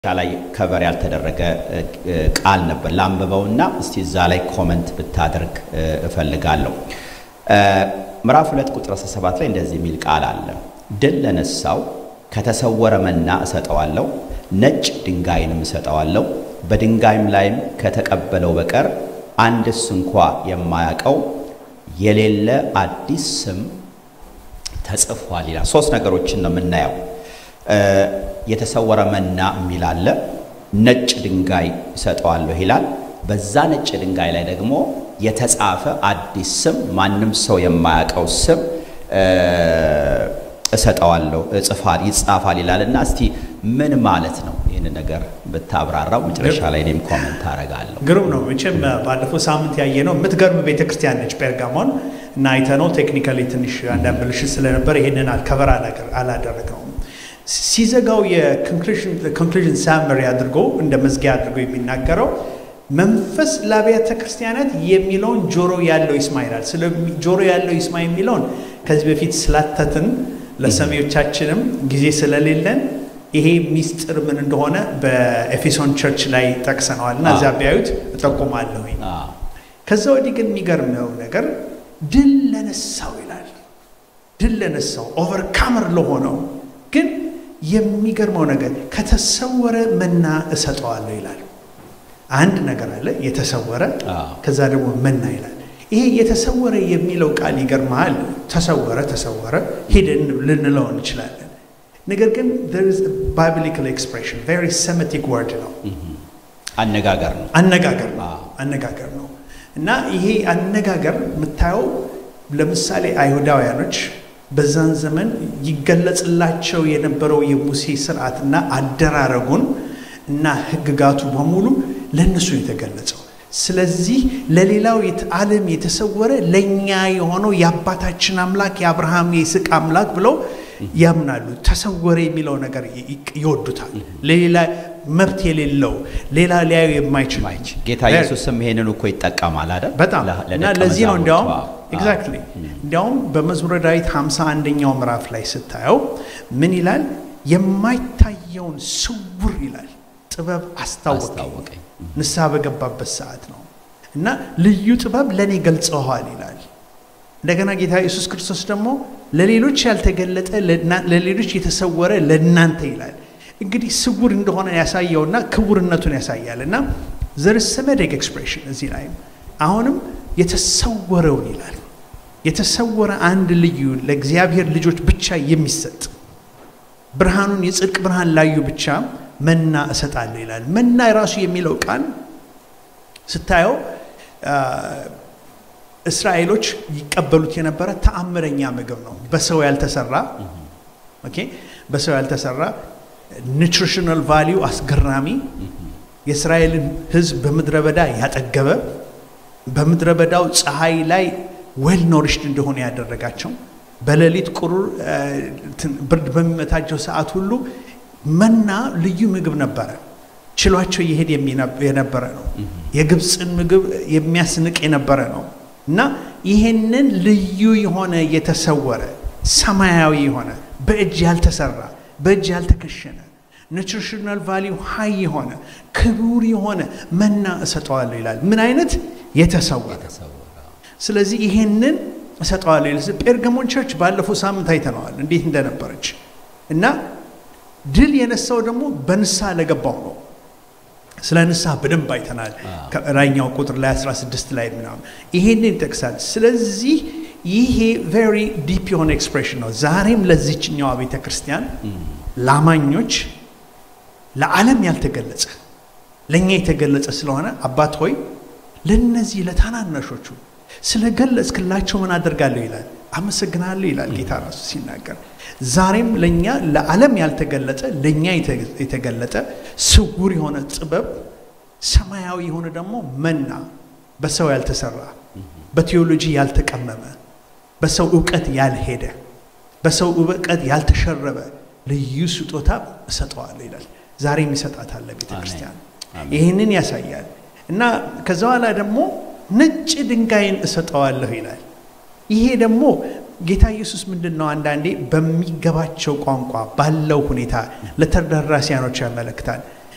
ላይ ከቨር ያልተደረገ ቃል ነበር ላምበበውና እስቲ እዛ ላይ ኮሜንት ብታደርግ እፈልጋለሁ። ምዕራፍ 2 ቁጥር 17 ላይ እንደዚህ የሚል ቃል አለ። ድል ለነሳው ከተሰወረ መና እሰጠዋለሁ፣ ነጭ ድንጋይንም እሰጠዋለሁ፣ በድንጋይም ላይም ከተቀበለው በቀር አንድስ እንኳ የማያውቀው የሌለ አዲስ ስም ተጽፏል ይላል። ሶስት ነገሮችን ነው የምናየው። የተሰወረ መና የሚል አለ፣ ነጭ ድንጋይ እሰጠዋለሁ ይላል። በዛ ነጭ ድንጋይ ላይ ደግሞ የተጻፈ አዲስ ስም ማንም ሰው የማያውቀው ስም እሰጠዋለሁ ይጻፋል ይላልና እስቲ ምን ማለት ነው? ይሄን ነገር ብታብራራው መጨረሻ ላይ እኔም ኮሜንት አደርጋለሁ። ግሩም ነው። እቺም ባለፈው ሳምንት ያየነው የምትገርም ቤተክርስቲያን ነች ጴርጋሞን እና አይተነው ቴክኒካሊ ትንሽ አንዳንድ ብልሽት ስለነበር ይሄንን ከቨር አላደረግነውም። ሲዘጋው የኮንክሉዥን ሳመሪ አድርጎ እንደ መዝጊያ አድርጎ የሚናገረው መንፈስ ለአብያተ ክርስቲያናት የሚለውን ጆሮ ያለው ይስማ ይላል። ስለ ጆሮ ያለው ይስማ የሚለውን ከዚህ በፊት ስላተትን ለሰሚዎቻችንም ጊዜ ስለሌለን ይሄ ሚስጥር ምን እንደሆነ በኤፌሶን ቸርች ላይ ጠቅሰናልና እዛ ቢያዩት ተጠቆማለሁ። ከዛ ወዲህ ግን የሚገርመው ነገር ድል ለነሳው ይላል። ድል ለነሳው ኦቨርካመር ለሆነው ግን የሚገርመው ነገር ከተሰወረ መና እሰጠዋለሁ ይላል። አንድ ነገር አለ የተሰወረ፣ ከዛ ደግሞ መና ይላል። ይሄ የተሰወረ የሚለው ቃል ይገርማል። ተሰወረ ሄደን ልንለው እንችላለን። ነገር ግን there is a biblical expression, very Semitic word ነው። አነጋገር ነው እና ይሄ አነጋገር የምታየው ለምሳሌ አይሁዳውያኖች በዛን ዘመን ይገለጽላቸው የነበረው የሙሴ ሥርዓትና አደራረጉን እና ህግጋቱ በሙሉ ለነሱ የተገለጸው። ስለዚህ ለሌላው ዓለም የተሰወረ ለኛ የሆነው የአባታችን አምላክ የአብርሃም የይስሐቅ አምላክ ብለው ያምናሉ። ተሰወረ የሚለው ነገር ይወዱታል። ለሌላ መብት የሌለው ሌላ ሊያዩ የማይችል ጌታ ኢየሱስም ይሄንን እኮ ይጠቀማል አይደል? በጣም እና ለዚህ ነው እንዲያውም ኤግዛክትሊ እንዲያውም በመዝሙረ ዳዊት 51ኛው ምዕራፍ ላይ ስታየው ምን ይላል? የማይታየውን ስውር ይላል ጥበብ አስታወቀኝ ንስሐ በገባበት ሰዓት ነው እና ልዩ ጥበብ ለኔ ገልጸዋል ይላል። እንደገና ጌታ ኢየሱስ ክርስቶስ ደግሞ ለሌሎች ያልተገለጠ ለሌሎች የተሰወረ ለእናንተ ይላል። እንግዲህ ስውር እንደሆነ ያሳየውና ክቡርነቱን ያሳያልና there is Semitic expression እዚህ ላይ አሁንም የተሰወረውን ይላል። የተሰወረ አንድ ልዩ ለእግዚአብሔር ልጆች ብቻ የሚሰጥ ብርሃኑን የጽድቅ ብርሃን ላዩ ብቻ መና እሰጣለሁ ይላል። መና ራሱ የሚለው ቃል ስታየው እስራኤሎች ይቀበሉት የነበረ ተአምረኛ ምግብ ነው። በሰው ያልተሰራ በሰው ያልተሰራ ኒውትሪሽናል ቫልዩ አስገራሚ የእስራኤልን ሕዝብ በምድረ በዳ ያጠገበ በምድረ በዳው ፀሐይ ላይ ዌል ኖሪሽድ እንደሆነ ያደረጋቸው በሌሊት ቁሩር ብርድ በሚመታቸው ሰዓት ሁሉ መና ልዩ ምግብ ነበረ። ችሏቸው ይሄድ የነበረ ነው። የግብፅን ምግብ የሚያስንቅ የነበረ ነው እና ይሄንን ልዩ የሆነ የተሰወረ ሰማያዊ የሆነ በእጅ ያልተሰራ በእጅ ያልተከሸነ ኒውትሪሽናል ቫልዩ ሃይ የሆነ ክቡር የሆነ መና እሰጠዋለሁ ይላል። ምን አይነት የተሰወረ። ስለዚህ ይሄንን እሰጠዋለሁ ይላል። ጴርጋሞን ቸርች ባለፈው ሳምንት አይተነዋል እንዴት እንደነበረች እና ድል የነሳው ደግሞ በንስሐ ለገባው ነው። ስለ ንስሐ በደንብ አይተናል። ከራኛው ቁጥር ላይ 16 ላይ ምናምን ይሄንን ይጠቅሳል። ስለዚህ ይሄ very deep የሆነ ኤክስፕሬሽን ነው። ዛሬም ለዚህኛው ቤተክርስቲያን ላማኞች ለዓለም ያልተገለጸ ለኛ የተገለጸ ስለሆነ አባት ሆይ ለነዚህ ለታናናሾቹ ስለገለጽክላቸው ምን አደርጋለሁ ይላል። አመሰግናለሁ ይላል ጌታ ራሱ ሲናገር። ዛሬም ለኛ ለዓለም ያልተገለጸ ለኛ የተገለጠ ስውር የሆነ ጥበብ ሰማያዊ የሆነ ደግሞ መና በሰው ያልተሰራ በቴዎሎጂ ያልተቀመመ በሰው ዕውቀት ያልሄደ በሰው ዕውቀት ያልተሸረበ ልዩ ስጦታ እሰጠዋለሁ ይላል። ዛሬም ይሰጣታል ለቤተክርስቲያን። ይሄንን ያሳያል እና ከዛ በኋላ ደግሞ ነጭ ድንጋይን እሰጠዋለሁ ይላል። ይሄ ደግሞ ጌታ ኢየሱስ ምንድነው አንዳንዴ በሚገባቸው ቋንቋ ባለው ሁኔታ ለተደራሲያኖች ያመለክታል።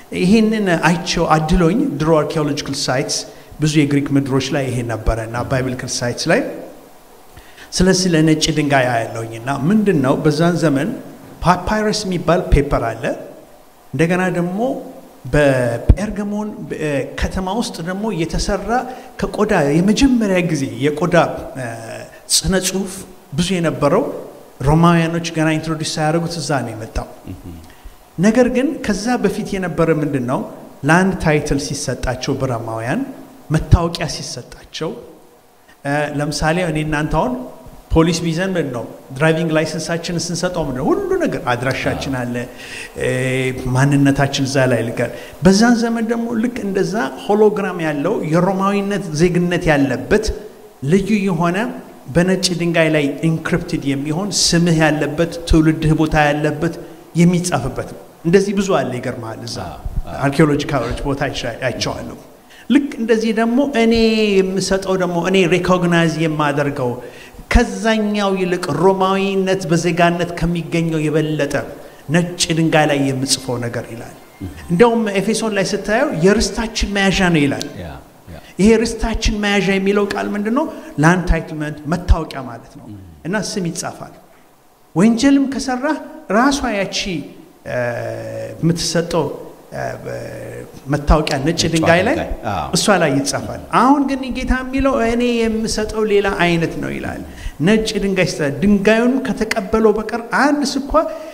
ይሄንን አይቸው አድሎኝ ድሮ አርኪኦሎጂካል ሳይትስ ብዙ የግሪክ ምድሮች ላይ ይሄ ነበረና ባይብሊካል ሳይትስ ላይ ስለዚህ ለነጭ ድንጋይ ያለውኝና ምንድነው በዛን ዘመን ፓፓይረስ የሚባል ፔፐር አለ እንደገና ደግሞ በጴርጋሞን ከተማ ውስጥ ደግሞ የተሰራ ከቆዳ የመጀመሪያ ጊዜ የቆዳ ጽነ ጽሁፍ ብዙ የነበረው ሮማውያኖች ገና ኢንትሮዲዩስ ያደረጉት እዛ ነው የመጣው ነገር ግን ከዛ በፊት የነበረ ምንድነው ላንድ ታይትል ሲሰጣቸው በሮማውያን መታወቂያ ሲሰጣቸው ለምሳሌ እኔ እናንተውን ፖሊስ ቢዘን ምንድነው ድራይቪንግ ላይሰንሳችን ስንሰጠው ምንድነው ሁሉ ነገር አድራሻችን አለ ማንነታችን እዛ ላይ ልቀር በዛን ዘመን ደግሞ ልክ እንደዛ ሆሎግራም ያለው የሮማዊነት ዜግነት ያለበት ልዩ የሆነ በነጭ ድንጋይ ላይ ኢንክሪፕትድ የሚሆን ስምህ ያለበት ትውልድህ ቦታ ያለበት የሚጻፍበት እንደዚህ ብዙ አለ ይገርማል እዛ አርኪኦሎጂካል ቦታ አይቻለሁ ልክ እንደዚህ ደግሞ እኔ የምሰጠው ደግሞ እኔ ሪኮግናይዝ የማደርገው ከዛኛው ይልቅ ሮማዊነት በዜጋነት ከሚገኘው የበለጠ ነጭ ድንጋይ ላይ የምጽፈው ነገር ይላል እንደውም ኤፌሶን ላይ ስታየው የርስታችን መያዣ ነው ይላል ይሄ ርስታችን መያዣ የሚለው ቃል ምንድነው ላንድ ታይትልመንት መታወቂያ ማለት ነው እና ስም ይጻፋል ወንጀልም ከሰራ ራሷ ያቺ የምትሰጠው መታወቂያ ነጭ ድንጋይ ላይ እሷ ላይ ይጻፋል አሁን ግን ጌታ የሚለው እኔ የምሰጠው ሌላ አይነት ነው ይላል ነጭ ድንጋይ ድንጋዩን ከተቀበለው በቀር አንድ ስኳ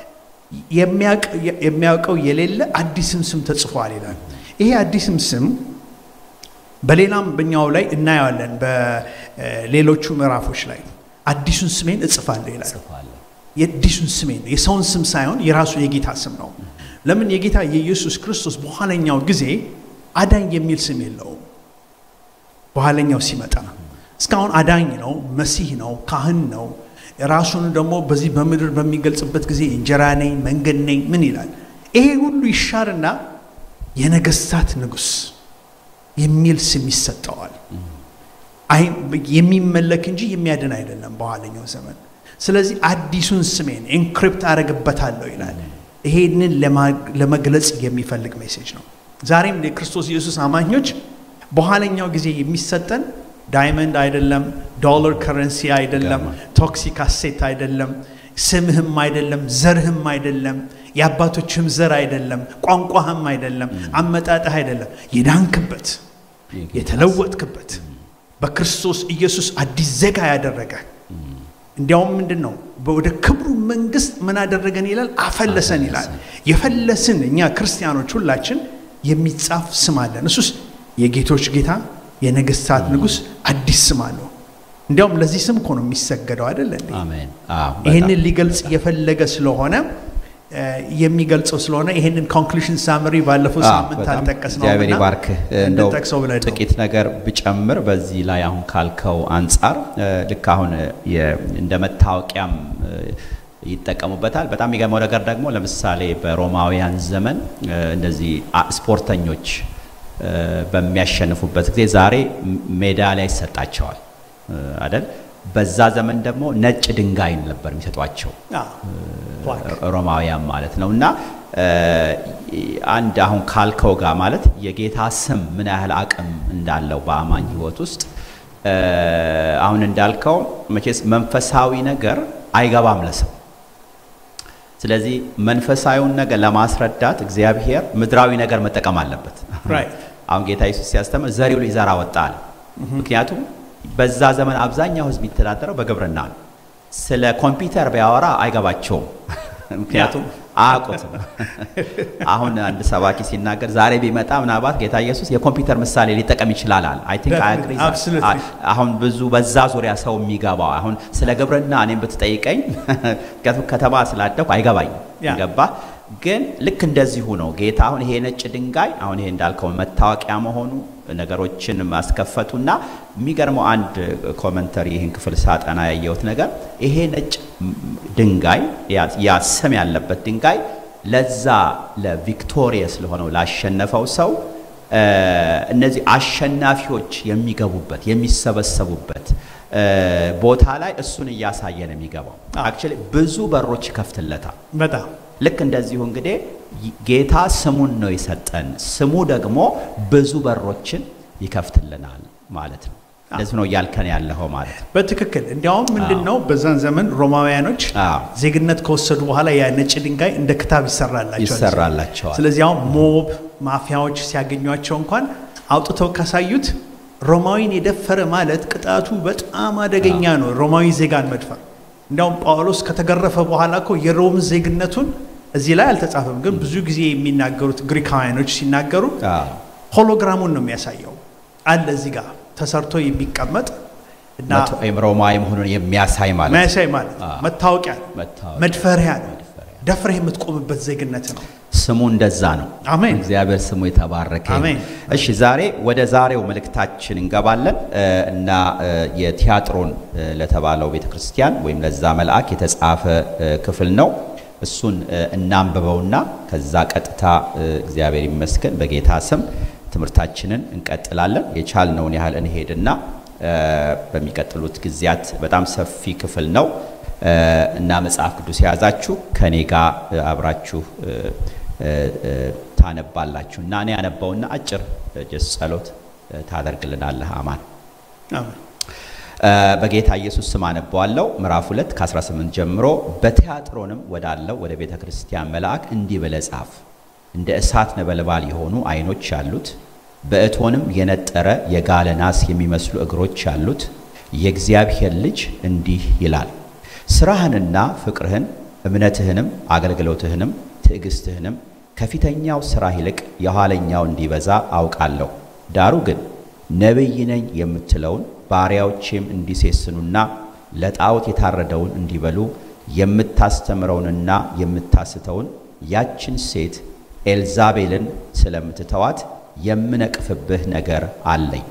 የሚያውቀው የሌለ አዲስም ስም ተጽፏል ይላል ይሄ አዲስም ስም በሌላም በእኛው ላይ እናያለን በሌሎቹ ምዕራፎች ላይ አዲሱን ስሜን እጽፋለሁ ይላል የአዲሱን ስሜን የሰውን ስም ሳይሆን የራሱ የጌታ ስም ነው ለምን የጌታ የኢየሱስ ክርስቶስ በኋለኛው ጊዜ አዳኝ የሚል ስም የለውም በኋለኛው ሲመጣ እስካሁን አዳኝ ነው መሲህ ነው ካህን ነው ራሱን ደግሞ በዚህ በምድር በሚገልጽበት ጊዜ እንጀራ ነኝ መንገድ ነኝ ምን ይላል ይሄ ሁሉ ይሻርና የነገስታት ንጉስ የሚል ስም ይሰጠዋል የሚመለክ እንጂ የሚያድን አይደለም በኋለኛው ዘመን ስለዚህ አዲሱን ስሜን ኢንክሪፕት አረጋግበታለሁ ይላል ይሄንን ለመግለጽ የሚፈልግ ሜሴጅ ነው ዛሬም ለክርስቶስ ኢየሱስ አማኞች በኋለኛው ጊዜ የሚሰጠን ዳይመንድ አይደለም ዶላር ከረንሲ አይደለም ቶክሲክ አሴት አይደለም ስምህም አይደለም ዘርህም አይደለም ያባቶችም ዘር አይደለም ቋንቋህም አይደለም አመጣጣህ አይደለም የዳንክበት የተለወጥክበት በክርስቶስ ኢየሱስ አዲስ ዜጋ ያደረገ እንዲያውም ምንድነው ወደ ክብሩ መንግስት ምን አደረገን ይላል አፈለሰን ይላል የፈለስን እኛ ክርስቲያኖች ሁላችን የሚጻፍ ስም አለን እሱስ የጌቶች ጌታ የነገስታት ንጉስ አዲስ ስም አለው እንዲያውም ለዚህ ስም እኮ ነው የሚሰገደው አይደል እንዴ አሜን ይሄንን ሊገልጽ የፈለገ ስለሆነ የሚገልጸው ስለሆነ ይሄንን ኮንክሉዥን ሳመሪ ባለፈው ሳምንት አልተቀስነው እግዚአብሔር ይባርክ እንደው ጥቂት ነገር ብጨምር በዚህ ላይ አሁን ካልከው አንፃር ልክ አሁን እንደመታወቂያም ይተቀሙበታል በጣም የሚገርመው ነገር ደግሞ ለምሳሌ በሮማውያን ዘመን እንደዚህ ስፖርተኞች በሚያሸንፉበት ጊዜ ዛሬ ሜዳሊያ ይሰጣቸዋል አይደል በዛ ዘመን ደግሞ ነጭ ድንጋይ ነበር የሚሰጧቸው ሮማውያን ማለት ነውና አንድ አሁን ካልከው ጋር ማለት የጌታ ስም ምን ያህል አቅም እንዳለው በአማኝ ህይወት ውስጥ አሁን እንዳልከው መቼስ መንፈሳዊ ነገር አይገባም ለሰው ስለዚህ መንፈሳዊውን ነገር ለማስረዳት እግዚአብሔር ምድራዊ ነገር መጠቀም አለበት አሁን ጌታ ኢየሱስ ሲያስተምር ዘሪው ሊዘራ ወጣል ምክንያቱም በዛ ዘመን አብዛኛው ህዝብ ይተዳደረው በግብርና ነው ስለ ኮምፒውተር ቢያወራ አይገባቸውም ምክንያቱም አቆተም አሁን አንድ ሰባኪ ሲናገር ዛሬ ቢመጣ ምናባት ጌታ ኢየሱስ የኮምፒውተር ምሳሌ ሊጠቀም ይችላል አይ ቲንክ አይ አግሪ አሁን ብዙ በዛ ዙሪያ ሰው የሚገባው አሁን ስለ ግብርና እኔም ብትጠይቀኝ ከተማ ስላደኩ አይገባኝ ገባ ግን ልክ እንደዚህ ሆኖ ጌታ አሁን ይሄ ነጭ ድንጋይ አሁን ይሄ እንዳልከው መታወቂያ መሆኑ ነገሮችን ማስከፈቱና የሚገርመው አንድ ኮሜንተሪ ይሄን ክፍል ሳጠና ያየሁት ነገር ይሄ ነጭ ድንጋይ ያ ስም ያለበት ድንጋይ ለዛ ለቪክቶሪየስ ለሆነው ላሸነፈው ሰው እነዚህ አሸናፊዎች የሚገቡበት የሚሰበሰቡበት ቦታ ላይ እሱን እያሳየ ነው የሚገባው አክቹሊ ብዙ በሮች ከፍትለታል በጣም ልክ እንደዚሁ እንግዲህ ጌታ ስሙን ነው የሰጠን ስሙ ደግሞ ብዙ በሮችን ይከፍትልናል ማለት ነው እንደዚህ ነው ያልከን ያለው ማለት ነው በትክክል እንዲያውም ምንድነው በዛን ዘመን ሮማውያኖች ዜግነት ከወሰዱ በኋላ ያ ነጭ ድንጋይ እንደ ክታብ ይሰራላቸዋል ስለዚህ አሁን ሞብ ማፊያዎች ሲያገኙአቸው እንኳን አውጥተው ካሳዩት ሮማዊን የደፈረ ማለት ቅጣቱ በጣም አደገኛ ነው ሮማዊ ዜጋን መድፈር እንዲያውም ጳውሎስ ከተገረፈ በኋላ እኮ የሮም ዜግነቱን እዚህ ላይ አልተጻፈም ግን ብዙ ጊዜ የሚናገሩት ግሪካውያኖች ሲናገሩ ሆሎግራሙን ነው የሚያሳየው አለ እዚህ ጋር ተሰርቶ የሚቀመጥ እና ሮማዊ መሆኑን የሚያሳይ ማለት መታወቂያ መድፈሪያ ደፍረህ የምትቆምበት ዜግነት ነው ስሙ እንደዛ ነው አሜን እግዚአብሔር ስሙ የተባረከ አሜን እሺ ዛሬ ወደ ዛሬው መልእክታችን እንገባለን እና የቲያጥሮን ለተባለው ቤተክርስቲያን ወይም ለዛ መልአክ የተጻፈ ክፍል ነው እሱን እናንብበውና ከዛ ቀጥታ እግዚአብሔር ይመስገን በጌታ ስም ትምርታችንን እንቀጥላለን የቻልነውን ያህል እንሄድና በሚቀጥሉት ጊዜያት በጣም ሰፊ ክፍል ነው እና መጽሐፍ ቅዱስ ያዛችሁ ከኔ ጋር አብራችሁ ታነባላችሁ እና እኔ ያነባውና አጭር ጸሎት ታደርግልናለህ አማን አሜን በጌታ ኢየሱስ ስም አነባዋለሁ ምዕራፍ 2 ከ18 ጀምሮ በቲያጥሮንም ወዳለው ወደ ቤተክርስቲያን መልአክ እንዲህ ብለህ ጻፍ እንደ እሳት ነበልባል የሆኑ አይኖች ያሉት በእቶንም የነጠረ የጋለ ናስ የሚመስሉ እግሮች ያሉት የእግዚአብሔር ልጅ እንዲህ ይላል ስራህንና ፍቅርህን እምነትህንም አገልግሎትህንም ትዕግስትህንም ከፊተኛው ስራ ይልቅ የኋለኛው እንዲበዛ አውቃለሁ ዳሩ ግን ነብይ ነኝ የምትለውን ባሪያዎችም እንዲሴስኑና ለጣዖት የታረደውን እንዲበሉ የምታስተምረውንና የምታስተውን ያችን ሴት ኤልዛቤልን ስለምትተዋት የምነቅፍብህ ነገር አለኝ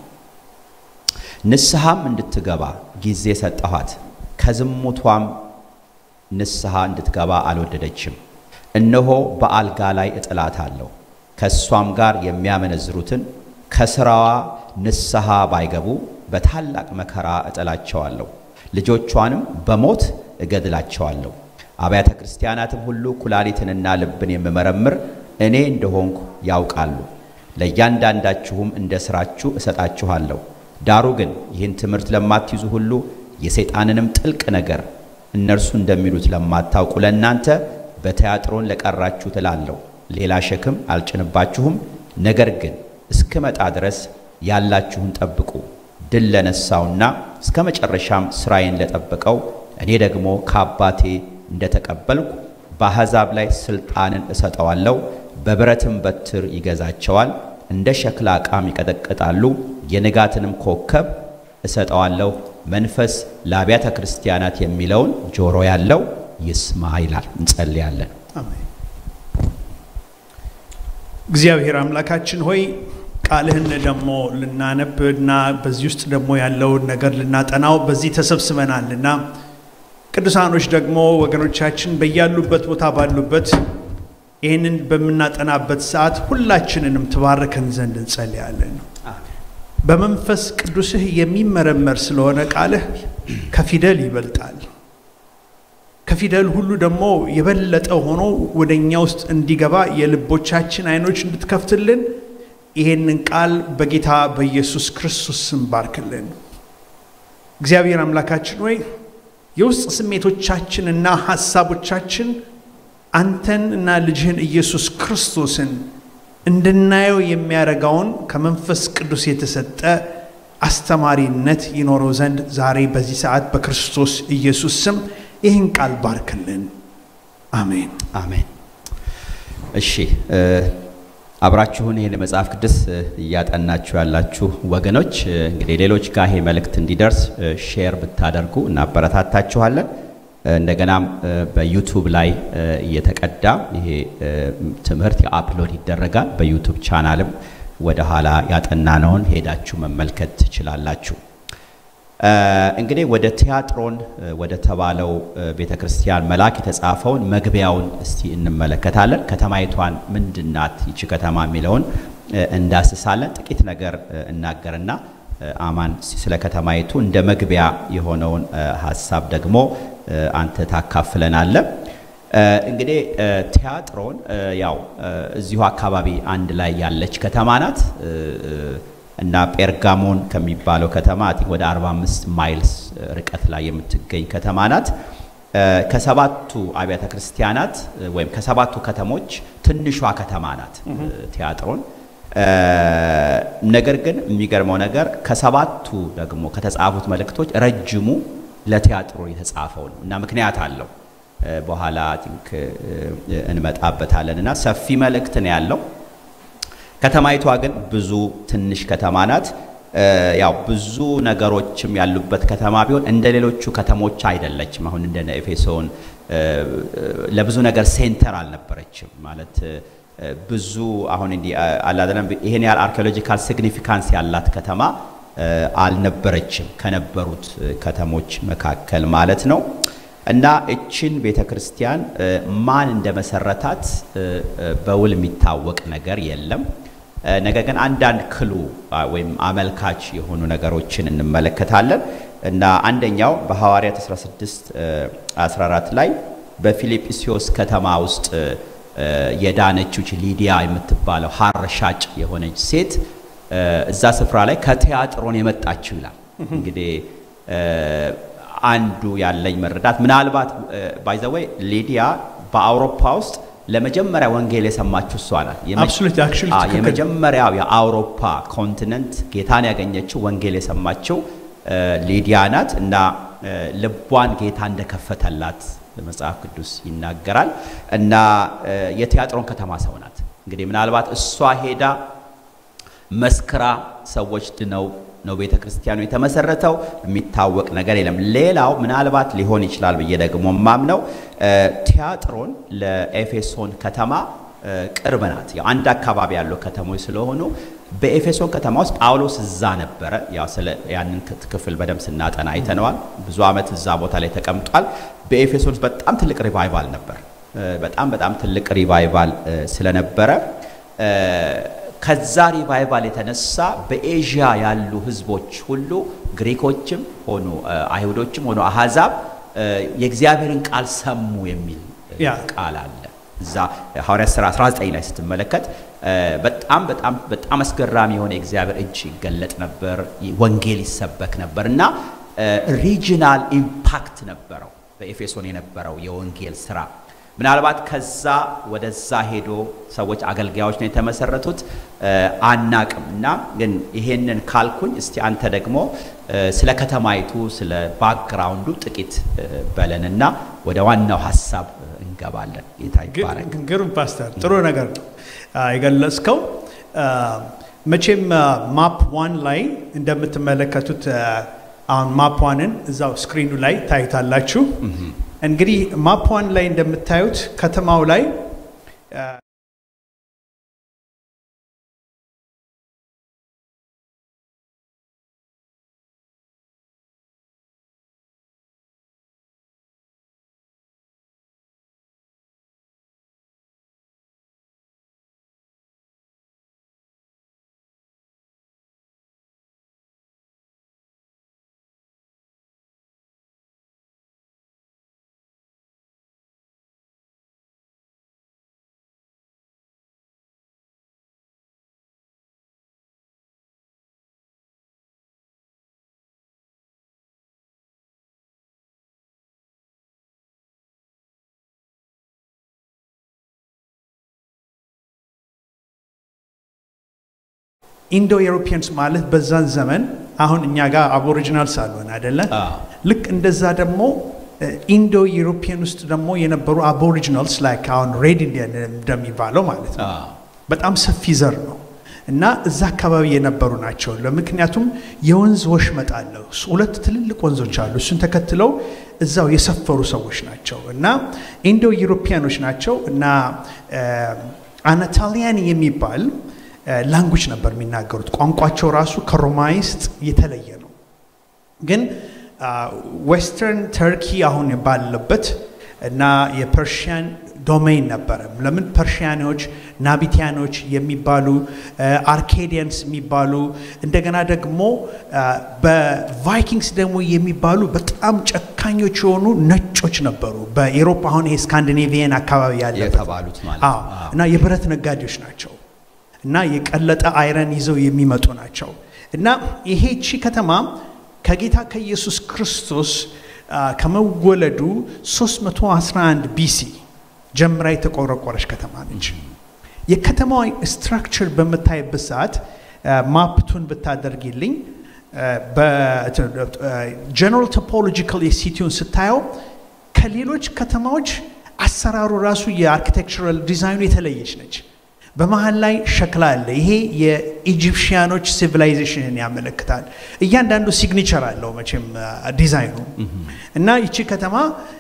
ንስሐም እንድትገባ ጊዜ ሰጠኋት ከዝሙቷም ንስሐ እንድትገባ አልወደደችም እነሆ በአልጋ ላይ እጥላታለሁ ከሷም ጋር የሚያመነዝሩትን ከስራዋ ንስሐ ባይገቡ በታላቅ መከራ እጥላቸዋለሁ ልጆቿንም በሞት እገድላቸዋለሁ አብያተ ክርስቲያናትም ሁሉ ኩላሊትንና ልብን የምመረምር እኔ እንደሆንኩ ያውቃሉ ለእያንዳንዳችሁም እንደ ስራችሁ እሰጣችኋለሁ ዳሩ ግን ይህን ትምህርት ለማትይዙ ሁሉ የሰይጣንንም ጥልቅ ነገር እነርሱ እንደሚሉት ለማታውቁ ለእናንተ በቲያጥሮን ለቀራችሁ ትላለሁ ሌላ ሸክም አልጭንባችሁም ነገር ግን እስከመጣ ድረስ ያላችሁን ጠብቁ ድል ለነሳውና እስከ መጨረሻም ስራዬን ለጠበቀው እኔ ደግሞ ከአባቴ እንደተቀበልኩ በአሕዛብ ላይ ስልጣንን እሰጠዋለሁ በብረትም በትር ይገዛቸዋል እንደ ሸክላ ዕቃም ይቀጠቅጣሉ የንጋትንም ኮከብ እሰጠዋለሁ መንፈስ ለአብያተ ክርስቲያናት የሚለውን ጆሮ ያለው ይስማ ይላል እንጸልያለን አሜን እግዚአብሔር አምላካችን ሆይ ቃልህን ደግሞ ልናነብና በዚህ ውስጥ ደግሞ ያለውን ነገር ልናጠናው በዚህ ተሰብስበናልና ቅዱሳኖች ደግሞ ወገኖቻችን በያሉበት ቦታ ባሉበት ይሄንን በመናጠናበት ሰዓት ሁላችንንም ተባርከን ዘንድ እንጸልያለን በመንፈስ ቅዱስህ የሚመረመር ስለሆነ ቃልህ ከፊደል ይበልጣል ከፊደል ሁሉ ደግሞ የበለጠ ሆኖ ወደኛ ውስጥ እንዲገባ የልቦቻችን አይኖች እንድትከፍትልን ይሄንን ቃል በጌታ በኢየሱስ ክርስቶስ ስም ባርክልን እግዚአብሔር አምላካችን ሆይ የውስጥ ስሜቶቻችንና ሐሳቦቻችን አንተን እና ልጅህን ኢየሱስ ክርስቶስን እንድናየው የሚያረጋውን ከመንፈስ ቅዱስ የተሰጠ አስተማሪነት ይኖረው ዘንድ ዛሬ በዚህ ሰዓት በክርስቶስ ኢየሱስ ስም ይህን ቃል ባርክልን አሜን አሜን እሺ አብራችሁን ይሄን መጽሐፍ ቅዱስ ያጠናችሁ ያላችሁ ወገኖች እንግዲህ ሌሎች ጋር ይሄ መልእክት እንዲደርስ ሼር ብታደርጉ እናበረታታችኋለን እንደገናም በዩቲዩብ ላይ እየተቀዳ ይሄ ትምህርት የአፕሎድ ይደረጋል በዩቲዩብ ቻናልም ወደ ኋላ ያጠናነውን ሄዳችሁ መመልከት ትችላላችሁ እንግዲህ ወደ ቲያጥሮን ወደ ተባለው ቤተክርስቲያን መልአክ የተጻፈውን መግቢያውን እስቲ እንመለከታለን ከተማይቷን ምንድናት ይቺ ከተማ የሚለውን እንዳስሳለን ጥቂት ነገር እናገርና አማን ስለ ከተማይቱ እንደ መግቢያ የሆነውን ሐሳብ ደግሞ አንተ ታካፍለናለህ እንግዲህ ቲያትሮን ያው እዚሁ አካባቢ አንድ ላይ ያለች ከተማ ናት እና ጴርጋሞን ከሚባለው ከተማ ወደ 45 ማይልስ ርቀት ላይ የምትገኝ ከተማ ናት። ከሰባቱ አብያተ ክርስቲያናት ወይም ከሰባቱ ከተሞች ትንሿ ከተማ ናት ቲያትሮን። ነገር ግን የሚገርመው ነገር ከሰባቱ ደግሞ ከተጻፉት መልእክቶች ረጅሙ ለቲያትሮን የተጻፈው ነው እና ምክንያት አለው። በኋላ ቲንክ እንመጣበታለንና ሰፊ መልእክት ነው ያለው። ከተማይቷ ግን ብዙ ትንሽ ከተማ ናት። ያው ብዙ ነገሮችም ያሉበት ከተማ ቢሆን እንደሌሎቹ ከተሞች አይደለችም። አሁን እንደነ ኤፌሶን ለብዙ ነገር ሴንተር አልነበረችም ማለት ብዙ አሁን እንዲ አላደለም ይሄን ያህል አርኪኦሎጂካል ሲግኒፊካንስ ያላት ከተማ አልነበረችም ከነበሩት ከተሞች መካከል ማለት ነው። እና እቺን ቤተክርስቲያን ማን እንደመሰረታት በውል የሚታወቅ ነገር የለም። ነገር ግን አንዳንድ ክሉ ወይም አመልካች የሆኑ ነገሮችን እንመለከታለን። እና አንደኛው በሐዋርያት 16:14 ላይ በፊልጵስዩስ ከተማ ውስጥ የዳነችው ሊዲያ የምትባለው ሐር ሻጭ የሆነች ሴት እዛ ስፍራ ላይ ከቲያጥሮን የመጣችው ይላል። እንግዲህ አንዱ ያለኝ መረዳት ምናልባት ባይ ዘ ዌይ ሊዲያ በአውሮፓ ውስጥ ለመጀመሪያ ወንጌል የሰማችው እሷ ናት። የመጀመሪያው የአውሮፓ ኮንቲነንት ጌታን ያገኘችው ወንጌል የሰማችው ሊዲያ ናት እና ልቧን ጌታ እንደከፈተላት መጽሐፍ ቅዱስ ይናገራል። እና የቲያጥሮን ከተማ ሰው ናት። እንግዲህ ምናልባት እሷ ሄዳ መስክራ ሰዎች ድነው ነው ቤተክርስቲያኑ የተመሰረተው የሚታወቅ ነገር የለም። ሌላው ምናልባት ሊሆን ይችላል ብዬ ደግሞ ማምነው ቲያጥሮን ለኤፌሶን ከተማ ቅርብ ናት። ያው አንድ አካባቢ ያለው ከተሞች ስለሆኑ በኤፌሶን ከተማ ውስጥ ጳውሎስ እዛ ነበረ። ያው ስለ ያንን ክፍል በደም ስናጠና አይተነዋል። ብዙ አመት እዛ ቦታ ላይ ተቀምጧል። በኤፌሶን በጣም ትልቅ ሪቫይቫል ነበር። በጣም ትልቅ ሪቫይቫል ስለነበረ ከዛ ሪቫይቫል የተነሳ በኤዥያ ያሉ ህዝቦች ሁሉ ግሪኮችም ሆኑ አይሁዶችም ሆኑ አሃዛብ የእግዚአብሔርን ቃል ሰሙ የሚል ቃል አለ። እዛ ሐዋርያት ሥራ 19 ላይ ስትመለከት በጣም አስገራሚ የሆነ የእግዚአብሔር እጅ ይገለጥ ነበር፣ ወንጌል ይሰበክ ነበርና ሪጂናል ኢምፓክት ነበረው በኤፌሶን የነበረው የወንጌል ስራ። ምናልባት ከዛ ወደዛ ሄዶ ሰዎች አገልጋዮች ነው የተመሰረቱት አናቅምና ግን ይሄንን ካልኩኝ እስቲ አንተ ደግሞ ስለ ከተማይቱ ስለ ባክግራውንዱ ጥቂት በለንና ወደ ዋናው ሐሳብ እንገባለን። ጌታ ይባረክ። ግሩም ፓስተር፣ ጥሩ ነገር ነው የገለጽከው። መቼም ማፕ 1 ላይ እንደምትመለከቱት አሁን ማፕ 1ን እዛው ስክሪኑ ላይ ታይታላችሁ። እንግዲህ ማፕ 1 ላይ እንደምታዩት ከተማው ላይ ኢንዶ ዩሮፒያንስ ማለት በዛን ዘመን አሁን እኛ ጋር አቦሪጂናልስ አሉን አይደለ? ልክ እንደዛ ደግሞ ኢንዶ ዩሮፒያን ውስጥ ደግሞ የነበሩ አቦሪጂናልስ ላይክ አሁን ሬድ ኢንዲያን እንደሚባለው ማለት ነው። በጣም ሰፊ ዘር ነው እና እዛ አካባቢ የነበሩ ናቸው። ለምክንያቱም የወንዝ ወሽመጥ አለው። ሁለት ትልልቅ ወንዞች አሉ። እሱን ተከትለው እዛው የሰፈሩ ሰዎች ናቸው እና ኢንዶ ዩሮፒያኖች ናቸው እና አናቶሊያን የሚባል ላንጉዌጅ ነበር የሚናገሩት። ቋንቋቸው ራሱ ከሮማይስጥ የተለየ ነው። ግን ዌስተርን ተርኪ አሁን ባለበት እና የፐርሺያን ዶሜን ነበር ለምን ፐርሺያኖች ናቢቲያኖች የሚባሉ አርኬዲያንስ የሚባሉ እንደገና ደግሞ በቫይኪንግስ ደግሞ የሚባሉ በጣም ጨካኞች የሆኑ ነጮች ነበሩ በአውሮፓ አሁን ስካንዲኔቪያን አካባቢ ያለ የተባሉት ማለት እና የብረት ነጋዴዎች ናቸው እና የቀለጠ አይረን ይዘው የሚመጡ ናቸው እና ይሄቺ ከተማ ከጌታ ከኢየሱስ ክርስቶስ ከመወለዱ 311 BC ጀምራ የተቆረቆረች ከተማ ነች የከተማው ስትራክቸር በመታየበት ሰዓት ማፕቱን ብታደርግልኝ በጀነራል ቶፖሎጂካል ሲቲውን ስታየው ከሌሎች ከተማዎች አሰራሩ ራሱ የአርኪቴክቸራል ዲዛይኑ የተለየች ነች በመሃል ላይ ሸክላ አለ ይሄ የኢጂፕሽያኖች ሲቪላይዜሽንን ያመለክታል እያንዳንዱ ሲግኒቸር አለው መቼም ዲዛይኑ እና ይቺ ከተማ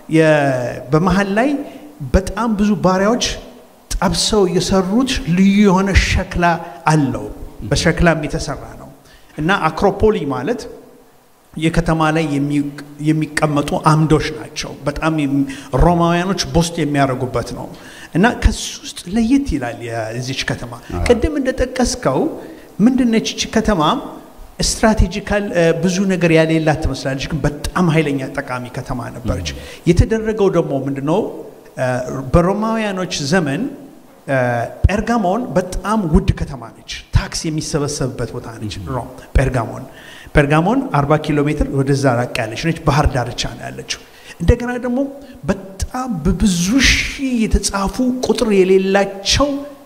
በመሃል ላይ በጣም ብዙ ባሪያዎች ጠብሰው የሰሩት ልዩ የሆነ ሸክላ አለው በሸክላም የተሰራ ነው እና አክሮፖሊ ማለት የከተማ ላይ የሚቀመጡ አምዶች ናቸው በጣም ሮማውያኖች ቦስት የሚያደርጉበት ነው እና ከሱስት ለየት ይላል የዚች ከተማ ቀደም እንደተጠቀስከው ምንድነች እቺ ከተማ ስትራቴጂካል ብዙ ነገር ያለላት ትመስላለች ግን በጣም ኃይለኛ ጠቃሚ ከተማ ነበረች የተደረገው ደግሞ ምንድነው በሮማውያኖች ዘመን ጴርጋሞን በጣም ውድ ከተማ ነች ታክስ የሚሰበሰብበት ቦታ ነች ሮም ጴርጋሞን 40 ኪሎ ሜትር ወደዛ ራቅ ያለች ነች ባህር ዳርቻ ነው ያለችው እንደገና ደግሞ በጣም በብዙ ሺህ የተጻፉ ቁጥር የሌላቸው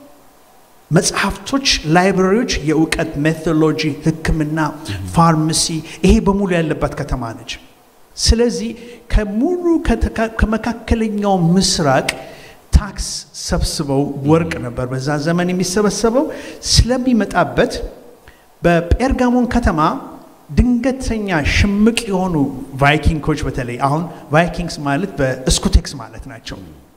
መጽሐፍቶች ላይብራሪዎች የእውቀት ሜቶዶሎጂ ህክምና ፋርማሲ ይሄ በሙሉ ያለበት ከተማ ነች ስለዚህ ከሙሉ ከመካከለኛው ምስራቅ ታክስ ሰብስበው ወርቅ ነበር በዛ ዘመን የሚሰበሰበው ስለሚመጣበት በጴርጋሞን ከተማ ድንገተኛ ሽምቅ የሆኑ ቫይኪንጎች በተለይ አሁን ቫይኪንግስ ማለት በስኩቴክስ ማለት ናቸው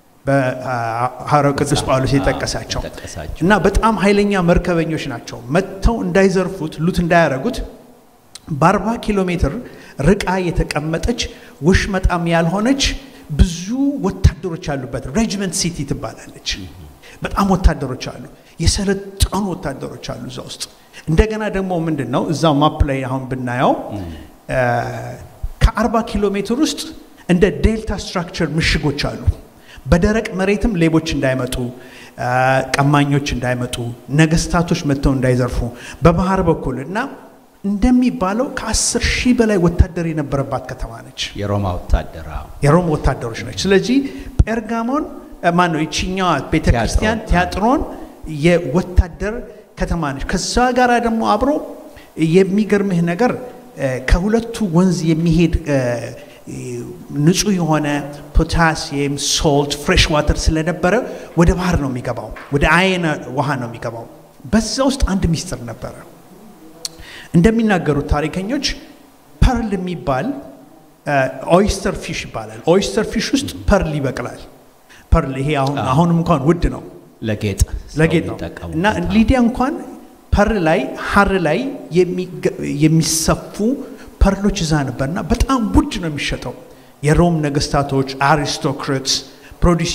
በሐዋርያው ቅዱስ ጳውሎስ የጠቀሳቸው እና በጣም ኃይለኛ መርከበኞች ናቸው መተው እንዳይዘርፉት ሉት እንዳያረጉት በ40 ኪሎ ሜትር ርቃ የተቀመጠች ወሽመጣም ያልሆነች ብዙ ወታደሮች ያሉበት ሬጅመንት ሲቲ ትባላለች በጣም ወታደሮች አሉ የሰለጠኑ ወታደሮች አሉ እዛ ውስጥ እንደገና ደግሞ ምንድነው እዛው ማፕ ላይ አሁን ብናየው ከ40 ኪሎ ሜትር ውስጥ እንደ ዴልታ ስትራክቸር ምሽጎች አሉ በደረቅ መሬትም ሌቦች እንዳይመጡ ቀማኞች እንዳይመጡ ነገስታቶች መተው እንዳይዘርፉ በባህር በኩል እና እንደሚባለው ከ10,000 በላይ ወታደር የነበረባት ከተማ ነች የሮማ ወታደሮች ነች ስለዚህ ጴርጋሞን ማነው ይቺኛው ቤተክርስቲያን ቲያትሮን የወታደር ከተማ ነች ከዛ ጋራ ደግሞ አብሮ የሚገርምህ ነገር ከሁለቱ ወንዝ የሚሄድ ንጹህ የሆነ ፖታሲየም ሶልት ፍሬሽ ዋተር ስለነበረ ወደ ባህር ነው የሚገባው ወደ አይነ ውሃ ነው የሚገባው በዛ ውስጥ አንድ ሚስጥር ነበር እንደሚናገሩት ታሪከኞች ፐርል የሚባል ኦይስተር ፊሽ ይባላል ኦይስተር ፊሽ ውስጥ ፐርል ይበቅላል ፐርል ይሄ አሁንም እንኳን ውድ ነው ለጌጥ ነው እና ሊዲያ እንኳን ፐርል ላይ ሐር ላይ የሚሰፉ ፐርሎች እዛ ነበርና በጣም ውድ ነው የሚሸጠው የሮም ነገስታቶች አሪስቶክራትስ ፕሮዲዩስ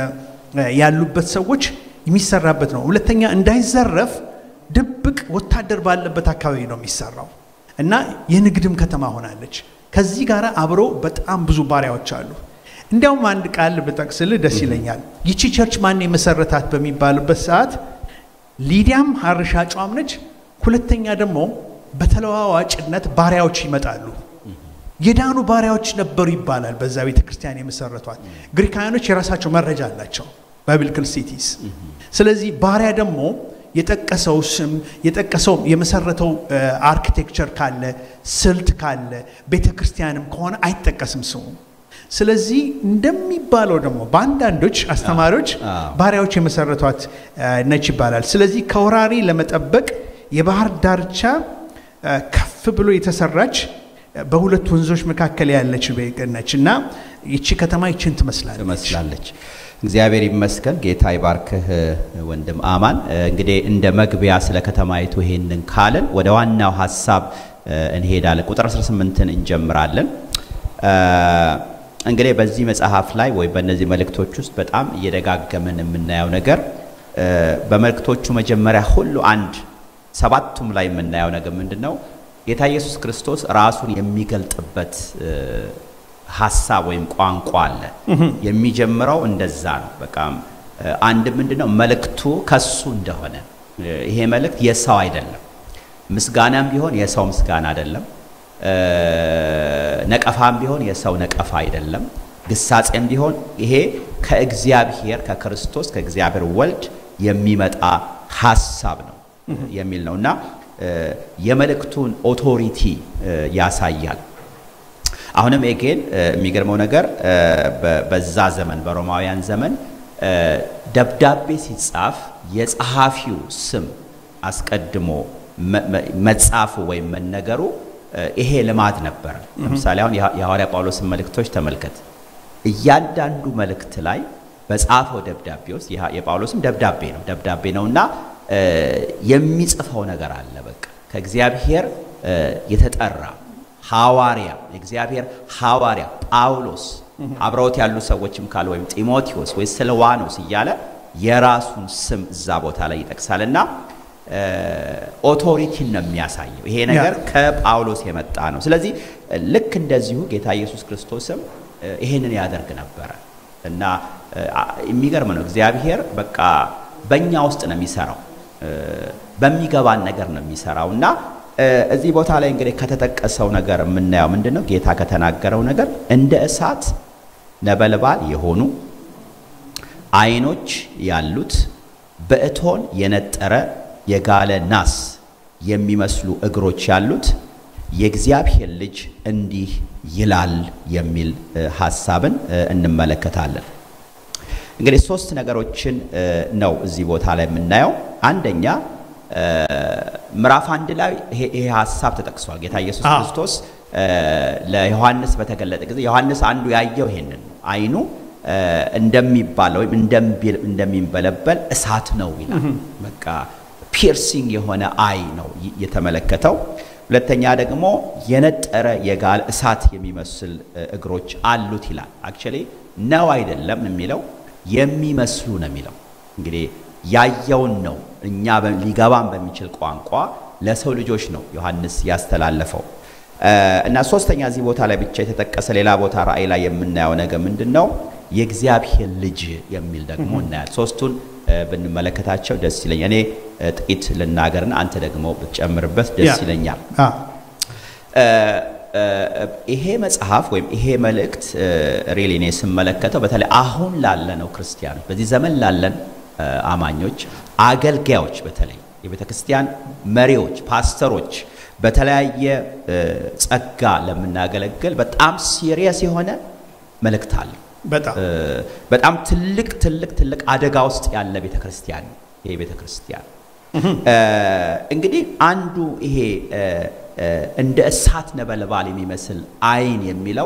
ያሉበት ሰዎች የሚሰራበት ነው ሁለተኛ እንዳይዘረፍ ድብቅ ወታደር ባለበት አካባቢ ነው የሚሰራው እና የንግድም ከተማ ሆናለች ከዚህ ጋር አብሮ በጣም ብዙ ባሪያዎች አሉ እንዲያውም አንድ ቃል በጠቅስልህ ደስ ይለኛል ይቺ ቸርች ማን የመሰረታት በሚባልበት ሰዓት ሊዲያም ሐርሻ ጫም ነች ሁለተኛ ደግሞ በተለዋዋጭነት ባሪያዎች ይመጣሉ የዳኑ ባሪያዎች ነበሩ ይባላል በዛ ቤተክርስቲያን የመሰረቷት ግሪካውያኖች የራሳቸው መረጃ አላቸው ባይብሊካል ሲቲስ ስለዚህ ባሪያ ደግሞ የጠቀሰው ስም የጠቀሰው የመሰረተው አርኪቴክቸር ካለ ስልት ካለ ቤተክርስቲያንም ከሆነ አይጠቀስም ስሙ ስለዚህ እንደሚባለው ደግሞ ባንዳንዶች አስተማሪዎች ባሪያዎች የመሰረቷት ነች ይባላል ስለዚህ ከወራሪ ለመጠበቅ የባህር ዳርቻ ከፍ ብሎ የተሰራች በሁለት ወንዞች መካከለ ያለች ነችና ይቺ ከተማ ይችን ትመስላለች እግዚአብሔር ይመስገን ጌታ ይባርክህ ወንድም አማን እንግዲህ እንደ መግቢያ ስለ ከተማይቱ ይሄንን ካለን ወደ ዋናው ሐሳብ እንሄዳለን ቁጥር 18ን እንጀምራለን እንግዲህ በዚህ መጽሐፍ ላይ ወይ በእነዚህ መልእክቶች ውስጥ በጣም እየደጋገመን የምናየው ነገር በመልእክቶቹ መጀመሪያ ሁሉ አንድ ሰባቱም ላይ የምናየው ነገር ምንድነው? ጌታ ኢየሱስ ክርስቶስ ራሱን የሚገልጥበት ሐሳብ ወይም ቋንቋ አለ። የሚጀምረው እንደዛ ነው። በቃ አንድ ምንድነው መልእክቱ ከሱ እንደሆነ ይሄ መልእክት የሰው አይደለም። ምስጋናም ቢሆን የሰው ምስጋና አይደለም። ነቀፋም ቢሆን የሰው ነቀፋ አይደለም። ግሳጼም ቢሆን ይሄ ከእግዚአብሔር ከክርስቶስ ከእግዚአብሔር ወልድ የሚመጣ ሐሳብ ነው የሚል ነውና የመልእክቱን ኦቶሪቲ ያሳያል። አሁንም ኤጌን የሚገርመው ነገር በዛ ዘመን በሮማውያን ዘመን ደብዳቤ ሲጻፍ የጸሐፊው ስም አስቀድሞ መጻፉ ወይም መነገሩ ይሄ ልማድ ነበር። ለምሳሌ አሁን የሐዋርያ ጳውሎስን መልእክቶች ተመልከት። እያንዳንዱ መልእክት ላይ በጻፈው ደብዳቤ ውስጥ የጳውሎስም ደብዳቤ ነውና የሚጽፈው ነገር አለ። በቃ ከእግዚአብሔር የተጠራ ሐዋርያ የእግዚአብሔር ሐዋርያ ጳውሎስ አብረውት ያሉ ሰዎችም ካሉ ወይም ጢሞቴዎስ ወይ ስልዋኖስ እያለ የራሱን ስም እዛ ቦታ ላይ ይጠቅሳልና ኦቶሪቲን ነው የሚያሳየው። ይሄ ነገር ከጳውሎስ የመጣ ነው። ስለዚህ ልክ እንደዚሁ ጌታ ኢየሱስ ክርስቶስም ይሄንን ያደርግ ነበር እና የሚገርም ነው። እግዚአብሔር በቃ በእኛ ውስጥ ነው የሚሰራው፣ በሚገባን ነገር ነው የሚሰራውና እዚህ ቦታ ላይ እንግዲህ ከተጠቀሰው ነገር የምናየው ምንድነው? ጌታ ከተናገረው ነገር እንደ እሳት ነበልባል የሆኑ አይኖች ያሉት በእቶን የነጠረ የጋለ ናስ የሚመስሉ እግሮች ያሉት የእግዚአብሔር ልጅ እንዲህ ይላል የሚል ሐሳብን እንመለከታለን። እንግዲህ ሶስት ነገሮችን ነው እዚህ ቦታ ላይ የምናየው። አንደኛ ምዕራፍ 1 ላይ ይሄ ሐሳብ ተጠቅሷል። ጌታ ኢየሱስ ክርስቶስ ለዮሐንስ በተገለጠ ጊዜ ዮሐንስ አንዱ ያየው ይሄንን ነው። አይኑ እንደሚባለው ወይም እንደሚንበለበል እሳት ነው ይላል። በቃ ፒርሲንግ የሆነ አይ ነው የተመለከተው። ሁለተኛ ደግሞ የነጠረ የጋለ እሳት የሚመስል እግሮች አሉት ይላል። አክቹሊ ነው አይደለም የሚለው የሚመስሉ ነው የሚለው። እንግዲህ ያየውን ነው እኛ ሊገባን በሚችል ቋንቋ ለሰው ልጆች ነው ዮሐንስ ያስተላለፈው። እና ሶስተኛ እዚህ ቦታ ላይ ብቻ የተጠቀሰ ሌላ ቦታ ራእይ ላይ የምናየው ነገር ምንድነው? የእግዚአብሔር ልጅ የሚል ደግሞ እናያለን። ሶስቱን ብንመለከታቸው ደስ ይለኛል። እኔ ጥቂት ልናገርና አንተ ደግሞ ብትጨምርበት ደስ ይለኛል። ይሄ መጽሐፍ ወይም ይሄ መልእክት ሪሊ እኔ ስመለከተው በተለይ አሁን ላለነው ክርስቲያኖች፣ በዚህ ዘመን ላለን አማኞች፣ አገልጋዮች፣ በተለይ የቤተክርስቲያን መሪዎች፣ ፓስተሮች፣ በተለያየ ጸጋ ለምናገለግል በጣም ሲሪየስ የሆነ መልእክት አለ። በጣም ትልቅ አደጋ ውስጥ ያለ ቤተክርስቲያን ነው ይሄ ቤተክርስቲያን። እንግዲህ አንዱ ይሄ እንደ እሳት ነበልባል የሚመስል አይን የሚለው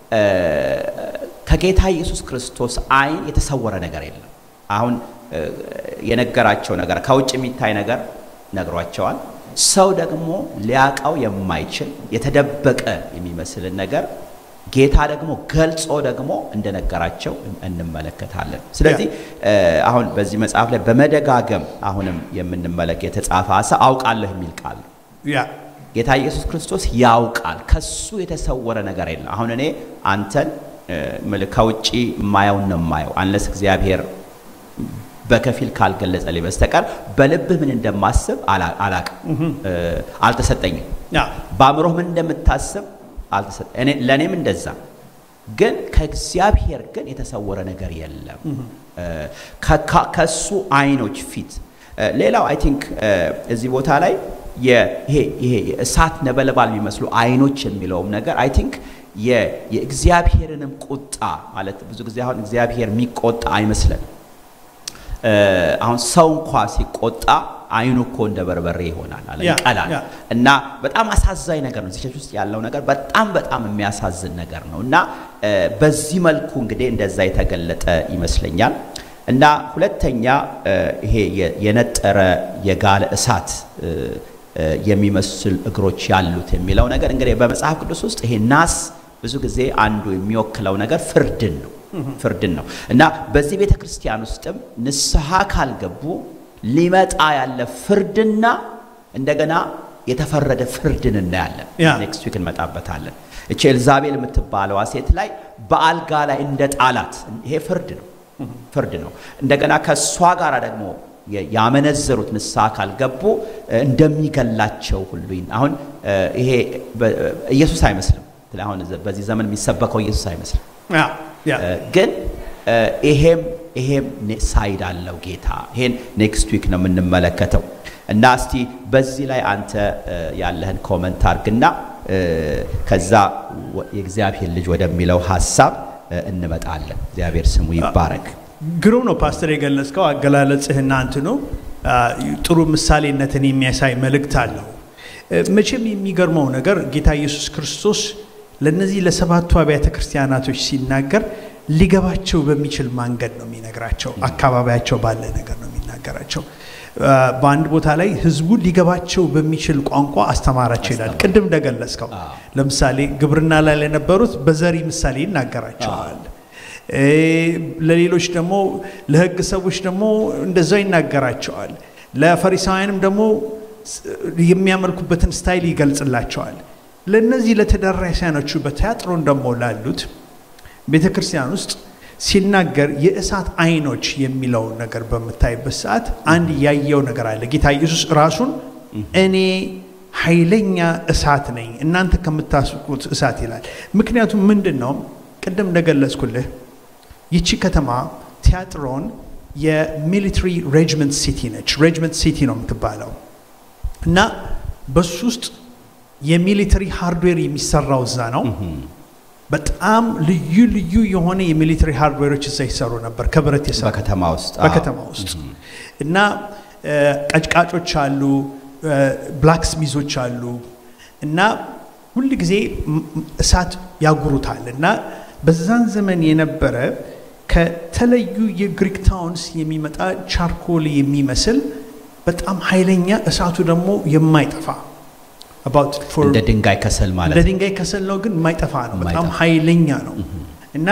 ከጌታ ኢየሱስ ክርስቶስ አይን የተሰወረ ነገር የለም። አሁን የነገራቸው ነገር ከውጭ የሚታይ ነገር ነግሯቸዋል። ሰው ደግሞ ሊያቀው የማይችል የተደበቀ የሚመስል ነገር ጌታ ደግሞ ገልጾ ደግሞ እንደነገራቸው እንመለከታለን። ስለዚህ አሁን በዚህ መጽሐፍ ላይ በመደጋገም አሁንም የምንመለከት የተጻፈ አውቃለሁ የሚል ቃል ነው። ጌታ ኢየሱስ ክርስቶስ ያውቃል። ከሱ የተሰወረ ነገር የለም። አሁን እኔ አንተን ከውጪ ማየውን ነው ማየው አንለስ እግዚአብሔር በከፊል ካልገለጸልኝ በስተቀር በልብህ ምን እንደማስብ አላቅም፣ አልተሰጠኝም። በአእምሮህ ምን እንደምታስብ አልተሰጠኝ። ለእኔም እንደዛ። ግን ከእግዚአብሔር ግን የተሰወረ ነገር የለም ከሱ አይኖች ፊት። ሌላው አይ ቲንክ እዚህ ቦታ ላይ ይሄ እሳት ነበልባል የሚመስሉ አይኖች የሚለውም ነገር አይ ቲንክ የእግዚአብሔርንም ቁጣ ማለት ብዙ ጊዜ አሁን እግዚአብሔር የሚቆጣ አይመስለን። አሁን ሰው እንኳን ሲቆጣ አይኑ እኮ እንደ በርበሬ ይሆናል አለ ይቀላል። እና በጣም አሳዛኝ ነገር ነው። እዚህ ውስጥ ያለው ነገር በጣም የሚያሳዝን ነገር ነው። እና በዚህ መልኩ እንግዲህ እንደዛ የተገለጠ ይመስለኛል። እና ሁለተኛ ይሄ የነጠረ የጋለ እሳት የሚመስል እግሮች ያሉት የሚለው ነገር እንግዲህ በመጽሐፍ ቅዱስ ውስጥ ይሄ ናስ ብዙ ጊዜ አንዱ የሚወክለው ነገር ፍርድን ነው እና በዚህ ቤተክርስቲያን ውስጥም ንስሐ ካልገቡ ሊመጣ ያለ ፍርድና እንደገና የተፈረደ ፍርድን እናያለን። ኔክስት ዊክ እንመጣበታለን። እቺ ኤልዛቤል የምትባለው ሴት ላይ በአልጋ ላይ እንደ ጣላት ይሄ ፍርድ ነው። እንደገና ከሷ ጋር ደግሞ ያመነዘሩት ንስሐ ካልገቡ እንደሚገላቸው ሁሉ አሁን ይሄ ኢየሱስ አይመስልም። አሁን በዚህ ዘመን የሚሰበከው ኢየሱስ አይመስልም። ግን ይሄም ሳይድ አለው ጌታ። ይሄን ኔክስት ዊክ ነው የምንመለከተው እና እስቲ በዚህ ላይ አንተ ያለህን ኮሜንት አድርግና ከዛ የእግዚአብሔር ልጅ ወደሚለው ሐሳብ እንመጣለን። እግዚአብሔር ስሙ ይባረክ። ግሩም ነው ፓስተር የገለጽከው አገላለጽህና እንትኑ ጥሩ ምሳሌነትን የሚያሳይ መልእክት አለው። መቼም የሚገርመው ነገር ጌታ ኢየሱስ ክርስቶስ ለነዚህ ለሰባቱ አብያተ ክርስቲያናቶች ሲናገር ሊገባቸው በሚችል መንገድ ነው የሚነግራቸው። አካባቢያቸው ባለ ነገር ነው የሚናገራቸው። በአንድ ቦታ ላይ ህዝቡ ሊገባቸው በሚችል ቋንቋ አስተማራቸው ይላል። ቅድም እንደገለጽከው ለምሳሌ ግብርና ላይ ለነበሩት በዘሪ ምሳሌ ይናገራቸዋል። ለሌሎች ደግሞ ለህግ ሰዎች ደግሞ እንደዛው ይናገራቸዋል። ለፈሪሳውያንም ደግሞ የሚያመልኩበትን ስታይል ይገልጽላቸዋል። ለነዚህ ለተደራሲያኖቹ በቲያትሮን ደግሞ ላሉት ቤተክርስቲያን ውስጥ ሲናገር የእሳት አይኖች የሚለው ነገር በመታይበት ሰዓት አንድ ያየው ነገር አለ። ጌታ ኢየሱስ ራሱን እኔ ኃይለኛ እሳት ነኝ እናንተ ከምታስቁት እሳት ይላል። ምክንያቱም ምንድነው ቅድም እንደገለጽኩልህ ይቺ ከተማ ቲያትሮን የሚሊተሪ ሬጅመንት ሲቲ ነች። ሬጅመንት ሲቲ ነው የምትባለው እና በሱ ውስጥ የሚሊተሪ ሃርድዌር የሚሰራው እዛ ነው። በጣም ልዩ የሆነ የሚሊተሪ ሃርድዌሮች እዛ ይሰሩ ነበር ከብረት የሰሩ በከተማ ውስጥ እና ቀጭቃጮች አሉ፣ ብላክስሚዞች አሉ እና ሁሉ ጊዜ እሳት ያጉሩታል እና በዛን ዘመን የነበረ ከተለዩ የግሪክ ታውንስ የሚመጣ ቻርኮል የሚመስል በጣም ኃይለኛ እሳቱ ደግሞ የማይጠፋ እንደ ድንጋይ ከሰል ማለት እንደ ድንጋይ ከሰል ነው ግን የማይጠፋ ነው። በጣም ኃይለኛ ነው እና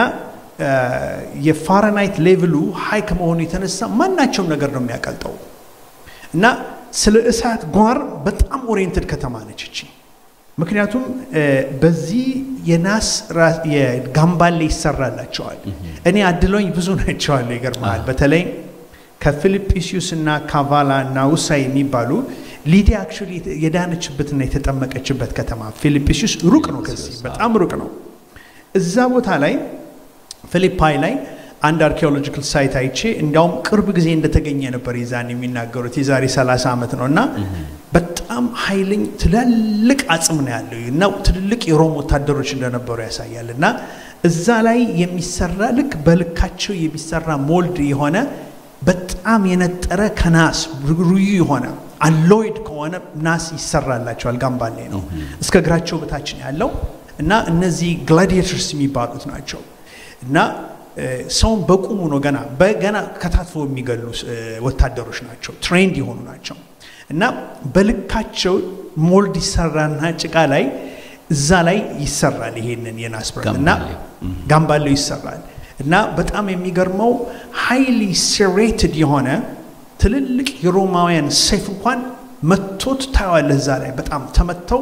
የፋራናይት ሌቭሉ ሃይ ከመሆኑ የተነሳ ማናቸውም ነገር ነው የሚያቀልጠው እና ስለ እሳት ጓር በጣም ኦሪየንትድ ከተማ ነች እቺ። ምክንያቱም በዚህ የናስ የጋምባሌ ይሰራላቸዋል። እኔ አድሎኝ ብዙ ናቸው አለ። ይገርማል። በተለይ ከፊልጵስዩስ እና ካቫላ እና ውሳ የሚባሉ ሊዲያ አክቹሊ የዳነችበትና የተጠመቀችበት ከተማ ፊልጵስዩስ ሩቅ ነው፣ ከዚህ በጣም ሩቅ ነው። እዛ ቦታ ላይ ፊሊፓይ ላይ አንድ አርኪኦሎጂካል ሳይት አይቼ እንዲያውም ቅርብ ጊዜ እንደተገኘ ነበር ይዛን የሚናገሩት የዛሬ 30 ዓመት ነውና በጣም ኃይለኛ ትልልቅ አጽም ነው ያለው እና ትልልቅ የሮም ወታደሮች እንደነበሩ ያሳያልና እዛ ላይ የሚሰራ ልክ በልካቸው የሚሰራ ሞልድ የሆነ በጣም የነጠረ ከናስ ሩዩ የሆነ አሎይድ ከሆነ ናስ ይሰራላቸዋል። ጋምባሌ ነው እስከ እግራቸው በታች ያለው እና እነዚህ ግላዲኤተርስ የሚባሉት ናቸው እና ሰውን በቁሙ ነው ገና ከታትፎ የሚገሉ ወታደሮች ናቸው። ትሬንድ የሆኑ ናቸው እና በልካቸው ሞልድ ይሰራና ጭቃ ላይ እዛ ላይ ይሰራል። ይሄንን የናስ ብረት እና ጋምባሌው ይሰራል እና በጣም የሚገርመው ሃይሊ ሴሬትድ የሆነ ትልልቅ የሮማውያን ሰይፍ እንኳን መቶት ታያዋለህ። እዛ ላይ በጣም ተመተው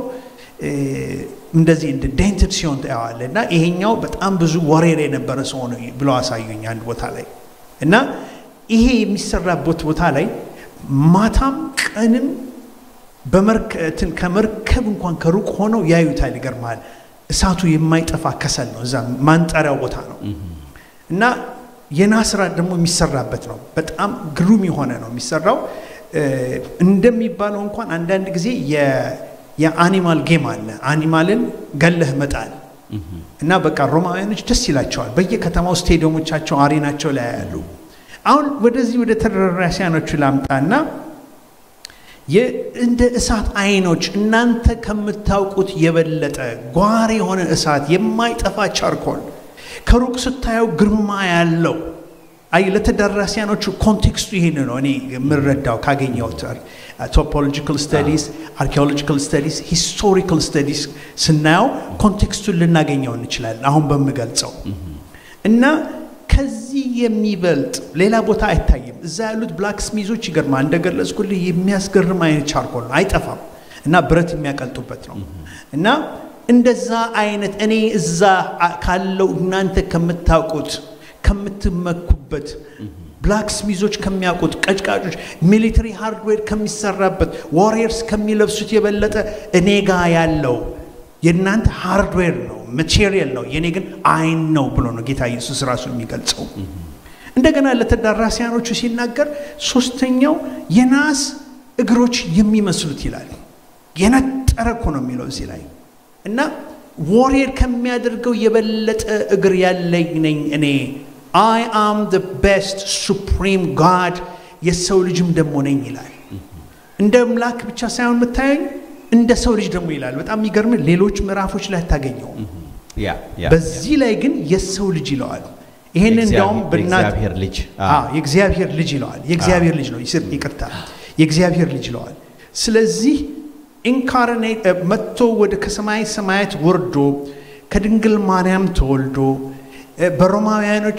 እንደዚህ እንደ ዴንትድ ሲሆን ታያዋለህ እና ይሄኛው በጣም ብዙ ወሬር የነበረ ሰው ነው ብለው አሳዩኝ አንድ ቦታ ላይ እና ይሄ የሚሰራበት ቦታ ላይ ማታም ቀንም ከመርከብ እንኳን ከሩቅ ሆነው ያዩታል። ይገርማል። እሳቱ የማይጠፋ ከሰል ነው። እዛ ማንጠሪያው ቦታ ነው እና የናስራ ደግሞ የሚሰራበት ነው። በጣም ግሩም የሆነ ነው የሚሰራው። እንደሚባለው እንኳን አንዳንድ ጊዜ የአኒማል ጌም አለ። አኒማልን ገለህ መጣል እና በቃ ሮማውያኖች ደስ ይላቸዋል። በየከተማው ስቴዲየሞቻቸው አሬናቸው ላይ ያሉ። አሁን ወደዚህ ወደ ተደራሲያኖቹ ላምጣና እንደ እሳት አይኖች እናንተ ከምታውቁት የበለጠ ጓር የሆነ እሳት የማይጠፋ ቻርኮል ከሩቅ ስታየው ግርማ ያለው አይ ለተደራሲያኖቹ ኮንቴክስቱ ይሄን ነው እኔ የምረዳው ካገኘሁት ቶፖሎጂካል ስተዲስ አርኪኦሎጂካል ስተዲስ ሂስቶሪካል ስተዲስ ስናየው ኮንቴክስቱን ልናገኘው እንችላለን አሁን በመገልጸው እና ከዚህ የሚበልጥ ሌላ ቦታ አይታይም እዛ ያሉት ብላክ ስሚዞች ይገርማ እንደገለጽኩልህ የሚያስገርም አይነት ቻርኮል አይጠፋም እና ብረት የሚያቀልጡበት ነው እና እንደዛ አይነት እኔ እዛ ካለው እናንተ ከምታውቁት ከምትመኩበት ብላክ ስሚዞች ከሚያውቁት ቀጭቃጮች ሚሊተሪ ሃርድዌር ከሚሰራበት ዋሪየርስ ከሚለብሱት የበለጠ እኔ ጋር ያለው የእናንተ ሃርድዌር ነው ማቴሪያል ነው የኔ ግን አይን ነው ብሎ ነው ጌታ ኢየሱስ ራሱ የሚገልጸው እንደገና ለተዳራሲያኖቹ ሲናገር ሶስተኛው የናስ እግሮች የሚመስሉት ይላል የነጠረ እኮ ነው የሚለው እዚህ ላይ እና ዋሪየር ከሚያደርገው የበለጠ እግር ያለኝ ነኝ እኔ I am the best supreme God የሰው ልጅም ደሞ ነኝ ይላል እንደ አምላክ ብቻ ሳይሆን መታየኝ እንደ ሰው ልጅ ደሞ ይላል በጣም የሚገርም ሌሎች ምዕራፎች ላይ ታገኘው በዚህ ላይ ግን የሰው ልጅ ይለዋል ይሄንን እንደውም በእግዚአብሔር ልጅ የእግዚአብሔር ልጅ ይለዋል የእግዚአብሔር ልጅ ነው ይቅርታ የእግዚአብሔር ልጅ ይለዋል ስለዚህ ኢንካርኔት መጥቶ ወደ ከሰማይ ሰማያት ወርዶ ከድንግል ማርያም ተወልዶ በሮማውያኖች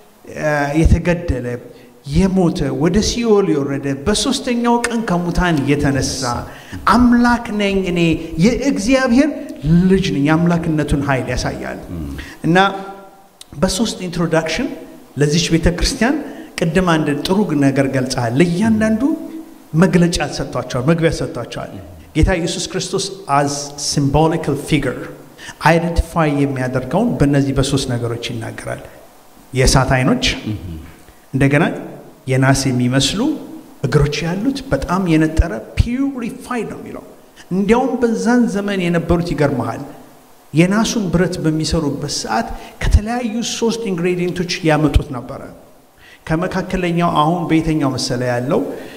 የተገደለ የሞተ ወደ ሲኦል የወረደ በሶስተኛው ቀን ከሙታን የተነሳ አምላክ ነኝ እኔ የእግዚአብሔር ልጅ ነኝ አምላክነቱን ኃይል ያሳያል እና በሶስት ኢንትሮዳክሽን ለዚህ ቤተክርስቲያን ቀደም አንድ ጥሩ ነገር ገልጸሃል ለእያንዳንዱ መግለጫ ሰጥቷቸዋል መግቢያ ሰጥቷቸዋል ጌታ ኢየሱስ ክርስቶስ as symbolical figure አይደንቲፋይ የሚያደርገውን በእነዚህ በሶስት ነገሮች ይናገራል የእሳት አይኖች እንደገና የናስ የሚመስሉ እግሮች ያሉት በጣም የነጠረ ፒዩሪፋይድ ነው የሚለው እንዲያውም በዛን ዘመን የነበሩት ይገርማል የናሱን ብረት በሚሰሩበት ሰዓት ከተለያዩ ሶስት ኢንግሬዲየንቶች ያመጡት ነበር ከመካከለኛው አሁን በየትኛው መሰለ ያለው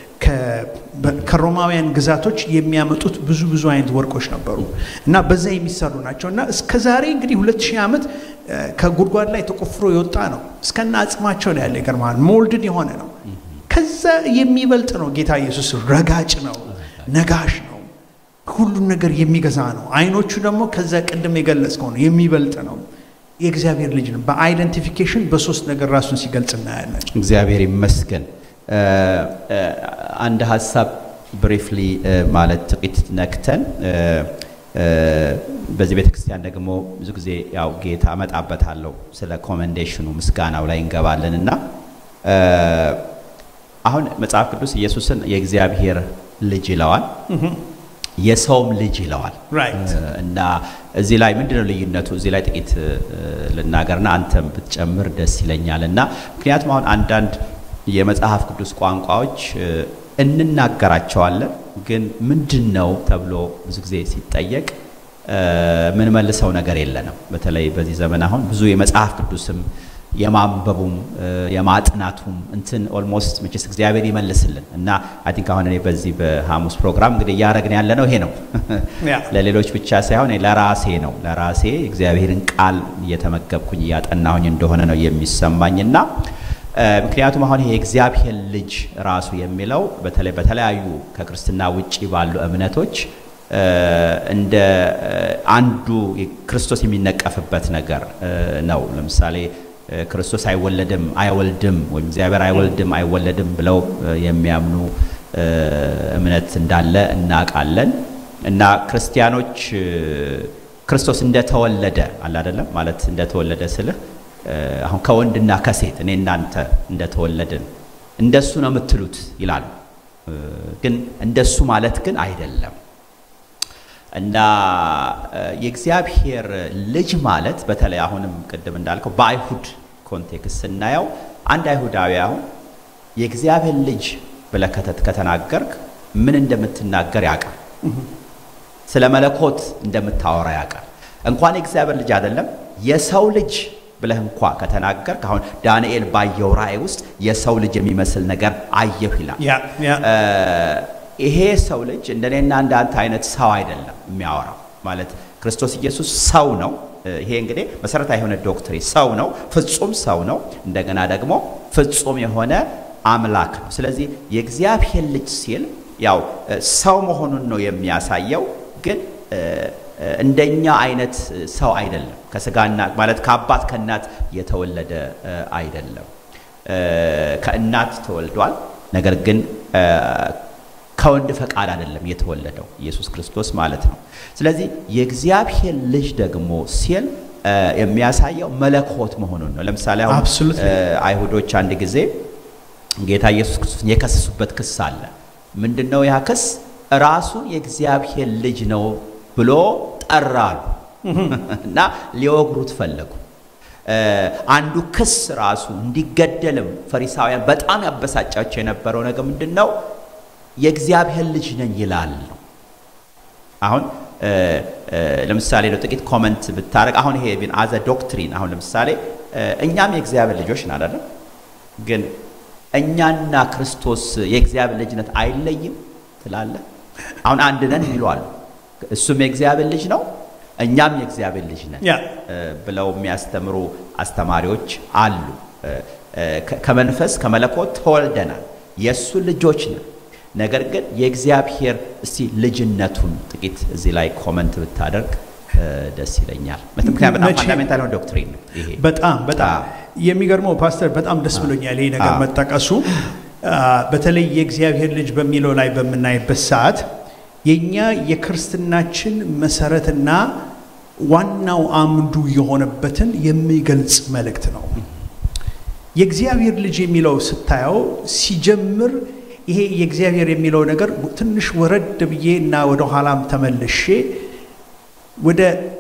ከሮማውያን ግዛቶች የሚያመጡት ብዙ አይነት ወርቆች ነበሩ እና በዛ የሚሰሩ ናቸውና እስከ ዛሬ እንግዲህ 2000 ዓመት ከጉድጓድ ላይ ተቆፍሮ የወጣ ነው እስከና አጽማቸው ላይ ያለ ይገርማል ሞልድድ የሆነ ነው ከዛ የሚበልጥ ነው ጌታ ኢየሱስ ረጋጭ ነው ነጋሽ ነው ሁሉ ነገር የሚገዛ ነው አይኖቹ ደግሞ ከዛ ቀደም የገለጽከው ነው የሚበልጥ ነው የእግዚአብሔር ልጅ ነው በአይደንቲፊኬሽን በሶስት ነገር ራሱን ሲገልጽ እናያለን እግዚአብሔር ይመስገን አንድ ሐሳብ ብሪፍሊ ማለት ጥቂት ነክተን በዚህ ቤተክርስቲያን ደግሞ ብዙ ጊዜ ያው ጌታ አመጣበታለሁ ስለ ኮመንዴሽኑ ምስጋናው ላይ እንገባለንና አሁን መጽሐፍ ቅዱስ ኢየሱስን የእግዚአብሔር ልጅ ይለዋል የሰውም ልጅ ይለዋል እና እዚህ ላይ ምንድነው ልዩነቱ እዚህ ላይ ጥቂት ልናገርና አንተም ብትጨምር ደስ ይለኛልና ምክንያቱም አሁን አንዳንድ የመጽሐፍ ቅዱስ ቋንቋዎች እንናገራቸዋለን ግን ምንድነው ተብሎ ብዙ ጊዜ ሲጠየቅ ምን መልሰው ነገር የለንም በተለይ በዚህ ዘመን አሁን ብዙ የመጽሐፍ ቅዱስም የማንበቡም የማጥናቱም እንትን ኦልሞስት መቼስ እግዚአብሔር ይመልስልን እና አይ ቲንክ አሁን እኔ በዚህ በሐሙስ ፕሮግራም እንግዲህ ያረግን ያለነው ይሄ ነው ለሌሎች ብቻ ሳይሆን ለራሴ እግዚአብሔርን ቃል እየተመገብኩኝ ያጠናሁኝ እንደሆነ ነው የሚሰማኝና ምክንያቱም አሁን ይሄ እግዚአብሔር ልጅ ራሱ የሚለው በተለያዩ ከክርስትና ውጪ ባሉ እምነቶች እንደ አንዱ ክርስቶስ የሚነቀፍበት ነገር ነው ለምሳሌ ክርስቶስ አይወልድም ወይም እግዚአብሔር አይወልድም ብለው የሚያምኑ እምነት እንዳለ እናቃለን እና ክርስቲያኖች ክርስቶስ እንደተወለደ አለ አይደለም ማለት እንደተወለደ ስልህ አሁን ከወንድና ከሴት እኔ እናንተ እንደተወለድን እንደሱ ነው የምትሉት ይላል ግን እንደሱ ማለት ግን አይደለም እና የእግዚአብሔር ልጅ ማለት በተለይ አሁንም ቀደም እንዳልከው በአይሁድ ኮንቴክስት ስናየው አንድ አይሁዳዊ አሁን የእግዚአብሔር ልጅ ብለከተት ከተናገርክ ምን እንደምትናገር ያውቃል ስለ መለኮት እንደምታወራ ያውቃል እንኳን የእግዚአብሔር ልጅ አይደለም የሰው ልጅ ብለህ እንኳን ከተናገርክ አሁን ዳንኤል ባየው ራእይ ውስጥ የሰው ልጅ የሚመስል ነገር አየሁ ይላል ይሄ ሰው ልጅ እንደኔና እንዳንተ አይነት ሰው አይደለም የሚያወራው ማለት ክርስቶስ ኢየሱስ ሰው ነው ይሄ እንግዲህ መሰረታዊ የሆነ ዶክትሪን ሰው ነው ፍጹም ሰው ነው እንደገና ደግሞ ፍጹም የሆነ አምላክ ነው። ስለዚህ የእግዚአብሔር ልጅ ሲል ያው ሰው መሆኑን ነው የሚያሳየው፣ ግን እንደኛ አይነት ሰው አይደለም። ከስጋና ማለት ከአባት ከእናት የተወለደ አይደለም። ከእናት ተወልዷል፣ ነገር ግን ከወንድ ፈቃድ አይደለም የተወለደው ኢየሱስ ክርስቶስ ማለት ነው። ስለዚህ የእግዚአብሔር ልጅ ደግሞ ሲል የሚያሳየው መለኮት መሆኑን ነው። ለምሳሌ አሁን አይሁዶች አንድ ጊዜ ጌታ ኢየሱስ ክርስቶስን የከሰሱበት ክስ አለ። ምንድነው ያ ክስ? ራሱን የእግዚአብሔር ልጅ ነው ብሎ ጠራሉ እና ሊወግሩት ፈለጉ። አንዱ ክስ ራሱ እንዲገደልም ፈሪሳውያን በጣም ያበሳጫቸው የነበረው ነገር ምንድነው? የእግዚአብሔር ልጅ ነኝ ይላል ነው። አሁን ለምሳሌ ነው ጥቂት ኮሜንት ብታረግ አሁን ይሄ ቢን አዘ ዶክትሪን አሁን ለምሳሌ እኛም የእግዚአብሔር ልጆች ነን አይደል? ግን እኛና ክርስቶስ የእግዚአብሔር ልጅነት አይለይም ትላለህ? አሁን አንድ ነን ይሏል። እሱም የእግዚአብሔር ልጅ ነው እኛም የእግዚአብሔር ልጅ ነን ብለው የሚያስተምሩ አስተማሪዎች አሉ። ከመንፈስ ከመለኮት ተወልደናል፣ የሱ ልጆች ነን። ነገር ግን የእግዚአብሔር እስቲ ልጅነቱን ጥቂት እዚህ ላይ ኮሜንት ብታደርግ ደስ ይለኛል። ምክንያቱም በጣም ፋንዳሜንታል ነው ዶክትሪን ነው ይሄ። በጣም የሚገርመው ፓስተር በጣም ደስ ብሎኛል ይሄ ነገር መጠቀሱ። በተለይ የእግዚአብሔር ልጅ በሚለው ላይ በመናይበት ሰዓት የኛ የክርስትናችን መሰረትና ዋናው አምዱ የሆነበትን የሚገልጽ መልእክት ነው። የእግዚአብሔር ልጅ የሚለው ስታየው ሲጀምር ይሄ የእግዚአብሔር የሚለው ነገር ትንሽ ወረድ ብዬና ወደ ኋላም ተመልሼ ወደ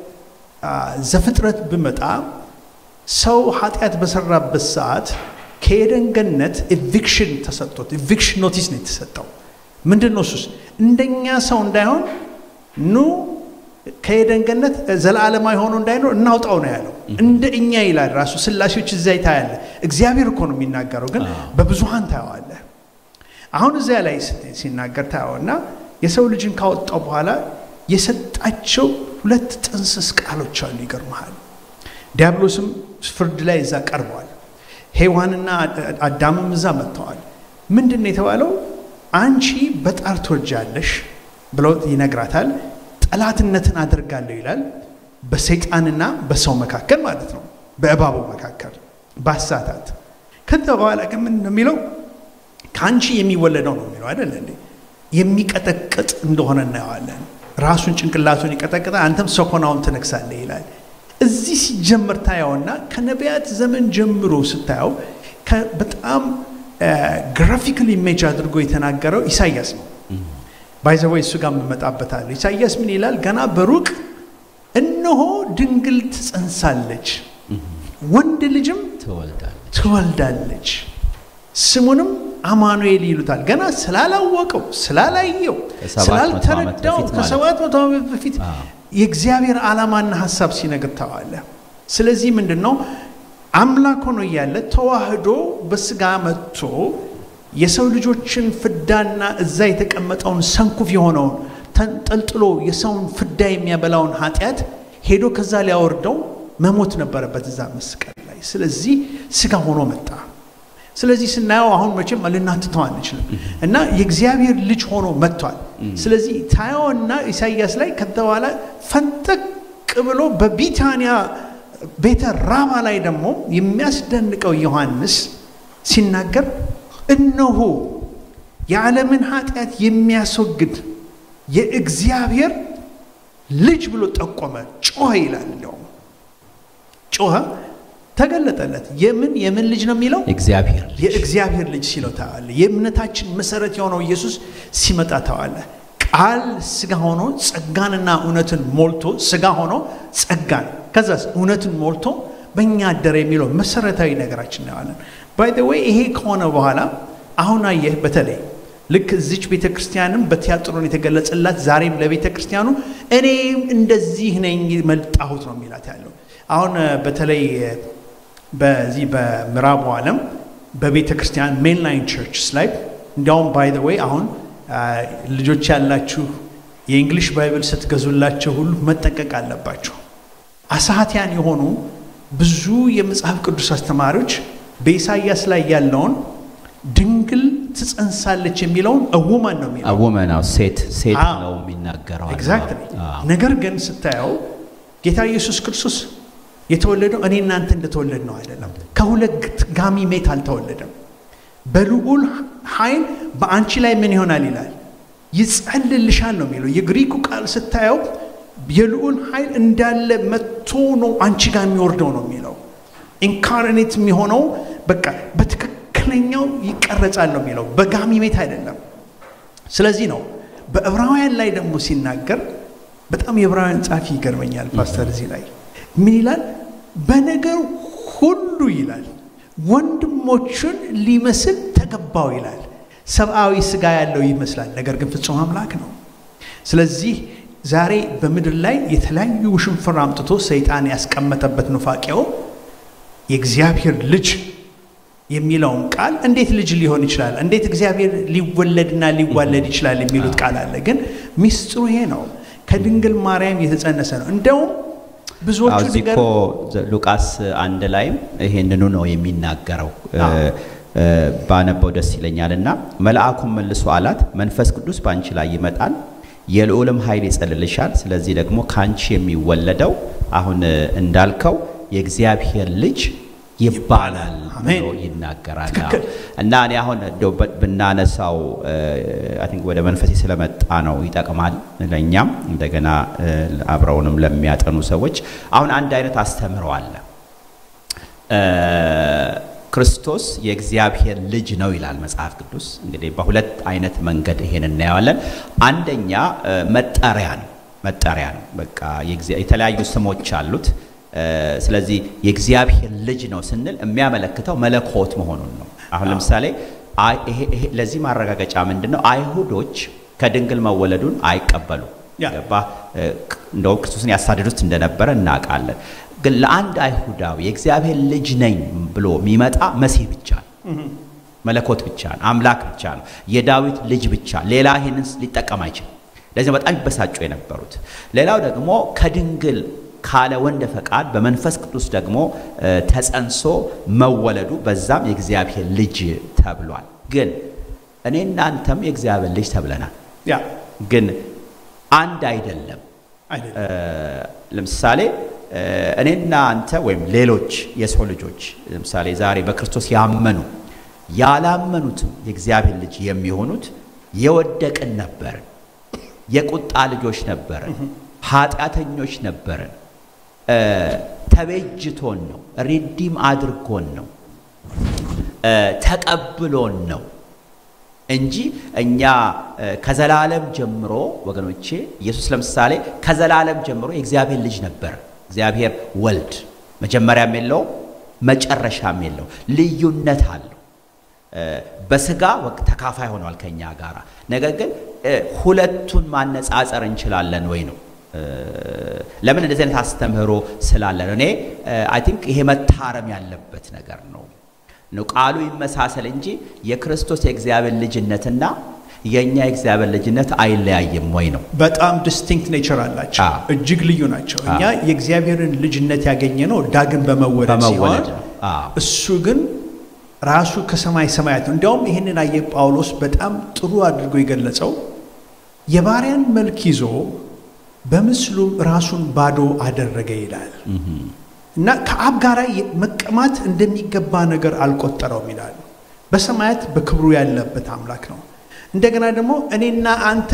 ዘፍጥረት ብመጣ ሰው ኃጢአት በሰራበት ሰዓት ከኤደን ገነት ኤቪክሽን ተሰጥቶት ኤቪክሽን ኖቲስ ነው የተሰጠው። ምንድነው እሱስ? እንደኛ ሰው እንዳይሆን ኑ ከኤደን ገነት ዘላለማዊ ሆኖ እንዳይኖር እናውጣው ነው ያለው። እንደኛ ይላል ራሱ ስላሴዎች እዛ ይታያል። እግዚአብሔር እኮ ነው የሚናገረው፣ ግን በብዙሃን ታያዋለ። አሁን እዛ ላይ ሲናገር ታያውና የሰው ልጅን ካወጣው በኋላ የሰጣቸው ሁለት ጥንስስ ቃሎች አሉ። ይገርማል። ዲያብሎስም ፍርድ ላይ እዛ ቀርቧል። ሔዋንና አዳምም እዛ መጥተዋል። ምንድነው የተባለው? አንቺ በጣር ትወልጃለሽ ብለው ይነግራታል። ጠላትነትን አደርጋለሁ ይላል በሰይጣንና በሰው መካከል ማለት ነው፣ በእባቡ መካከል ባሳታት። ከዛ በኋላ ግን ምን ነው የሚለው? ካንቺ የሚወለደው ነው የሚለው አይደል እንዴ? የሚቀጠቅጥ እንደሆነ እናየዋለን። ራሱን ጭንቅላቱን ይቀጠቅጣል፣ አንተም ሰኮናውን ትነክሳለህ ይላል። እዚህ ሲጀምር ታያውና ከነቢያት ዘመን ጀምሮ ስታየው በጣም ግራፊካል ኢሜጅ አድርጎ የተናገረው ኢሳይያስ ነው። ባይዘው እሱ ጋር መመጣበታል። ኢሳይያስ ምን ይላል? ገና በሩቅ እነሆ ድንግል ትጸንሳለች፣ ወንድ ልጅም ትወልዳለች፣ ስሙንም አማኑኤል ይሉታል። ገና ስላላወቀው ስላላየው ስላልተረዳው ከ700 ዓመት በፊት የእግዚአብሔር ዓላማና ሐሳብ ሲነግር ታዋለ። ስለዚህ ምንድነው አምላክ ሆኖ ያለ ተዋህዶ በስጋ መጥቶ የሰው ልጆችን ፍዳና እዛ የተቀመጠውን ሰንኩፍ የሆነውን ተንጠልጥሎ የሰውን ፍዳ የሚያበላውን ኃጢአት ሄዶ ከዛ ሊያወርደው መሞት ነበረበት እዛ መስቀል ላይ። ስለዚህ ስጋ ሆኖ መጣ። ስለዚህ ስናየው አሁን መቼም ልናትተው አንችልም እና የእግዚአብሔር ልጅ ሆኖ መጥቷል። ስለዚህ ታየውና ኢሳይያስ ላይ ከተባለ ፈንጠቅ ብሎ በቢታንያ ቤተ ራማ ላይ ደግሞ የሚያስደንቀው ዮሐንስ ሲናገር እነሆ የዓለምን ኃጢአት የሚያስወግድ የእግዚአብሔር ልጅ ብሎ ጠቆመ፣ ጮኸ ይላል። እንደውም ጮኸ፣ ተገለጠለት። የምን ልጅ ነው የሚለው? የእግዚአብሔር ልጅ ሲለው ታዋለ። የእምነታችን መሰረት የሆነው ኢየሱስ ሲመጣ ታዋለ። ቃል ስጋ ሆኖ ጸጋንና እውነትን ሞልቶ ስጋ ሆኖ ጸጋን ከዛስ እውነትን ሞልቶ በእኛ አደረ የሚለው መሰረታዊ ነገራችን ነው ያለን። ባይ ዘ ዌይ ይሄ ከሆነ በኋላ አሁን አየህ በተለይ ልክ እዚች ቤተክርስቲያንም በቲያትሮን የተገለጸላት ዛሬም ለቤተክርስቲያኑ እኔም እንደዚህ ነኝ መልጣሁት ነው የሚላት ያለው። አሁን በተለይ በዚህ በምዕራቡ ዓለም በቤተክርስቲያን ሜንላይን ቸርችስ ላይ እንዲያውም ባይ ዘ ዌይ አሁን ልጆች ያላችሁ የእንግሊሽ ባይብል ስትገዙላችሁ ሁሉ መጠንቀቅ አለባችሁ። አሳሃቲያን የሆኑ ብዙ የመጽሐፍ ቅዱስ አስተማሪዎች በኢሳይያስ ላይ ያለውን ድንግል ትጸንሳለች የሚለውን አውማን ነው የሚለው አውማን ነው ሴት ነው የሚናገረው ኤግዛክትሊ ነገር ግን ስታየው ጌታ ኢየሱስ ክርስቶስ የተወለደው እኔ እናንተ እንደተወለድ ነው አይደለም ከሁለት ጋሚ ሜት አልተወለደም በልዑል ኃይል በአንቺ ላይ ምን ይሆናል ይላል ይጸልልሻል ነው የሚለው የግሪኩ ቃል ስታየው የልዑል ኃይል እንዳለ መጥቶ ነው አንቺ ጋር የሚወርደው ነው የሚለው ኢንካርኔት የሚሆነው በቃ በትክክለኛው ይቀረጻል ነው የሚለው በጋሚ ሜት አይደለም ስለዚህ ነው በዕብራውያን ላይ ደግሞ ሲናገር በጣም የዕብራውያን ጻፊ ይገርመኛል ፓስተር እዚህ ላይ ምን ይላል በነገር ሁሉ ይላል ወንድሞቹን ሊመስል ተገባው ይላል ሰብአዊ ስጋ ያለው ይመስላል ነገር ግን ፍጹም አምላክ ነው ስለዚህ ዛሬ በምድር ላይ የተለያዩ ውሽንፍር አምጥቶ ሰይጣን ያስቀመጠበት ኑፋቄው የእግዚአብሔር ልጅ የሚለውን ቃል እንዴት ልጅ ሊሆን ይችላል እንዴት እግዚአብሔር ሊወለድና ሊዋለድ ይችላል የሚሉት ቃል አለ ግን ሚስጥሩ ይሄ ነው ከድንግል ማርያም የተጸነሰ ነው እንደውም ብዙዎቹ ዲኮ ሉቃስ 1 ላይ ይሄንኑ ነው የሚናገረው ባነበው ደስ ይለኛልና መልአኩም መልሶ አላት መንፈስ ቅዱስ ባንቺ ላይ ይመጣል የልዑልም ኃይል ይጸልልሻል ስለዚህ ደግሞ ካንቺ የሚወለደው አሁን እንዳልከው የእግዚአብሔር ልጅ ይባላል ብሎ ይናገራል እና እኔ አሁን ብናነሳው አይ ቲንክ ወደ መንፈሴ ስለመጣ ነው ይጠቅማል ለኛም እንደገና አብረውንም ለሚያጠኑ ሰዎች አሁን አንድ አይነት አስተምሮ አለ ክርስቶስ የእግዚአብሔር ልጅ ነው ይላል መጽሐፍ ቅዱስ እንግዲህ በሁለት አይነት መንገድ ይሄን እናያለን አንደኛ መጠሪያ ነው በቃ የተለያዩ ስሞች አሉት ስለዚህ የእግዚአብሔር ልጅ ነው ስንል የሚያመለክተው መለኮት መሆኑን ነው አሁን ለምሳሌ ይሄ ለዚህ ማረጋገጫ ምንድነው አይሁዶች ከድንግል መወለዱን አይቀበሉ ያባ እንደው ክርስቶስን ያሳደዱት እንደነበረ እናውቃለን ግን ለአንድ አይሁዳዊ የእግዚአብሔር ልጅ ነኝ ብሎ የሚመጣ መሲህ ብቻ መለኮት ብቻ አምላክ ብቻ ነው የዳዊት ልጅ ብቻ ሌላ ይሄንን ሊጠቀም አይችልም ለዚህ በጣም ይበሳጩ የነበሩት ሌላው ደግሞ ከድንግል ካለ ወንድ ፈቃድ በመንፈስ ቅዱስ ደግሞ ተጸንሶ መወለዱ በዛም የእግዚአብሔር ልጅ ተብሏል ግን እኔና አንተም የእግዚአብሔር ልጅ ተብለናል ያ ግን አንድ አይደለም ለምሳሌ እኔና አንተ ወይም ሌሎች የሰው ልጆች ለምሳሌ ዛሬ በክርስቶስ ያመኑ ያላመኑትም የእግዚአብሔር ልጅ የሚሆኑት የወደቅን ነበር የቁጣ ልጆች ነበር ኃጢአተኞች ነበር ተበጅቶን ነው ሪዲም አድርጎን ነው ተቀብሎን ነው እንጂ እኛ ከዘላለም ጀምሮ ወገኖቼ ኢየሱስ ለምሳሌ ከዘላለም ጀምሮ የእግዚአብሔር ልጅ ነበር እግዚአብሔር ወልድ መጀመሪያም የለው መጨረሻም የለው ልዩነት አለው በስጋ ወቅት ተካፋይ ሆኗል ከኛ ጋራ ነገር ግን ሁለቱን ማነጻጸር እንችላለን ወይ ነው ለምን እንደዚህ አይነት አስተምህሮ ስላለ እኔ አይ ቲንክ ይሄ መታረም ያለበት ነገር ነው ቃሉ ይመሳሰል እንጂ የክርስቶስ የእግዚአብሔር ልጅነትና የኛ የእግዚአብሔር ልጅነት አይለያይም ወይ ነው በጣም ዲስቲንክት ኔቸር አላቸው እጅግ ልዩ ናቸው እኛ የእግዚአብሔርን ልጅነት ያገኘነው ዳግም በመወለድ ሲሆን እሱ ግን ራሱ ከሰማይ ሰማያት እንደውም ይሄንን አየ ጳውሎስ በጣም ጥሩ አድርጎ ይገለጸው የባሪያን መልክ ይዞ በምስሉም ራሱን ባዶ አደረገ ይላል እና ከአብ ጋር መቀማት እንደሚገባ ነገር አልቆጠረውም ይላል በሰማያት በክብሩ ያለበት አምላክ ነው እንደገና ደግሞ እኔና አንተ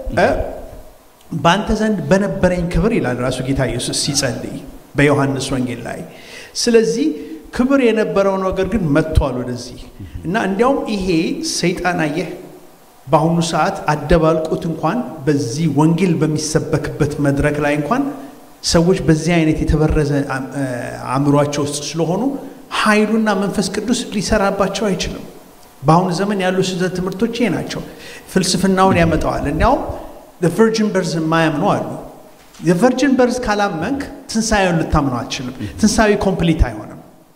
ባንተ ዘንድ በነበረኝ ክብር ይላል ራሱ ጌታ ኢየሱስ ሲጸልይ በዮሐንስ ወንጌል ላይ ስለዚህ ክብር የነበረው ነገር ግን መጥቷል ወደዚህ እና እንዲያውም ይሄ ሰይጣን አየህ በአሁኑ ሰዓት አደባልቁት እንኳን በዚህ ወንጌል በሚሰበክበት መድረክ ላይ እንኳን ሰዎች በዚህ አይነት የተበረዘ አእምሯቸው ውስጥ ስለሆኑ ኃይሉና መንፈስ ቅዱስ ሊሰራባቸው አይችልም በአሁኑ ዘመን ያሉ ስህተት ትምህርቶች ይሄ ናቸው ፍልስፍናውን ያመጣዋል እንዲያውም the virgin birth የማያምኑ አሉ the virgin birth ካላመንክ ትንሣኤውን ልታምነው አትችልም ትንሣኤው ኮምፕሊት አይሆንም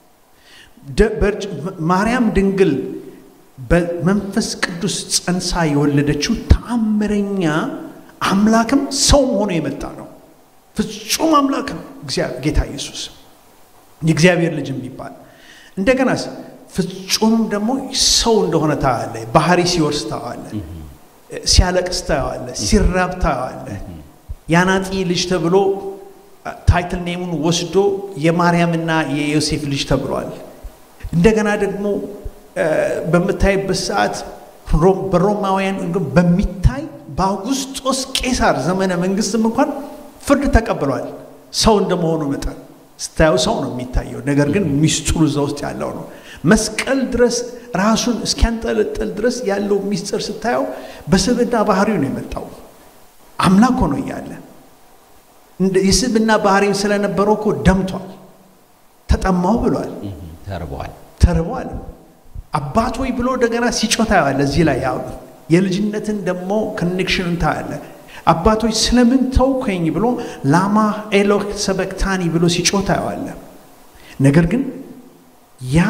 ማርያም ድንግል በመንፈስ ቅዱስ ጸንሳ የወለደችው ተአምረኛ አምላክም ሰው ሆኖ የመጣ ነው ፍጹም አምላክ ነው ጌታ ኢየሱስ የእግዚአብሔር ልጅ የሚባል እንደገና ፍጹም ደግሞ ሰው እንደሆነ ታያለህ። ባህሪ ሲወርስ ታያለህ፣ ሲያለቅስ ታያለህ፣ ሲራብ ታያለህ። ያናጢ ልጅ ተብሎ ታይትል ኔሙን ወስዶ የማርያምና የዮሴፍ ልጅ ተብሏል። እንደገና ደግሞ በመታይበት ሰዓት በሮማውያን በሚታይ በአውግስጦስ ቄሳር ዘመነ መንግስትም እንኳን ፍርድ ተቀብሏል። ሰው እንደመሆኑ መጠን ስታየው ሰው ነው የሚታየው፣ ነገር ግን ሚስጥሩ እዛ ውስጥ ያለው ነው። መስቀል ድረስ ራሱን እስኪያንጠለጥል ድረስ ያለው ሚስጥር ስታየው በስብዕና ባህሪው ነው የመጣው። አምላክ ሆኖ እያለ የስብዕና ባህሪው ስለነበረው እኮ ደምቷል፣ ተጠማው ብሏል፣ ተርቧል። አባት ሆይ ብሎ እንደገና ሲጮህ ታያለ። እዚህ ላይ ያው የልጅነትን ደግሞ ኮኔክሽንን ታያለ። አባት ሆይ ስለምን ተውከኝ ብሎ ላማ ኤሎህ ሰበክታኒ ብሎ ሲጮህ ታያለ። ነገር ግን ያ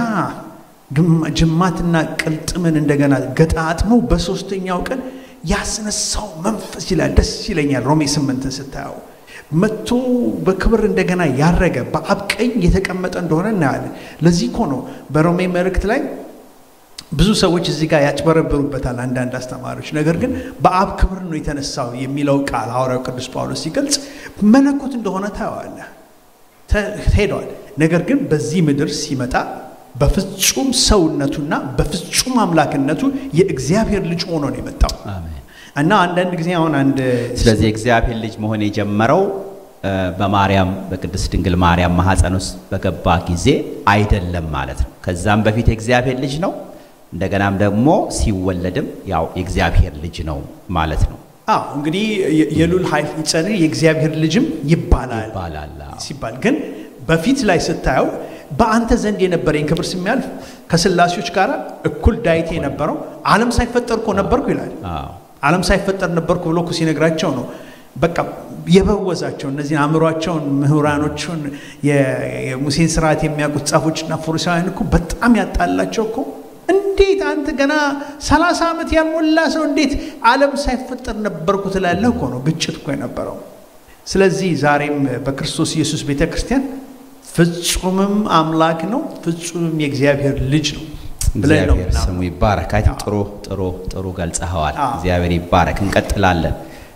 ጅማትና ቅልጥምን እንደገና ገጣጥሞ በሶስተኛው ቀን ያስነሳው መንፈስ ይላል። ደስ ይለኛል። ሮሜ 8 ስታየው መጥቶ በክብር እንደገና ያረገ በአብ ቀኝ የተቀመጠ እንደሆነ እናያለን። ለዚህ እኮ ነው በሮሜ መልእክት ላይ ብዙ ሰዎች እዚህ ጋር ያጭበረብሩበታል አንዳንድ አስተማሪዎች። ነገር ግን በአብ ክብር ነው የተነሳው የሚለው ቃል ሐዋርያው ቅዱስ ጳውሎስ ሲገልጽ መለኮት እንደሆነ ታየዋለህ፣ ሄዷል። ነገር ግን በዚህ ምድር ሲመጣ በፍጹም ሰውነቱና በፍጹም አምላክነቱ የእግዚአብሔር ልጅ ሆኖ ነው የመጣው። አሜን። እና አንዳንድ ጊዜ አሁን ስለዚህ የእግዚአብሔር ልጅ መሆን የጀመረው በማርያም በቅድስት ድንግል ማርያም ማህፀን ውስጥ በገባ ጊዜ አይደለም ማለት ነው። ከዛም በፊት የእግዚአብሔር ልጅ ነው። እንደገናም ደግሞ ሲወለድም ያው የእግዚአብሔር ልጅ ነው ማለት ነው። እንግዲህ የሉል ኃይል ይጸንዕ የእግዚአብሔር ልጅም ይባላል ሲባል ግን በፊት ላይ ስታየው በአንተ ዘንድ የነበረኝ ክብር ሲያልፍ ከስላሴዎች ጋር እኩል ዳይቴ የነበረው ዓለም ሳይፈጠር እኮ ነበርኩ ይላል። ዓለም ሳይፈጠር ነበርኩ ብሎ እኮ ሲነግራቸው ነው በቃ የበወዛቸው እነዚህ አእምሯቸውን ምሁራኖቹን የሙሴን ስርዓት የሚያውቁት ጻፎችና ፈሪሳውያን እኮ በጣም ያጣላቸው እኮ እንዴት አንተ ገና 30 ዓመት ያልሞላ ሰው እንዴት ዓለም ሳይፈጠር ነበርኩ ትላለህ እኮ ነው ግጭት እኮ የነበረው። ስለዚህ ዛሬም በክርስቶስ ኢየሱስ ቤተክርስቲያን ፍጹምም አምላክ ነው፣ ፍጹምም የእግዚአብሔር ልጅ ነው ብለን ነው። ስሙ ይባረክ። አይ ጥሩ ገልጸዋል። እግዚአብሔር ይባረክ። እንቀጥላለን።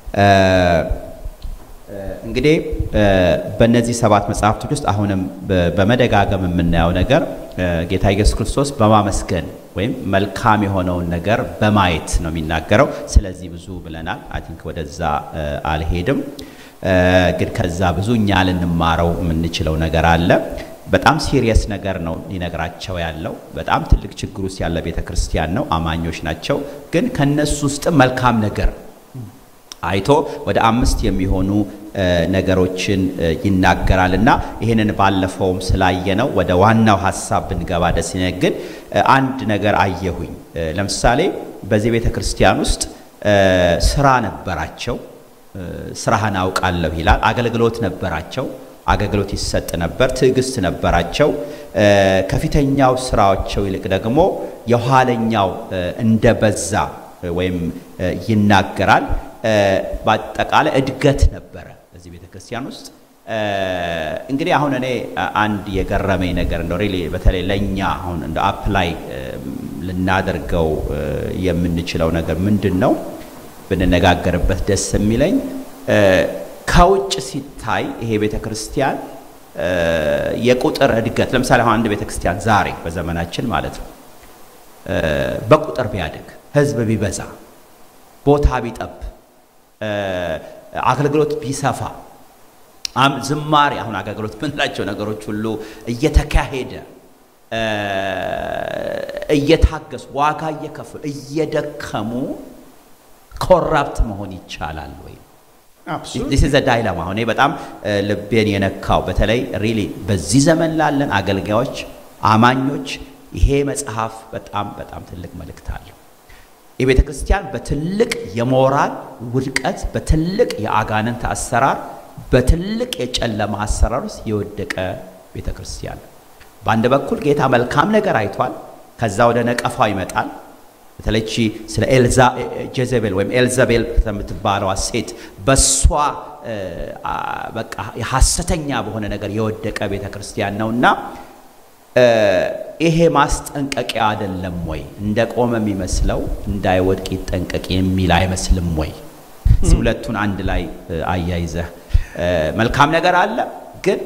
እንግዲህ በእነዚህ 7 መጽሐፍቶች ውስጥ አሁንም በመደጋገም የምናየው ነገር ጌታ ኢየሱስ ክርስቶስ በማመስገን ወይም መልካም የሆነውን ነገር በማየት ነው የሚናገረው። ስለዚህ ብዙ ብለናል። አይ ቲንክ ወደዛ አልሄድም። ግን ከዛ ብዙ እኛ ልንማረው የምንችለው ነገር አለ። በጣም ሲሪየስ ነገር ነው ሊነግራቸው ያለው። በጣም ትልቅ ችግር ውስጥ ያለ ቤተክርስቲያን ነው። አማኞች ናቸው። ግን ከነሱ ውስጥ መልካም ነገር አይቶ ወደ 5 የሚሆኑ ነገሮችን ይናገራልና ይሄንን ባለፈውም ስላየነው ወደ ዋናው ሐሳብ ብንገባ ደስ ይለኛል። ግን አንድ ነገር አየሁኝ። ለምሳሌ በዚህ ቤተክርስቲያን ውስጥ ስራ ነበራቸው። ስራህን አውቃለሁ ይላል። አገልግሎት ነበራቸው። አገልግሎት ይሰጥ ነበር። ትዕግስት ነበራቸው። ከፊተኛው ስራቸው ይልቅ ደግሞ የኋለኛው እንደበዛ ወይም ይናገራል። በአጠቃላይ እድገት ነበረ በዚህ ቤተክርስቲያን ውስጥ። እንግዲህ አሁን እኔ አንድ የገረመኝ ነገር ነው ሪሊ በተለይ ለኛ አሁን እንደ አፕላይ ልናደርገው የምንችለው ነገር ምንድነው ብንነጋገርበት ደስ የሚለኝ ከውጭ ሲታይ ይሄ ቤተክርስቲያን የቁጥር እድገት ለምሳሌ አሁን አንድ ቤተክርስቲያን ዛሬ በዘመናችን ማለት ነው በቁጥር ቢያድግ ህዝብ ቢበዛ ቦታ ቢጠብ አገልግሎት ቢሰፋ ዝማሬ አሁን አገልግሎት ምንላቸው ነገሮች ሁሉ እየተካሄደ እየታገሱ ዋጋ እየከፈሉ እየደከሙ ኮራፕት መሆን ይቻላል ወይ? this is a dilemma። አሁን በጣም ልቤን የነካው በተለይ ሪሊ በዚህ ዘመን ላለን አገልጋዮች አማኞች ይሄ መጽሐፍ በጣም ትልቅ መልእክት አለው። የቤተክርስቲያን በትልቅ የሞራል ውድቀት በትልቅ የአጋንንት አሰራር በትልቅ የጨለማ አሰራር ውስጥ የወደቀ ቤተክርስቲያን። በአንድ በኩል ጌታ መልካም ነገር አይቷል። ከዛ ወደ ነቀፋው ይመጣል። በተለይ ስለ ጀዘቤል ወይም ኤልዛቤል የምትባለው ሴት በሷ በቃ የሐሰተኛ በሆነ ነገር የወደቀ ቤተክርስቲያን ነውና ይሄ ማስጠንቀቂያ አይደለም ወይ? እንደቆመ የሚመስለው እንዳይወድቅ ይጠንቀቅ የሚል አይመስልም ወይ? ሁለቱን አንድ ላይ አያይዘህ መልካም ነገር አለ ግን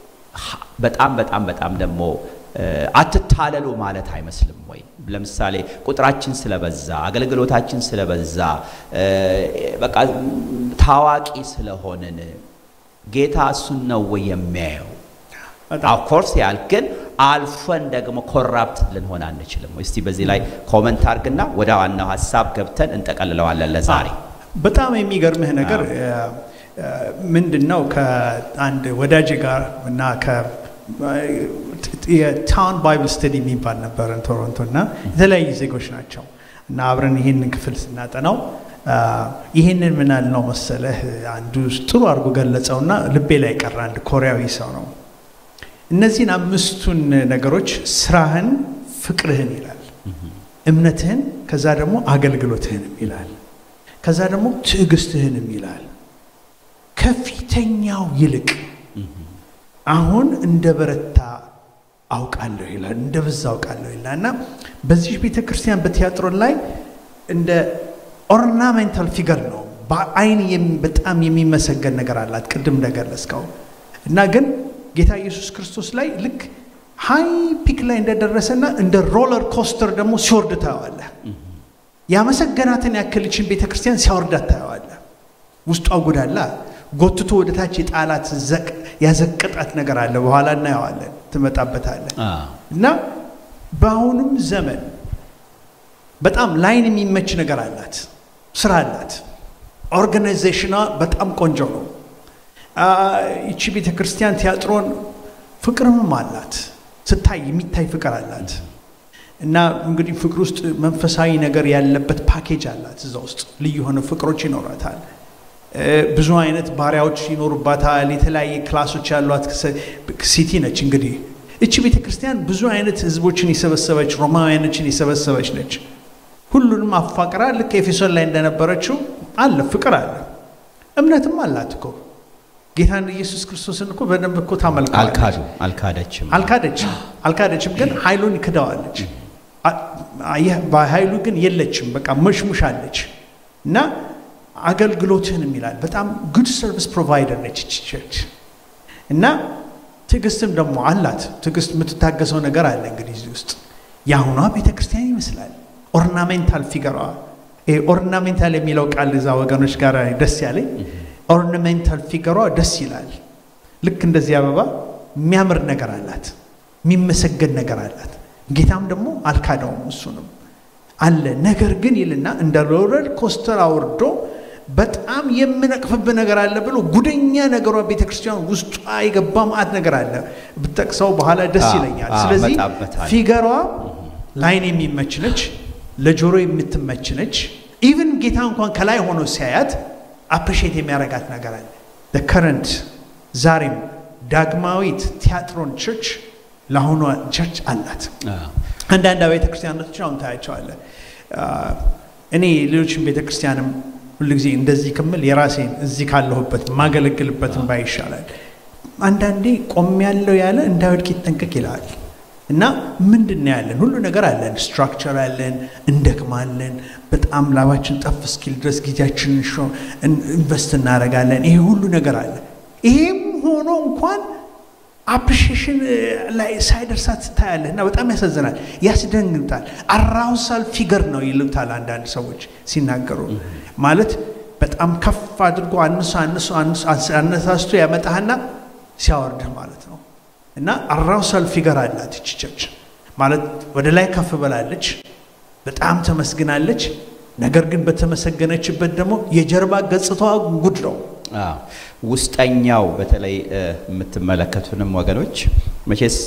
በጣም ደግሞ አትታለሉ ማለት አይመስልም ወይ? ለምሳሌ ቁጥራችን ስለበዛ አገልግሎታችን ስለበዛ በቃ ታዋቂ ስለሆነን ጌታ እሱን ነው ወይ የሚያየው? of course ያል ግን አልፈን ደግሞ ኮራፕት ልንሆን አንችልም ወይ? እስቲ በዚህ ላይ ኮሜንት አድርግና ወደ ዋናው ሐሳብ ገብተን እንጠቀልለዋለን ለዛሬ። በጣም የሚገርምህ ነገር ምንድነው ከአንድ ወዳጅ ጋር እና የታውን ባይብል ስተዲ የሚባል ነበር ቶሮንቶና የተለያዩ ዜጎች ናቸው እና አብረን ይሄንን ክፍል ስናጠናው ይሄንን ምን አልነው መሰለህ አንዱ ጥሩ አድርጎ ገለጸውና ልቤ ላይ ቀረ። አንድ ኮሪያዊ ሰው ነው። እነዚህን አምስቱን ነገሮች ስራህን፣ ፍቅርህን ይላል፣ እምነትህን፣ ከዛ ደግሞ አገልግሎትህን ይላል፣ ከዛ ደግሞ ትዕግስትህን ይላል። ከፊተኛው ይልቅ አሁን እንደ በረታ አውቃለሁ ይላል፣ እንደ በዛ አውቃለሁ ይላልና በዚህ ቤተክርስቲያን በቲያትሮን ላይ እንደ ኦርናሜንታል ፊገር ነው። በአይን በጣም የሚመሰገን ነገር አላት ቅድም እንደገለጽከው እና ግን ጌታ ኢየሱስ ክርስቶስ ላይ ልክ ሃይ ፒክ ላይ እንደደረሰና እንደ ሮለር ኮስተር ደግሞ ሲወርድ ታያዋለህ። ያመሰገናትን ያክልችን ቤተክርስቲያን ሲያወርዳት ታያዋለህ። ውስጧ ጉዳላ ጎትቶ ወደታች የጣላት ያዘቀጣት ነገር አለ። በኋላ እናያዋለን፣ ትመጣበታለህ እና በአሁኑም ዘመን በጣም ላይን የሚመች ነገር አላት፣ ስራ አላት፣ ኦርጋናይዜሽኗ በጣም ቆንጆ ነው። እቺ ቤተክርስቲያን ቲያትሮን ፍቅርም አላት፣ ስታይ የሚታይ ፍቅር አላት እና እንግዲህ ፍቅር ውስጥ መንፈሳዊ ነገር ያለበት ፓኬጅ አላት። እዛ ውስጥ ልዩ ሆነ ፍቅሮች ይኖራታል። ብዙ አይነት ባሪያዎች ይኖሩባታል። የተለያየ ክላሶች ያሏት ሲቲ ነች። እንግዲህ እቺ ቤተክርስቲያን ብዙ አይነት ህዝቦችን የሰበሰበች ሮማውያኖችን የሰበሰበች ነች። ሁሉንም አፋቅራ ልክ ኤፌሶን ላይ እንደነበረችው አለ ፍቅር አለ። እምነትም አላት እኮ ጌታን ኢየሱስ ክርስቶስን እኮ በደንብ እኮ ታመልካለች። አልካደችም ግን ኃይሉን ይክዳዋለች። በኃይሉ ግን የለችም፣ በቃ መሽሙሻለች እና አገልግሎትን ይላል። በጣም ጉድ ሰርቪስ ፕሮቫይደር ነች ቸርች እና ትዕግስትም ደግሞ አላት። ትዕግስት የምትታገሰው ነገር አለ። እንግዲህ እዚህ ውስጥ ያሁኗ ቤተክርስቲያን ይመስላል ኦርናሜንታል ፊገሯ። ኦርናሜንታል የሚለው ቃል እዛ ወገኖች ጋር ደስ ያለኝ ኦርናሜንታል ፊገሯ ደስ ይላል። ልክ እንደዚህ አበባ የሚያምር ነገር አላት፣ የሚመሰገን ነገር አላት። ጌታም ደግሞ አልካደውም፣ እሱንም አለ። ነገር ግን ይልና እንደ ሮለር ኮስተር አውርዶ በጣም የምነቅፍብ ነገር አለ ብሎ ጉደኛ ነገሯ ቤተክርስቲያን ውስጧ የገባ ማአት ነገር አለ። ብትጠቅሰው በኋላ ደስ ይለኛል። ስለዚህ ፊገሯ ላይን የሚመች ነች፣ ለጆሮ የምትመች ነች። ኢቭን ጌታ እንኳን ከላይ ሆኖ ሲያያት አፕሪሺየት የሚያረጋት ነገር አለ። the current ዛሬም ዳግማዊት ቲያትሮን ቸርች ለአሁኗ ቸርች አላት። አንዳንድ ቤተክርስቲያኖች አሁን ታያቸዋለህ። እኔ ሌሎችን ቤተክርስቲያንም ሁልጊዜ እንደዚህ ከመል የራሴን እዚህ ካለሁበት ማገለግልበትን ባይሻላል አንዳንዴ ቆም ያለው ያለ እንዳይወድቅ ይጠንቀቅ ይላል እና ምንድነው ያለን ሁሉ ነገር አለን፣ ስትራክቸር አለን፣ እንደክማለን፣ በጣም ላባችን ጠፍ እስኪል ድረስ ጊዜያችንን ኢንቨስት እናደርጋለን። ይሄ ሁሉ ነገር አለ። ይሄም ሆኖ እንኳን አፕሪሺዬሽን ላይ ሳይደርሳት ታያለህ እና በጣም ያሳዝናል፣ ያስደንግጣል። አራውሳል ፊገር ነው ይሉታል አንዳንድ ሰዎች ሲናገሩ። ማለት በጣም ከፍ አድርጎ አነሳስቶ ያመጣህና ሲያወርድህ ማለት ነው። እና አራውሳል ፊገር አላት እቺ ቸርች ማለት ወደ ላይ ከፍ ብላለች፣ በጣም ተመስግናለች። ነገር ግን በተመሰገነችበት ደግሞ የጀርባ ገጽታዋ ጉድ ነው። ውስጠኛው በተለይ የምትመለከቱንም ወገኖች መቼስ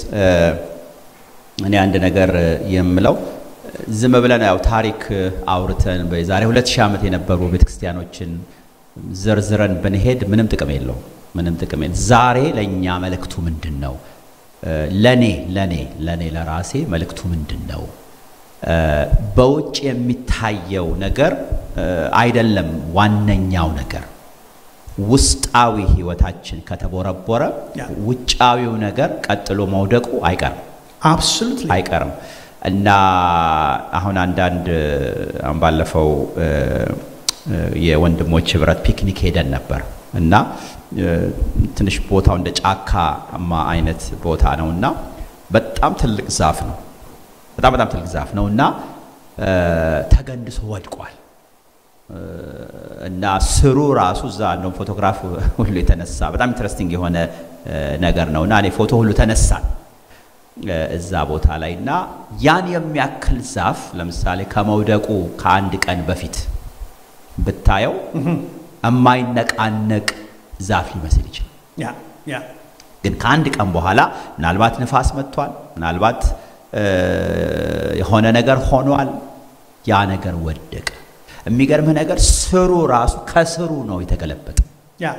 እኔ አንድ ነገር የምለው ዝም ብለን ያው ታሪክ አውርተን በዛሬ 2000 ዓመት የነበሩ ቤተክርስቲያኖችን ዘርዝረን ብንሄድ ምንም ጥቅም የለውም። ዛሬ ለኛ መልእክቱ ምንድነው? ለኔ ለራሴ መልእክቱ ምንድነው? በውጭ የሚታየው ነገር አይደለም ዋነኛው ነገር። ውስጣዊ ህይወታችን ከተቦረቦረ ውጫዊው ነገር ቀጥሎ መውደቁ አይቀርም። absolutely አይቀርም እና አሁን አንዳንድ ባለፈው የወንድሞች ህብረት ፒክኒክ ሄደን ነበር እና ትንሽ ቦታው እንደ ጫካማ አይነት ቦታ ነውና በጣም ትልቅ ዛፍ ነው በጣም ትልቅ ዛፍ ነውና ተገንድሶ ወድቋል እና ስሩ ራሱ እዛ ነው ፎቶግራፍ ሁሉ የተነሳ በጣም ኢንተረስቲንግ የሆነ ነገር ነውና እኔ ፎቶ ሁሉ ተነሳ እዛ ቦታ ላይና ያን የሚያክል ዛፍ ለምሳሌ ከመውደቁ ከአንድ ቀን በፊት ብታየው የማይነቃነቅ ዛፍ ሊመስል ይችላል ያ ግን ከአንድ ቀን በኋላ ምናልባት ንፋስ መጥቷል ምናልባት የሆነ ነገር ሆኗል ያ ነገር ወደቀ የሚገርም ነገር ስሩ ራሱ ከስሩ ነው የተገለበጠ ያ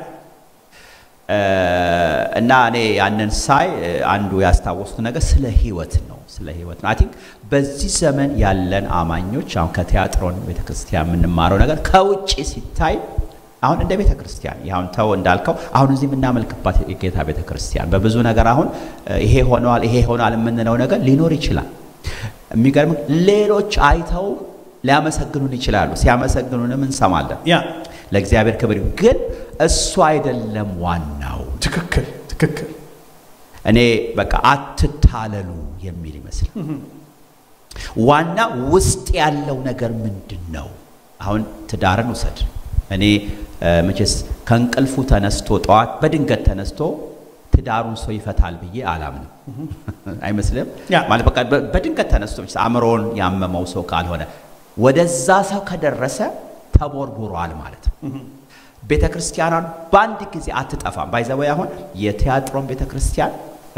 እና እኔ ያንን ሳይ አንዱ ያስታወስኩት ነገር ስለ ህይወት ነው አይ ቲንክ በዚህ ዘመን ያለን አማኞች አሁን ከቲያትሮን ቤተክርስቲያን የምንማረው ነገር ከውጪ ሲታይ አሁን እንደ ቤተክርስቲያን ያሁን ተው እንዳልከው አሁን እዚህ የምናመልክባት የጌታ ቤተክርስቲያን በብዙ ነገር አሁን ይሄ ሆኗል የምንለው ነገር ሊኖር ይችላል የሚገርም ሌሎች አይተው ሊያመሰግኑን ይችላሉ ሲያመሰግኑንም እንሰማለን ያ ለእግዚአብሔር ክብር ግን እሱ አይደለም ዋናው ትክክል እኔ በቃ አትታለሉ የሚል ይመስል ዋና ውስጥ ያለው ነገር ምንድነው አሁን ትዳርን ውሰድ እኔ መቼስ ከንቅልፉ ተነስቶ ጧት በድንገት ተነስቶ ትዳሩን ሰው ይፈታል ብዬ አላምንም አይመስልም ማለት በቃ በድንገት ተነስቶ አምሮን ያመመው ሰው ካልሆነ ወደዛ ሰው ከደረሰ ተቦርቡሯል ማለት ነው ቤተክርስቲያናን ባንድ ጊዜ አትጠፋም ባይዘው ያሁን የቲያትሮን ቤተክርስቲያን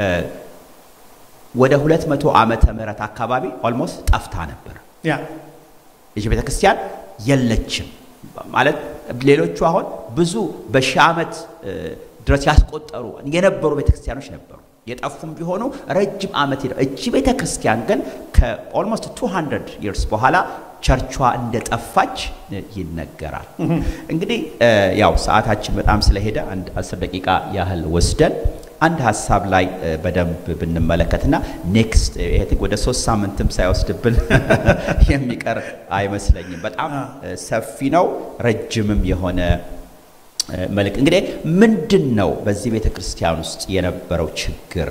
ወደ 200 ዓመተ ምህረት አካባቢ ኦልሞስት ጠፍታ ነበር ያ እዚህ ቤተክርስቲያን የለችም ማለት ሌሎቹ አሁን ብዙ በሺህ ዓመት ድረስ ያስቆጠሩ የነበሩ ቤተክርስቲያኖች ነበሩ የጠፉም ቢሆኑ ረጅም ዓመት ሄደው እቺ ቤተክርስቲያን ግን ከኦልሞስት 200 years በኋላ ቸርቿ እንደጠፋች ይነገራል እንግዲህ ያው ሰዓታችን በጣም ስለሄደ አንድ 10 ደቂቃ ያህል ወስደን አንድ ሐሳብ ላይ በደንብ ብንመለከትና ኔክስት ወደ 3 ሳምንትም ሳይወስድብን የሚቀር አይመስለኝም በጣም ሰፊ ነው ረጅምም የሆነ መልክ እንግዲህ ምንድነው በዚህ ቤተክርስቲያን ውስጥ የነበረው ችግር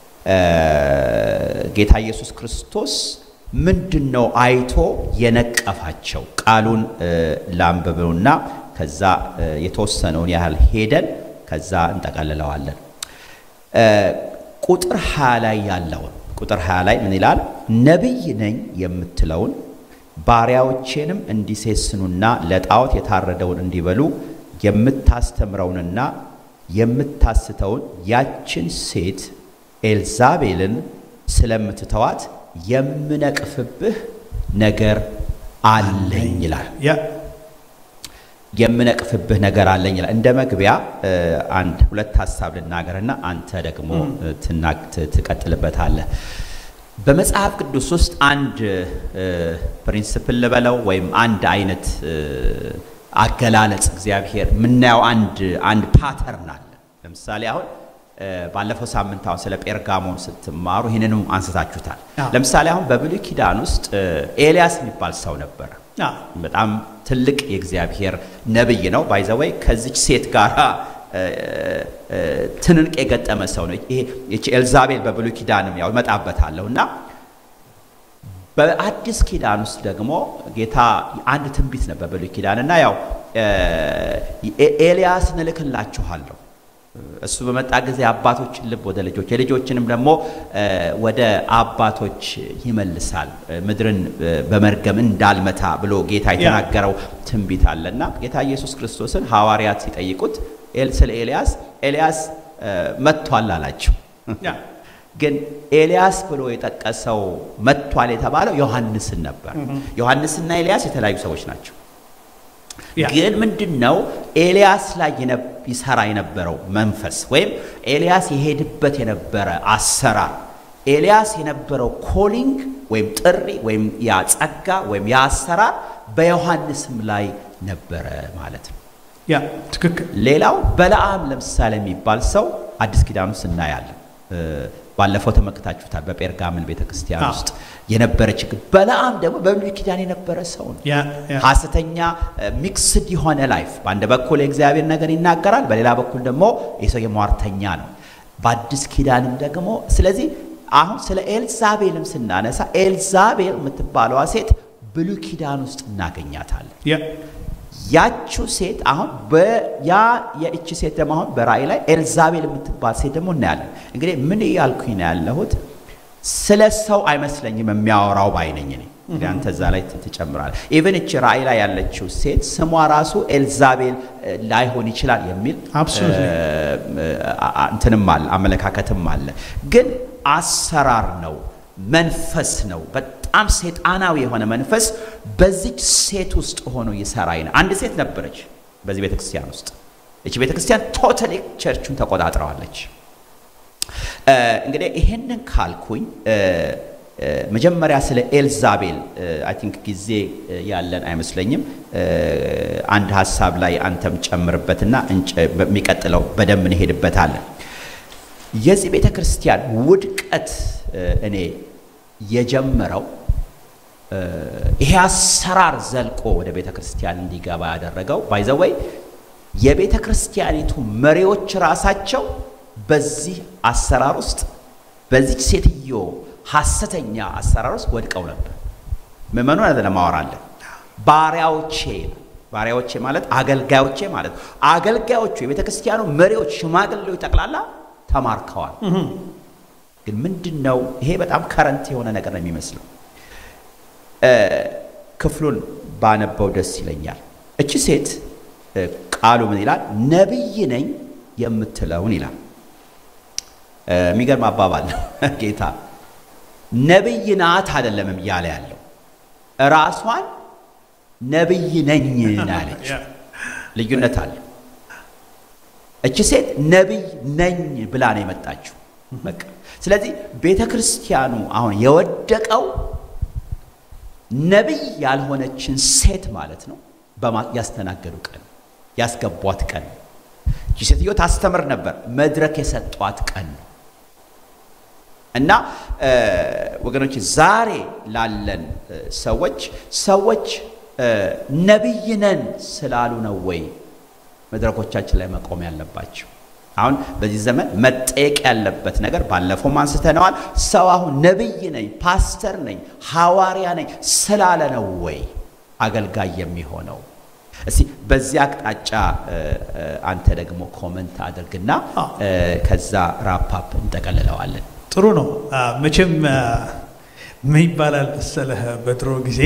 ጌታ ኢየሱስ ክርስቶስ ምንድነው አይቶ የነቀፋቸው ቃሉን ላንብበውና ከዛ የተወሰነውን ያህል ሄደን ከዛ እንጠቀልለዋለን ቁጥር 20 ላይ ያለው ቁጥር 20 ላይ ምን ይላል ነብይ ነኝ የምትለውን ባሪያዎቼንም እንዲሴስኑና ለጣዖት የታረደውን እንዲበሉ የምታስተምረውንና የምታስተውን ያችን ሴት ኤልዛቤልን ስለምትተዋት የምነቅፍብህ ነገር አለኝ ይላል የምነቅፍብህ ነገር አለኝ ይላል እንደ መግቢያ አንድ ሁለት ሐሳብ ልናገርና አንተ ደግሞ ትቀጥልበታለህ በመጽሐፍ ቅዱስ ውስጥ አንድ ፕሪንሲፕል ለበለው ወይም አንድ አይነት አገላለጽ እግዚአብሔር ምናየው አንድ ፓተርን አለ ለምሳሌ አሁን ባለፈው ሳምንት አሁን ስለ ጴርጋሞን ስትማሩ ይሄንንም አንስታችሁታል ለምሳሌ አሁን በብሉይ ኪዳን ውስጥ ኤልያስ የሚባል ሰው ነበር በጣም ትልቅ የእግዚአብሔር ነብይ ነው ባይዘወይ ከዚች ሴት ጋር ትንንቅ የገጠመ ሰው ነው ይሄ ኤልዛቤል በብሉይ ኪዳንም ያው መጣበታለውና በአዲስ ኪዳን ውስጥ ደግሞ ጌታ አንድ ትንቢት ነበር በብሉይ ኪዳንና ያው ኤልያስን እልክላችኋለሁ እሱ በመጣ ጊዜ አባቶችን ልብ ወደ ልጆች የልጆችንም ደግሞ ወደ አባቶች ይመልሳል ምድርን በመርገም እንዳልመታ ብሎ ጌታ የተናገረው ትንቢት አለና ጌታ ኢየሱስ ክርስቶስን ሐዋርያት ሲጠይቁት ስለ ኤልያስ መጥቷል አላቸው ግን ኤልያስ ብሎ የጠቀሰው መጥቷል የተባለው ዮሐንስን ነበር ዮሐንስና ኤልያስ የተለያዩ ሰዎች ናቸው ግን ምንድነው ኤልያስ ላይ ይሰራ የነበረው መንፈስ ወይም ኤልያስ የሄድበት የነበረ አሰራር ኤልያስ የነበረው ኮሊንግ ወይም ጥሪ ወይም ያ ጸጋ ወይም ያ አሰራር በዮሐንስም ላይ ነበረ ማለት ነው ያ ትክክል ሌላው በለዓም ለምሳሌ የሚባል ሰው አዲስ ኪዳን ውስጥ እናያለን ባለፈው ተመክታችሁታል በጴርጋምን ቤተክርስቲያን ውስጥ የነበረ ችግር በለዓም ደግሞ በብሉይ ኪዳን የነበረ ሰው ነው ሐሰተኛ ሚክስድ የሆነ ላይፍ በአንድ በኩል የእግዚአብሔር ነገር ይናገራል በሌላ በኩል ደግሞ የሰው የሟርተኛ ነው በአዲስ ኪዳንም ደግሞ ስለዚህ አሁን ስለ ኤልዛቤልም ስናነሳ ኤልዛቤል የምትባለዋ ሴት ብሉይ ኪዳን ውስጥ እናገኛታለን ያቹ ሴት አሁን የእቺ ሴት ደግሞ አሁን በራእይ ላይ ኤልዛቤል የምትባል ሴት ደግሞ እናያለን እንግዲህ ምን ያልኩኝ ነው ያለሁት ስለ ሰው አይመስለኝም የሚያወራው ባይነኝ ነኝ እንግዲህ አንተ እዛ ላይ ትጨምራለህ ኢቭን እቺ ራእይ ላይ ያለችው ሴት ስሟ ራሱ ኤልዛቤል ላይሆን ይችላል የሚል እንትንም አለ አመለካከትም አለ ግን አሰራር ነው መንፈስ ነው በጣም ሰይጣናዊ የሆነ መንፈስ በዚህ ሴት ውስጥ ሆኖ ይሰራይ ነው አንድ ሴት ነበረች በዚህ ቤተክርስቲያን ውስጥ እቺ ቤተክርስቲያን ቶታሊ ቸርቹን ተቆጣጥራለች እንግዲህ ይሄንን ካልኩኝ መጀመሪያ ስለ ኤልዛቤል አይ ቲንክ ጊዜ ያለን አይመስለኝም አንድ ሐሳብ ላይ አንተም ጨምርበትና በሚቀጥለው በደም እንሄድበታለን የዚህ ቤተክርስቲያን ውድቀት እኔ የጀመረው ይሄ አሰራር ዘልቆ ወደ ቤተክርስቲያን እንዲገባ ያደረገው ባይ ዘ ወይ የቤተክርስቲያኒቱ መሪዎች ራሳቸው በዚህ አሰራር ውስጥ በዚህ ሴትዮ ሐሰተኛ አሰራር ውስጥ ወድቀው ነበር ምእመኑን ለማወራለ ባሪያዎቼ ማለት አገልጋዮቼ ማለት አገልጋዮቹ የቤተክርስቲያኑ መሪዎች ሽማግሌዎች ጠቅላላ ተማርከዋል ግን ምንድነው ይሄ በጣም ከረንት የሆነ ነገር ነው የሚመስለው ክፍሉን ባነበው ደስ ይለኛል እቺ ሴት ቃሉ ምን ይላል ነብይ ነኝ የምትለውን ይላል የሚገርም አባባል ጌታ ነብይ ናት አይደለም ያለ ያለው ራሷን ነብይ ነኝ አለች ልዩነት አለ እቺ ሴት ነብይ ነኝ ብላ ነው የመጣችው በቃ ስለዚህ ቤተክርስቲያኑ አሁን የወደቀው ነብይ ያልሆነችን ሴት ማለት ነው ያስተናገዱ ቀን ያስገቧት ቀን እቺ ሴትዮ ታስተምር ነበር መድረክ የሰጧት ቀን እና ወገኖች ዛሬ ላለን ሰዎች ነብይ ነን ስላሉ ነው ወይ መድረኮቻችን ላይ መቆም ያለባቸው አሁን በዚህ ዘመን መጠየቅ ያለበት ነገር ባለፈው ማንስተናል ሰው አሁን ነብይ ነኝ ፓስተር ነኝ ሐዋርያ ነኝ ስላለ ነው ወይ አገልጋይ የሚሆነው እስቲ በዚህ አቅጣጫ አንተ ደግሞ ኮሜንት አድርግና ከዛ ራፕ አፕ እንጠቀልለዋለን ጥሩ ነው መቼም ምን ይባላል መሰለህ በድሮ ጊዜ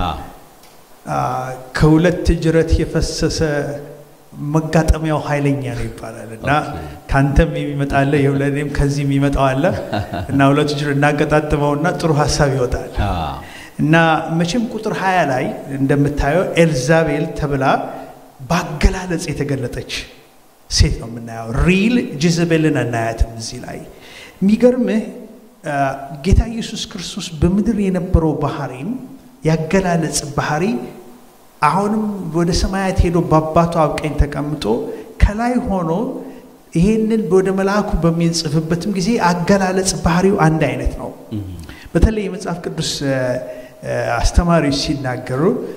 ከሁለት ጅረት የፈሰሰ መጋጠሚያው ኃይለኛ ነው ይባላልና ካንተም የሚመጣለ የሁለኔም ከዚህ የሚመጣው አለ እና ሁለት ጅረት እናገጣጥመውና ጥሩ ሐሳብ ይወጣል እና መቼም ቁጥር 20 ላይ እንደምታየው ኤልዛቤል ተብላ ባገላለጽ የተገለጠች ሴት ነው የምናየው ሪል ጄዘቤልን እናያትም እዚህ ላይ የሚገርምህ ጌታ ኢየሱስ ክርስቶስ በምድር የነበረው ባህሪም ያገላለጽ ባህሪ አሁንም ወደ ሰማያት ሄዶ በአባቱ አብቀኝ ተቀምጦ ከላይ ሆኖ ይሄንን ወደ መልአኩ በሚጽፍበትም ጊዜ አገላለጽ ባህሪው አንድ አይነት ነው በተለይ የመጽሐፍ ቅዱስ አስተማሪዎች ሲናገሩ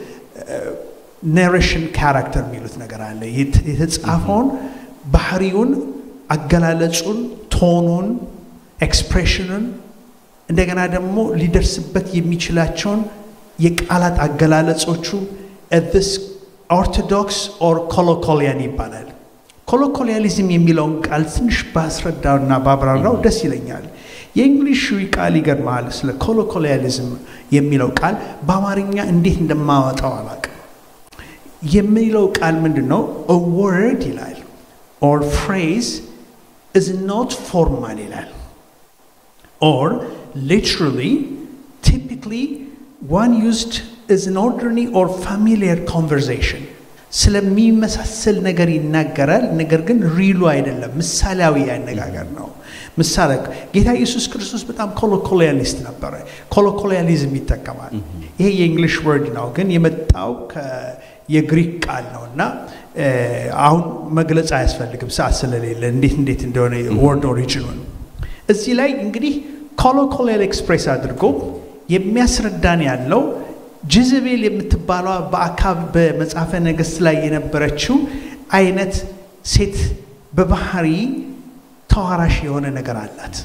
ናሬሽን ካራክተር የሚሉት ነገር አለ የተጻፈውን ባህሪውን አገላለጹን ቶኑን ኤክስፕሬሽኑን እንደገና ደግሞ ሊደርስበት የሚችላቸውን የቃላት አገላለጾቹ this orthodox or colloquial ይባላል colloquialism የሚለውን ቃል ትንሽ ባስረዳውና ባብራራው ደስ ይለኛል የእንግሊሽ ቃል ይገርማል ስለ colloquialism የሚለው ቃል በአማርኛ እንዴት እንደማወጣው አላውቅም የሚለው ቃል ምንድነው a word ይላል or phrase is not formal ይላል or literally typically one used is an ordinary or familiar conversation ስለሚመሳሰል ነገር ይናገራል ነገር ግን ሪሉ አይደለም ምሳሌያዊ ያነጋገር ነው ምሳሌ ጌታ ኢየሱስ ክርስቶስ በጣም colloquialist ነበር colloquialism ይጠቀማል ይሄ የእንግሊሽ ወርድ ነው ግን የመጣው የግሪክ ቃል ነውና አሁን መግለጽ አያስፈልግም ሰዓት ስለሌለ እንዴት እንደሆነ ወርድ ኦሪጂናል እዚህ ላይ እንግዲህ ኮሎኮል ኤክስፕሬስ አድርጎ የሚያስረዳን ያለው ጀዘቤል የምትባለው በአካብ በመጽሐፈ ነገሥት ላይ የነበረችው አይነት ሴት በባህሪ ተዋራሽ የሆነ ነገር አላት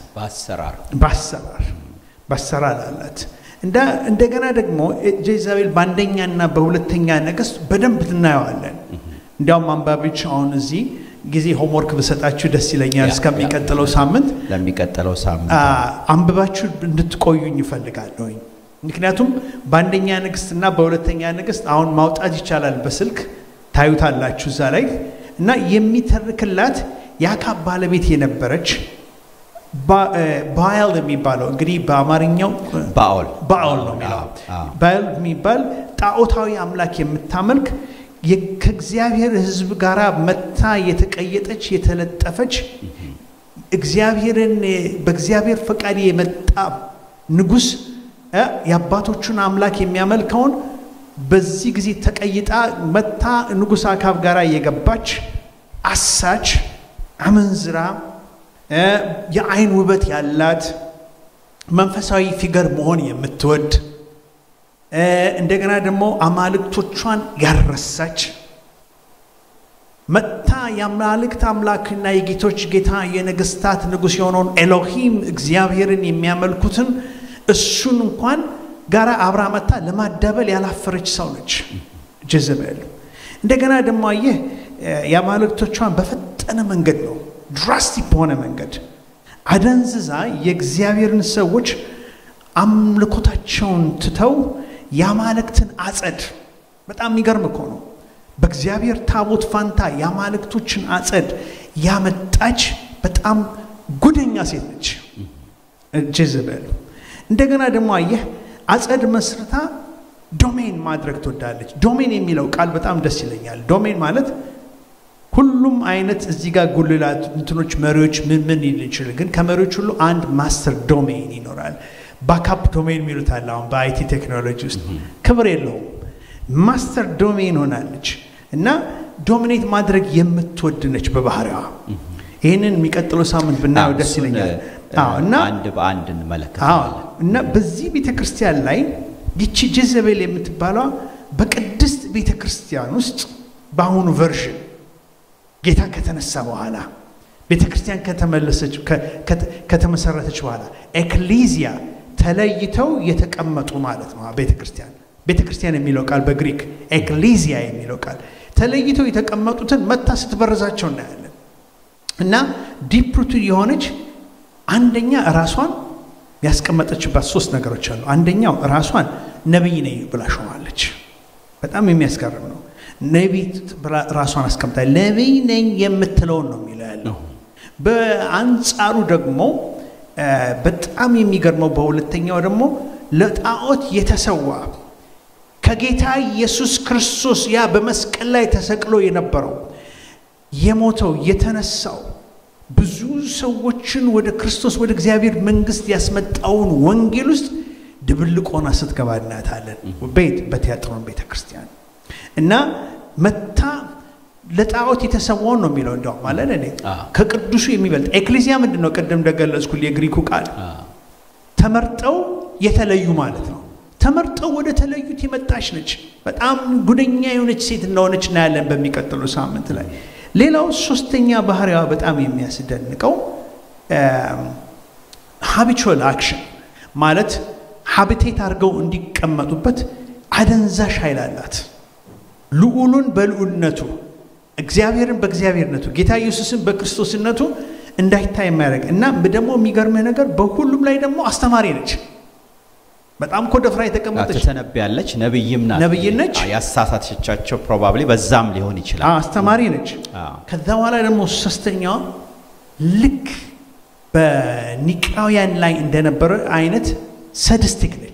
በአሰራር አላት እንደገና ደግሞ ጀዘቤል በአንደኛና በሁለተኛ ነገሥት በደንብ እናየዋለን እንዲያውም አንባቢዎች አሁን እዚህ ጊዜ ሆምወርክ ብሰጣችሁ ደስ ይለኛል እስከሚቀጥለው ሳምንት አንብባችሁ እንድትቆዩኝ ይፈልጋለሁ ምክንያቱም በአንደኛ ነገሥትና በሁለተኛ ነገሥት አሁን ማውጣት ይቻላል በስልክ ታዩታላችሁ እዛ ላይ እና የሚተርክላት የአካብ ባለቤት የነበረች ባል የሚባለው እንግዲህ በአማርኛው ባል ነው የሚለው ባል የሚባል ጣዖታዊ አምላክ የምታመልክ ከእግዚአብሔር ሕዝብ ጋር መታ የተቀየጠች የተለጠፈች እግዚአብሔርን በእግዚአብሔር ፈቃድ የመጣ ንጉስ የአባቶቹን አምላክ የሚያመልከውን በዚህ ጊዜ ተቀይጣ መታ ንጉስ አካብ ጋር የገባች አሳች አመንዝራ የአይን ውበት ያላት መንፈሳዊ ፊገር መሆን የምትወድ እንደገና ደግሞ አማልክቶቿን ያረሳች መታ የአማልክት አምላክና የጌቶች ጌታ የነገስታት ንጉስ የሆነውን ኤሎሂም እግዚአብሔርን የሚያመልኩትን እሱን እንኳን ጋራ አብራ መታ ለማዳበል ያላፈረች ሰው ነች ጀዘቤል እንደገና ደግሞ አየህ የአማልክቶቿን በፈጠነ መንገድ ነው ድራስቲክ በሆነ መንገድ አደንዝዛ የእግዚአብሔርን ሰዎች አምልኮታቸውን ትተው ያማልክትን አጸድ በጣም የሚገርም እኮ ነው በእግዚአብሔር ታቦት ፋንታ ያማልክቶችን አጸድ ያመጣች በጣም ጉደኛ ሴት ነች ጀዘቤል እንደገና ደግሞ አየህ አጸድ መስርታ ዶሜን ማድረግ ትወዳለች ዶሜን የሚለው ቃል በጣም ደስ ይለኛል ዶሜን ማለት ሁሉም አይነት እዚህ ጋር ጉልላት እንትኖች መሪዎች ምን ይችላል ግን ከመሪዎች ሁሉ አንድ ማስተር ዶሜን ይኖራል ባካፕ ዶሜን የሚሉት አለ አሁን በአይቲ ቴክኖሎጂ ውስጥ ክብር የለውም ማስተር ዶሜን ሆናለች እና ዶሚኔት ማድረግ የምትወድ ነች በባህሪዋ ይሄንን የሚቀጥለው ሳምንት ብናየው ደስ ይለኛል እና አንድ በአንድ እንመለከታለን እና በዚህ ቤተክርስቲያን ላይ ይቺ ጀዘቤል የምትባለው በቅድስት ቤተክርስቲያን ውስጥ በአሁኑ ቨርዥን ጌታ ከተነሳ በኋላ ቤተክርስቲያን ከተመሰረተች በኋላ ኤክሌሲያ ተለይተው የተቀመጡ ማለት ነው ቤተክርስቲያን የሚለው ቃል በግሪክ ኤክሌሲያ የሚለው ቃል ተለይተው የተቀመጡትን መታ ስትበረዛቸው እናያለን እና ዲፕ ሩትድ የሆነች አንደኛ ራሷን ያስቀመጠችባት ሶስት ነገሮች አሉ አንደኛው ራሷን ነብይ ነኝ ብላ ሾማለች በጣም የሚያስገርም ነው ነብይ ራሷን አስቀምጣ ነብይ ነኝ የምትለው ነው የሚለው በአንጻሩ ደግሞ በጣም የሚገርመው በሁለተኛው ደግሞ ለጣዖት የተሰዋ ከጌታ ኢየሱስ ክርስቶስ ያ በመስቀል ላይ ተሰቅሎ የነበረው የሞተው የተነሳው ብዙ ሰዎችን ወደ ክርስቶስ ወደ እግዚአብሔር መንግስት ያስመጣውን ወንጌል ውስጥ ድብልቆና ስትገባ እናታለን በቲያትሮን ቤተክርስቲያን እና መታ ለጣዖት የተሰዋው ነው የሚለው እንደው ማለት ነው ከቅዱሱ የሚበልጥ ኤክሌሲያ ምንድነው ቀደም እንደገለጽኩ የግሪኩ ቃል ተመርጠው የተለዩ ማለት ነው ተመርጠው ወደ ተለዩት የመጣች ነች በጣም ጉደኛ የሆነች ሴት እንደሆነች እናያለን በሚቀጥለው ሳምንት ላይ ሌላው ሶስተኛ ባህሪዋ በጣም የሚያስደንቀው habitual action ማለት ሀቢቴት አድርገው እንዲቀመጡበት አደንዛሽ ኃይል አላት ልዑሉን በልዑልነቱ እግዚአብሔርን በእግዚአብሔርነቱ ጌታ ኢየሱስን በክርስቶስነቱ እንዳይታይ የሚያደርግ እና ደግሞ የሚገርመው ነገር በሁሉም ላይ ደግሞ አስተማሪ ነች በጣም ኮደፍራ የተቀመጠች ተነብያለች ነብይም ናት ነብይ ነች ያሳሳተቻቸው ፕሮባብሊ በዛም ሊሆን ይችላል አስተማሪ ነች ከዛ በኋላ ደግሞ ሶስተኛው ልክ በኒቃውያን ላይ እንደነበረ አይነት ሳዲስቲክ ነች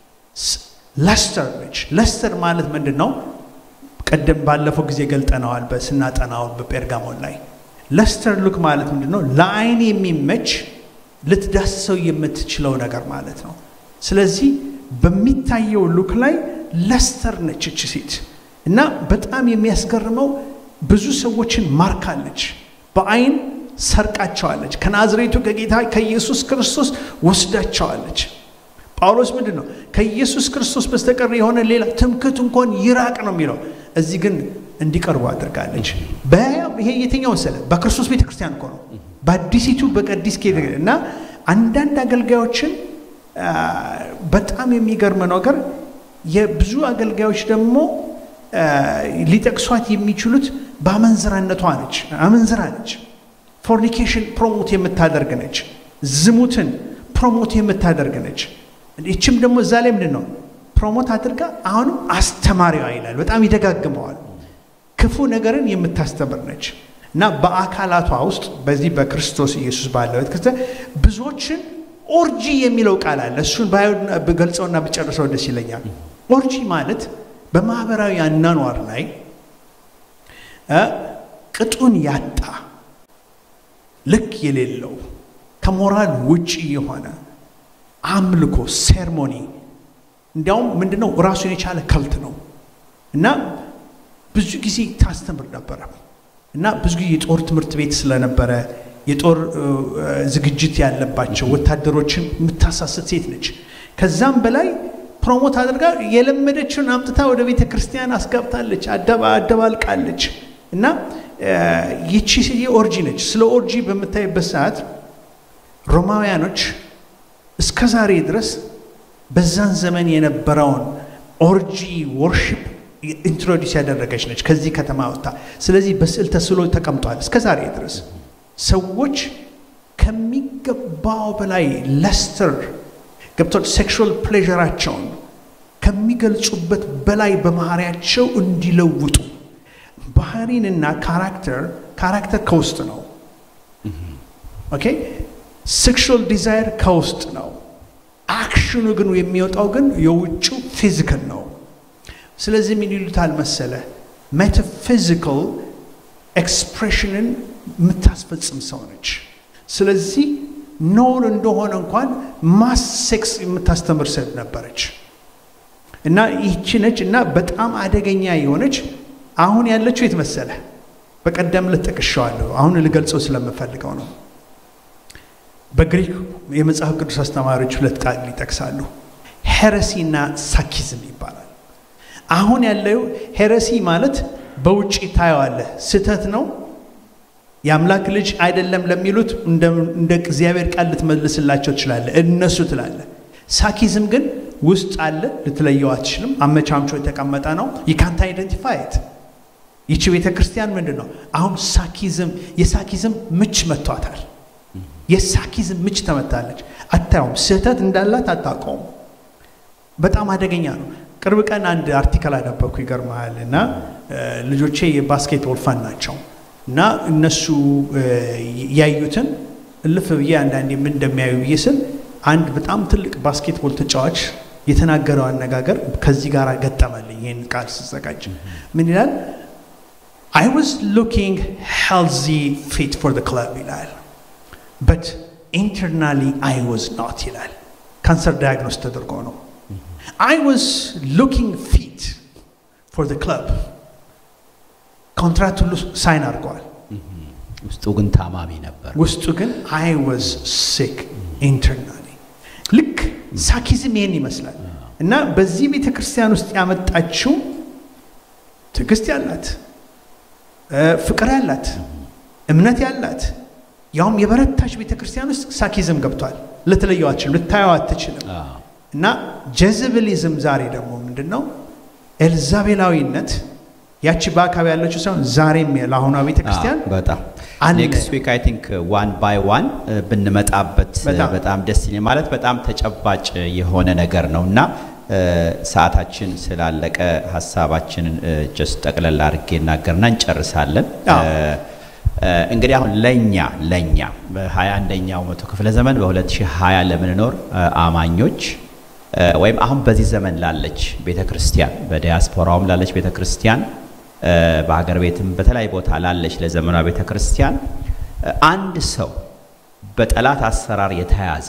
ለስተር ማለት ምንድነው ቀደም ባለፈው ጊዜ ገልጠናል በስናጠናው በጴርጋሞን ላይ ለስተር ሉክ ማለት ምንድነው ለአይን የሚመች ልትዳስሰው የምትችለው ነገር ማለት ነው ስለዚህ በሚታየው ሉክ ላይ ለስተር ነች እቺ ሴት እና በጣም የሚያስገርመው ብዙ ሰዎችን ማርካለች በአይን ሰርቃቸዋለች ከናዝሬቱ ከጌታ ከኢየሱስ ክርስቶስ ወስዳቸዋለች ጳውሎስ ምንድነው ከኢየሱስ ክርስቶስ በስተቀር የሆነ ሌላ ትምክህት እንኳን ይራቅ ነው የሚለው እዚህ ግን እንዲቀርቡ አድርጋለች ይሄ የትኛው መሰለ በክርስቶስ ቤተክርስቲያን እኮ ነው በአዲሲቱ በቀዲስ እና አንዳንድ አገልጋዮችን በጣም የሚገርም ነገር የብዙ አገልጋዮች ደግሞ ሊጠቅሷት የሚችሉት በአመንዝራነቷ ነች አመንዝራ ነች ፎርኒኬሽን ፕሮሞት የምታደርግ ነች ዝሙትን ፕሮሞት የምታደርግ ነች እቺም ደግሞ እዛ ላይ ምንድነው ፕሮሞት አድርጋ አሁን አስተማሪዋ ይላል በጣም ይደጋግመዋል ክፉ ነገርን የምታስተምር ነች እና በአካላቷ ውስጥ በዚህ በክርስቶስ ኢየሱስ ባለው ብዙዎችን ኦርጂ የሚለው ቃል አለ እሱን በገልጸውና በጨርሰው ደስ ይለኛል ኦርጂ ማለት በማህበራዊ አናኗር ላይ ቅጡን ያጣ ልክ የሌለው ከሞራል ውጪ የሆነ አምልኮ ሴርሞኒ እንዲያውም ምንድነው ራሱን የቻለ ከልት ነው እና ብዙ ጊዜ ታስተምር ነበር እና ብዙ ጊዜ የጦር ትምህርት ቤት ስለነበረ የጦር ዝግጅት ያለባቸው ወታደሮችን የምታሳስት ሴት ነች ከዛም በላይ ፕሮሞት አድርጋ የለመደችውን አምጥታ ወደ ቤተ ክርስቲያን አስገብታለች አደባልቃለች እና ይቺ ኦርጂ ነች ስለ ኦርጂ በመታየበት ሰዓት ሮማውያኖች እስከ ዛሬ ድረስ በዛን ዘመን የነበረውን ኦርጂ ወርሺፕ ኢንትሮዲዩስ ያደረገች ነች ከዚህ ከተማ ወጣ ስለዚህ በስዕል ተስሎ ተቀምጧል እስከ ዛሬ ድረስ ሰዎች ከሚገባው በላይ ለስተር ገብቶት ሴክሹዋል ፕሌዠራቸውን ከሚገልጹበት በላይ በማህሪያቸው እንዲለውጡ ባህሪንና ካራክተር ከውስጥ ነው ኦኬ ሴክሹዋል ዲዛይር ከውስጥ ነው አክሽኑ ግን የሚወጣው ግን የውጭው ፊዚካል ነው ስለዚህ ምን ይሉታል መሰለ ሜታፊዚካል ኤክስፕሬሽንን የምታስፈጽም ሰው ነች ስለዚህ ኖር እንደሆነ እንኳን ማስ ሴክስ የምታስተምር ሴት ነበረች እና ይህች ነች እና በጣም አደገኛ የሆነች አሁን ያለችው የት መሰለ በቀደም ልጠቅሻለሁ አሁን ልገልጸው ስለምፈልገው ነው በግሪክ የመጽሐፍ ቅዱስ አስተማሪዎች ሁለት ቃል ይጠቅሳሉ ሄረሲና ሳኪዝም ይባላል አሁን ያለው ሄረሲ ማለት በውጪ ታያዋለ ስተት ነው ያምላክ ልጅ አይደለም ለሚሉት እንደ እግዚአብሔር ቃል ልትመልስላቸው ይችላል እነሱ ትላለ ሳኪዝም ግን ውስጥ አለ ልትለየው አትችልም አመቻምቾ የተቀመጠ ነው you can't identify it ይቺ ቤተ ክርስቲያን ምንድነው አሁን ሳኪዝም የሳኪዝም ምች መቷታል የሳኪዝም ምች ተመታለች አታውም ስተት እንዳላት አታውቀውም በጣም አደገኛ ነው ቅርብ ቀን አንድ አርቲክል አነበብኩ ይገርማልና ልጆቼ የባስኬትቦል ፋን ናቸው እና እነሱ ያዩትን እልፍ ብዬ አንዳንዴ ምን እንደሚያዩ ይስል አንድ በጣም ትልቅ ባስኬትቦል ተጫዋች የተናገረው አነጋገር ከዚህ ጋር ገጠመልኝ ይሄን ቃል ሲዘጋጅ ምን ይላል I was looking healthy fit for the club ይላል but internally I was not ይላል ካንሰር ዳያግኖስ ተደርጎ ነው I was looking fit for the club ኮንትራክት ሁሉ ሳይን አድርጓል ውስጡ ግን ታማሚ ነበር ውስጡ ግን I was sick internally ልክ ሳኪዝም ይሄን ይመስላል እና በዚህ ቤተ ክርስቲያን ውስጥ ያመጣችው ትግስት ያላት ፍቅር ያላት እምነት ያላት ያውም የበረታች ቤተ ክርስቲያን ውስጥ ሳኪዝም ገብቷል ለተለየዋችን ልታየው አትችልም እና ጀዝብሊዝም ዛሬ ደግሞ ምንድነው ኤልዛቤላዊነት ያቺ ባካባ ያለችው ሰው ዛሬም ለአሁኗ ቤተ ክርስቲያን በጣም next week I think one by one ብንመጣበት በጣም ደስ ይላል ማለት በጣም ተጨባጭ የሆነ ነገር ነውና ሰዓታችን ስላለቀ ሐሳባችንን just ጠቅለል አድርጌ እናገርና እንጨርሳለን እንግዲህ አሁን ለኛ በ21ኛው መቶ ክፍለ ዘመን በ2020 ለምንኖር አማኞች ወይም አሁን በዚህ ዘመን ላለች ቤተክርስቲያን በዲያስፖራውም ላለች ቤተክርስቲያን በአገር ቤትም በተለያየ ቦታ ላለች ለዘመኗ ቤተክርስቲያን አንድ ሰው በጠላት አሰራር የተያዘ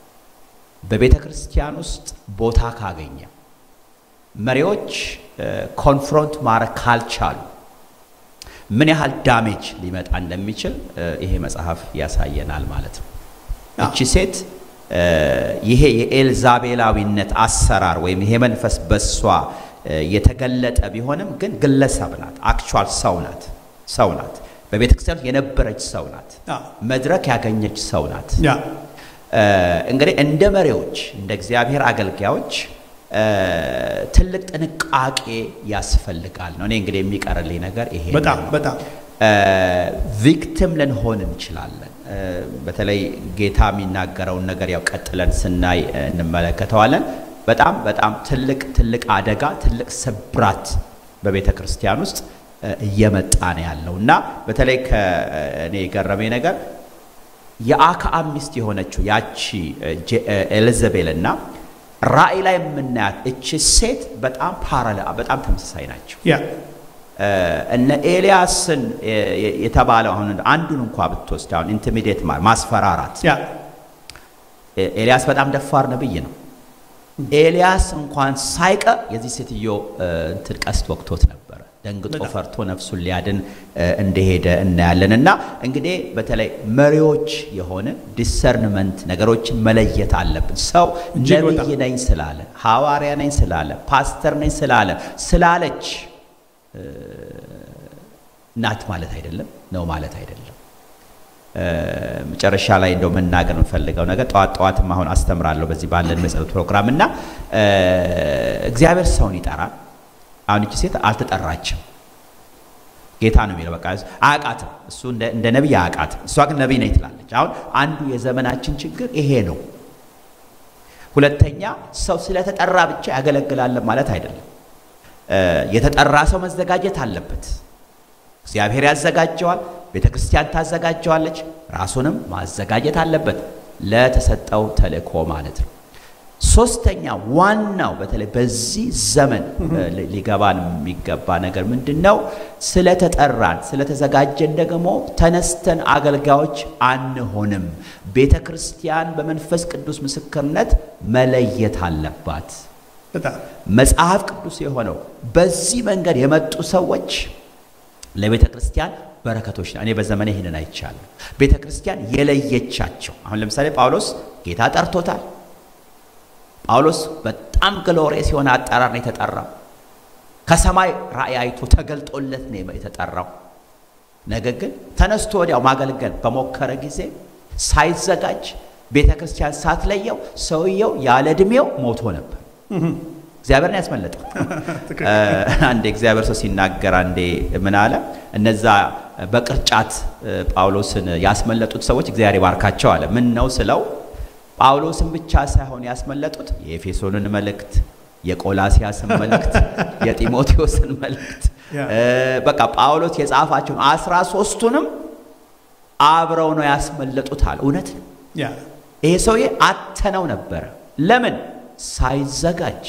በቤተክርስቲያን ውስጥ ቦታ ካገኘ መሪዎች ኮንፍሮንት ማድረግ ካልቻሉ ምን ያህል ዳሜጅ ሊመጣ እንደሚችል ይሄ መጽሐፍ ያሳየናል ማለት ነው። እቺ ሴት ይሄ የኤልዛቤላዊነት አሰራር ወይም ይሄ መንፈስ በሷ የተገለጠ ቢሆንም ግን ግለሰብ ናት። አክቹዋል ሰው ናት። በቤተክርስቲያን የነበረች ሰው ናት። መድረክ ያገኘች ሰው ናት። እንግዲህ እንደ መሪዎች እንደ እግዚአብሔር አገልጋዮች ትልቅ ጥንቃቄ ያስፈልጋል ነው። እኔ እንግዲህ የሚቀርልኝ ነገር ይሄ በጣም ቪክቲም ልንሆን እንችላለን። በተለይ ጌታ የሚናገረውን ነገር ያው ቀጥለን ስናይ እንመለከተዋለን። በጣም ትልቅ አደጋ ትልቅ ስብራት በቤተ ክርስቲያን ውስጥ እየመጣ ነው ያለውና በተለይ ከእኔ የገረመኝ ነገር የአክዓብ ሚስት የሆነችው ያቺ ኤልዛቤልና ራእይ ላይ የምናያት እቺ ሴት በጣም ተመሳሳይ ናቸው። እነ ኤልያስን የተባለው አሁን አንዱን እንኳን ብትወስድ አሁን ኢንቲሚዴት ማስፈራራት ኤልያስ በጣም ደፋር ነብይ ነው። ኤልያስ እንኳን ሳይቀር የዚህ ሴትዮ እንትን ቀስት ወቅቶት ነበር። ደንግጦ ፈርቶ ነፍሱን ሊያድን እንደሄደ እናያለንና እንግዲህ በተለይ መሪዎች የሆነ ዲሰርንመንት ነገሮችን መለየት አለብን። ሰው ነብይ ነኝ ስላለ ሐዋርያ ነኝ ስላለ ፓስተር ነኝ ስላለች ናት ማለት አይደለም ነው ማለት አይደለም። መጨረሻ ላይ እንደው መናገር እንፈልገው ነገር ጠዋትም አሁን አስተምራለሁ በዚህ ባለን መጽሐፍ ፕሮግራም እና እግዚአብሔር ሰውን ይጠራል። አሁን እቺ ሴት አልተጠራችም። ጌታ ነው የሚለው በቃ አያቃትም። እሱ እንደ ነብይ አያቃትም። እሷ ግን ነብይ ነኝ ትላለች። አሁን አንዱ የዘመናችን ችግር ይሄ ነው። ሁለተኛ ሰው ስለተጠራ ብቻ ያገለግላል ማለት አይደለም። የተጠራ ሰው መዘጋጀት አለበት። እግዚአብሔር ያዘጋጀዋል፣ ቤተክርስቲያን ታዘጋጀዋለች፣ ራሱንም ማዘጋጀት አለበት ለተሰጠው ተልእኮ ማለት ነው። ሶስተኛ ዋናው በተለይ በዚህ ዘመን ሊገባን የሚገባ ነገር ምንድነው? ስለተጠራን ስለተዘጋጀን ደግሞ ተነስተን አገልጋዮች አንሆንም። ቤተክርስቲያን በመንፈስ ቅዱስ ምስክርነት መለየት አለባት። መጽሐፍ ቅዱስ የሆነው በዚህ መንገድ የመጡ ሰዎች ለቤተክርስቲያን በረከቶች ነው። እኔ በዘመኔ ይሄንን አይቻለሁ። ቤተክርስቲያን የለየቻቸው አሁን ለምሳሌ ጳውሎስ ጌታ ጠርቶታል። ጳውሎስ በጣም ግሎሪየስ የሆነ አጠራር ነው የተጠራው። ከሰማይ ራእይ አይቶ ተገልጦለት ነው የተጠራው። ነገር ግን ተነስቶ ወዲያው ማገልገል በሞከረ ጊዜ ሳይዘጋጅ ቤተክርስቲያን ሳትለየው ሰውየው ያለ እድሜው ሞቶ ነበር። እግዚአብሔርን ያስመለጠው አንዴ እግዚአብሔር ሰው ሲናገር አንዴ ምን አለ? እነዛ በቅርጫት ጳውሎስን ያስመለጡት ሰዎች እግዚአብሔር ይባርካቸው አለ። ምን ነው ስለው ጳውሎስን ብቻ ሳይሆን ያስመለጡት የኤፌሶንን መልእክት፣ የቆላሲያስን መልእክት፣ የጢሞቴዎስን መልእክት በቃ ጳውሎስ የጻፋቸውን 13ቱንም አብረው ነው ያስመለጡት አለ። እውነት ይሄ ሰውዬ አተነው ነበር። ለምን? ሳይዘጋጅ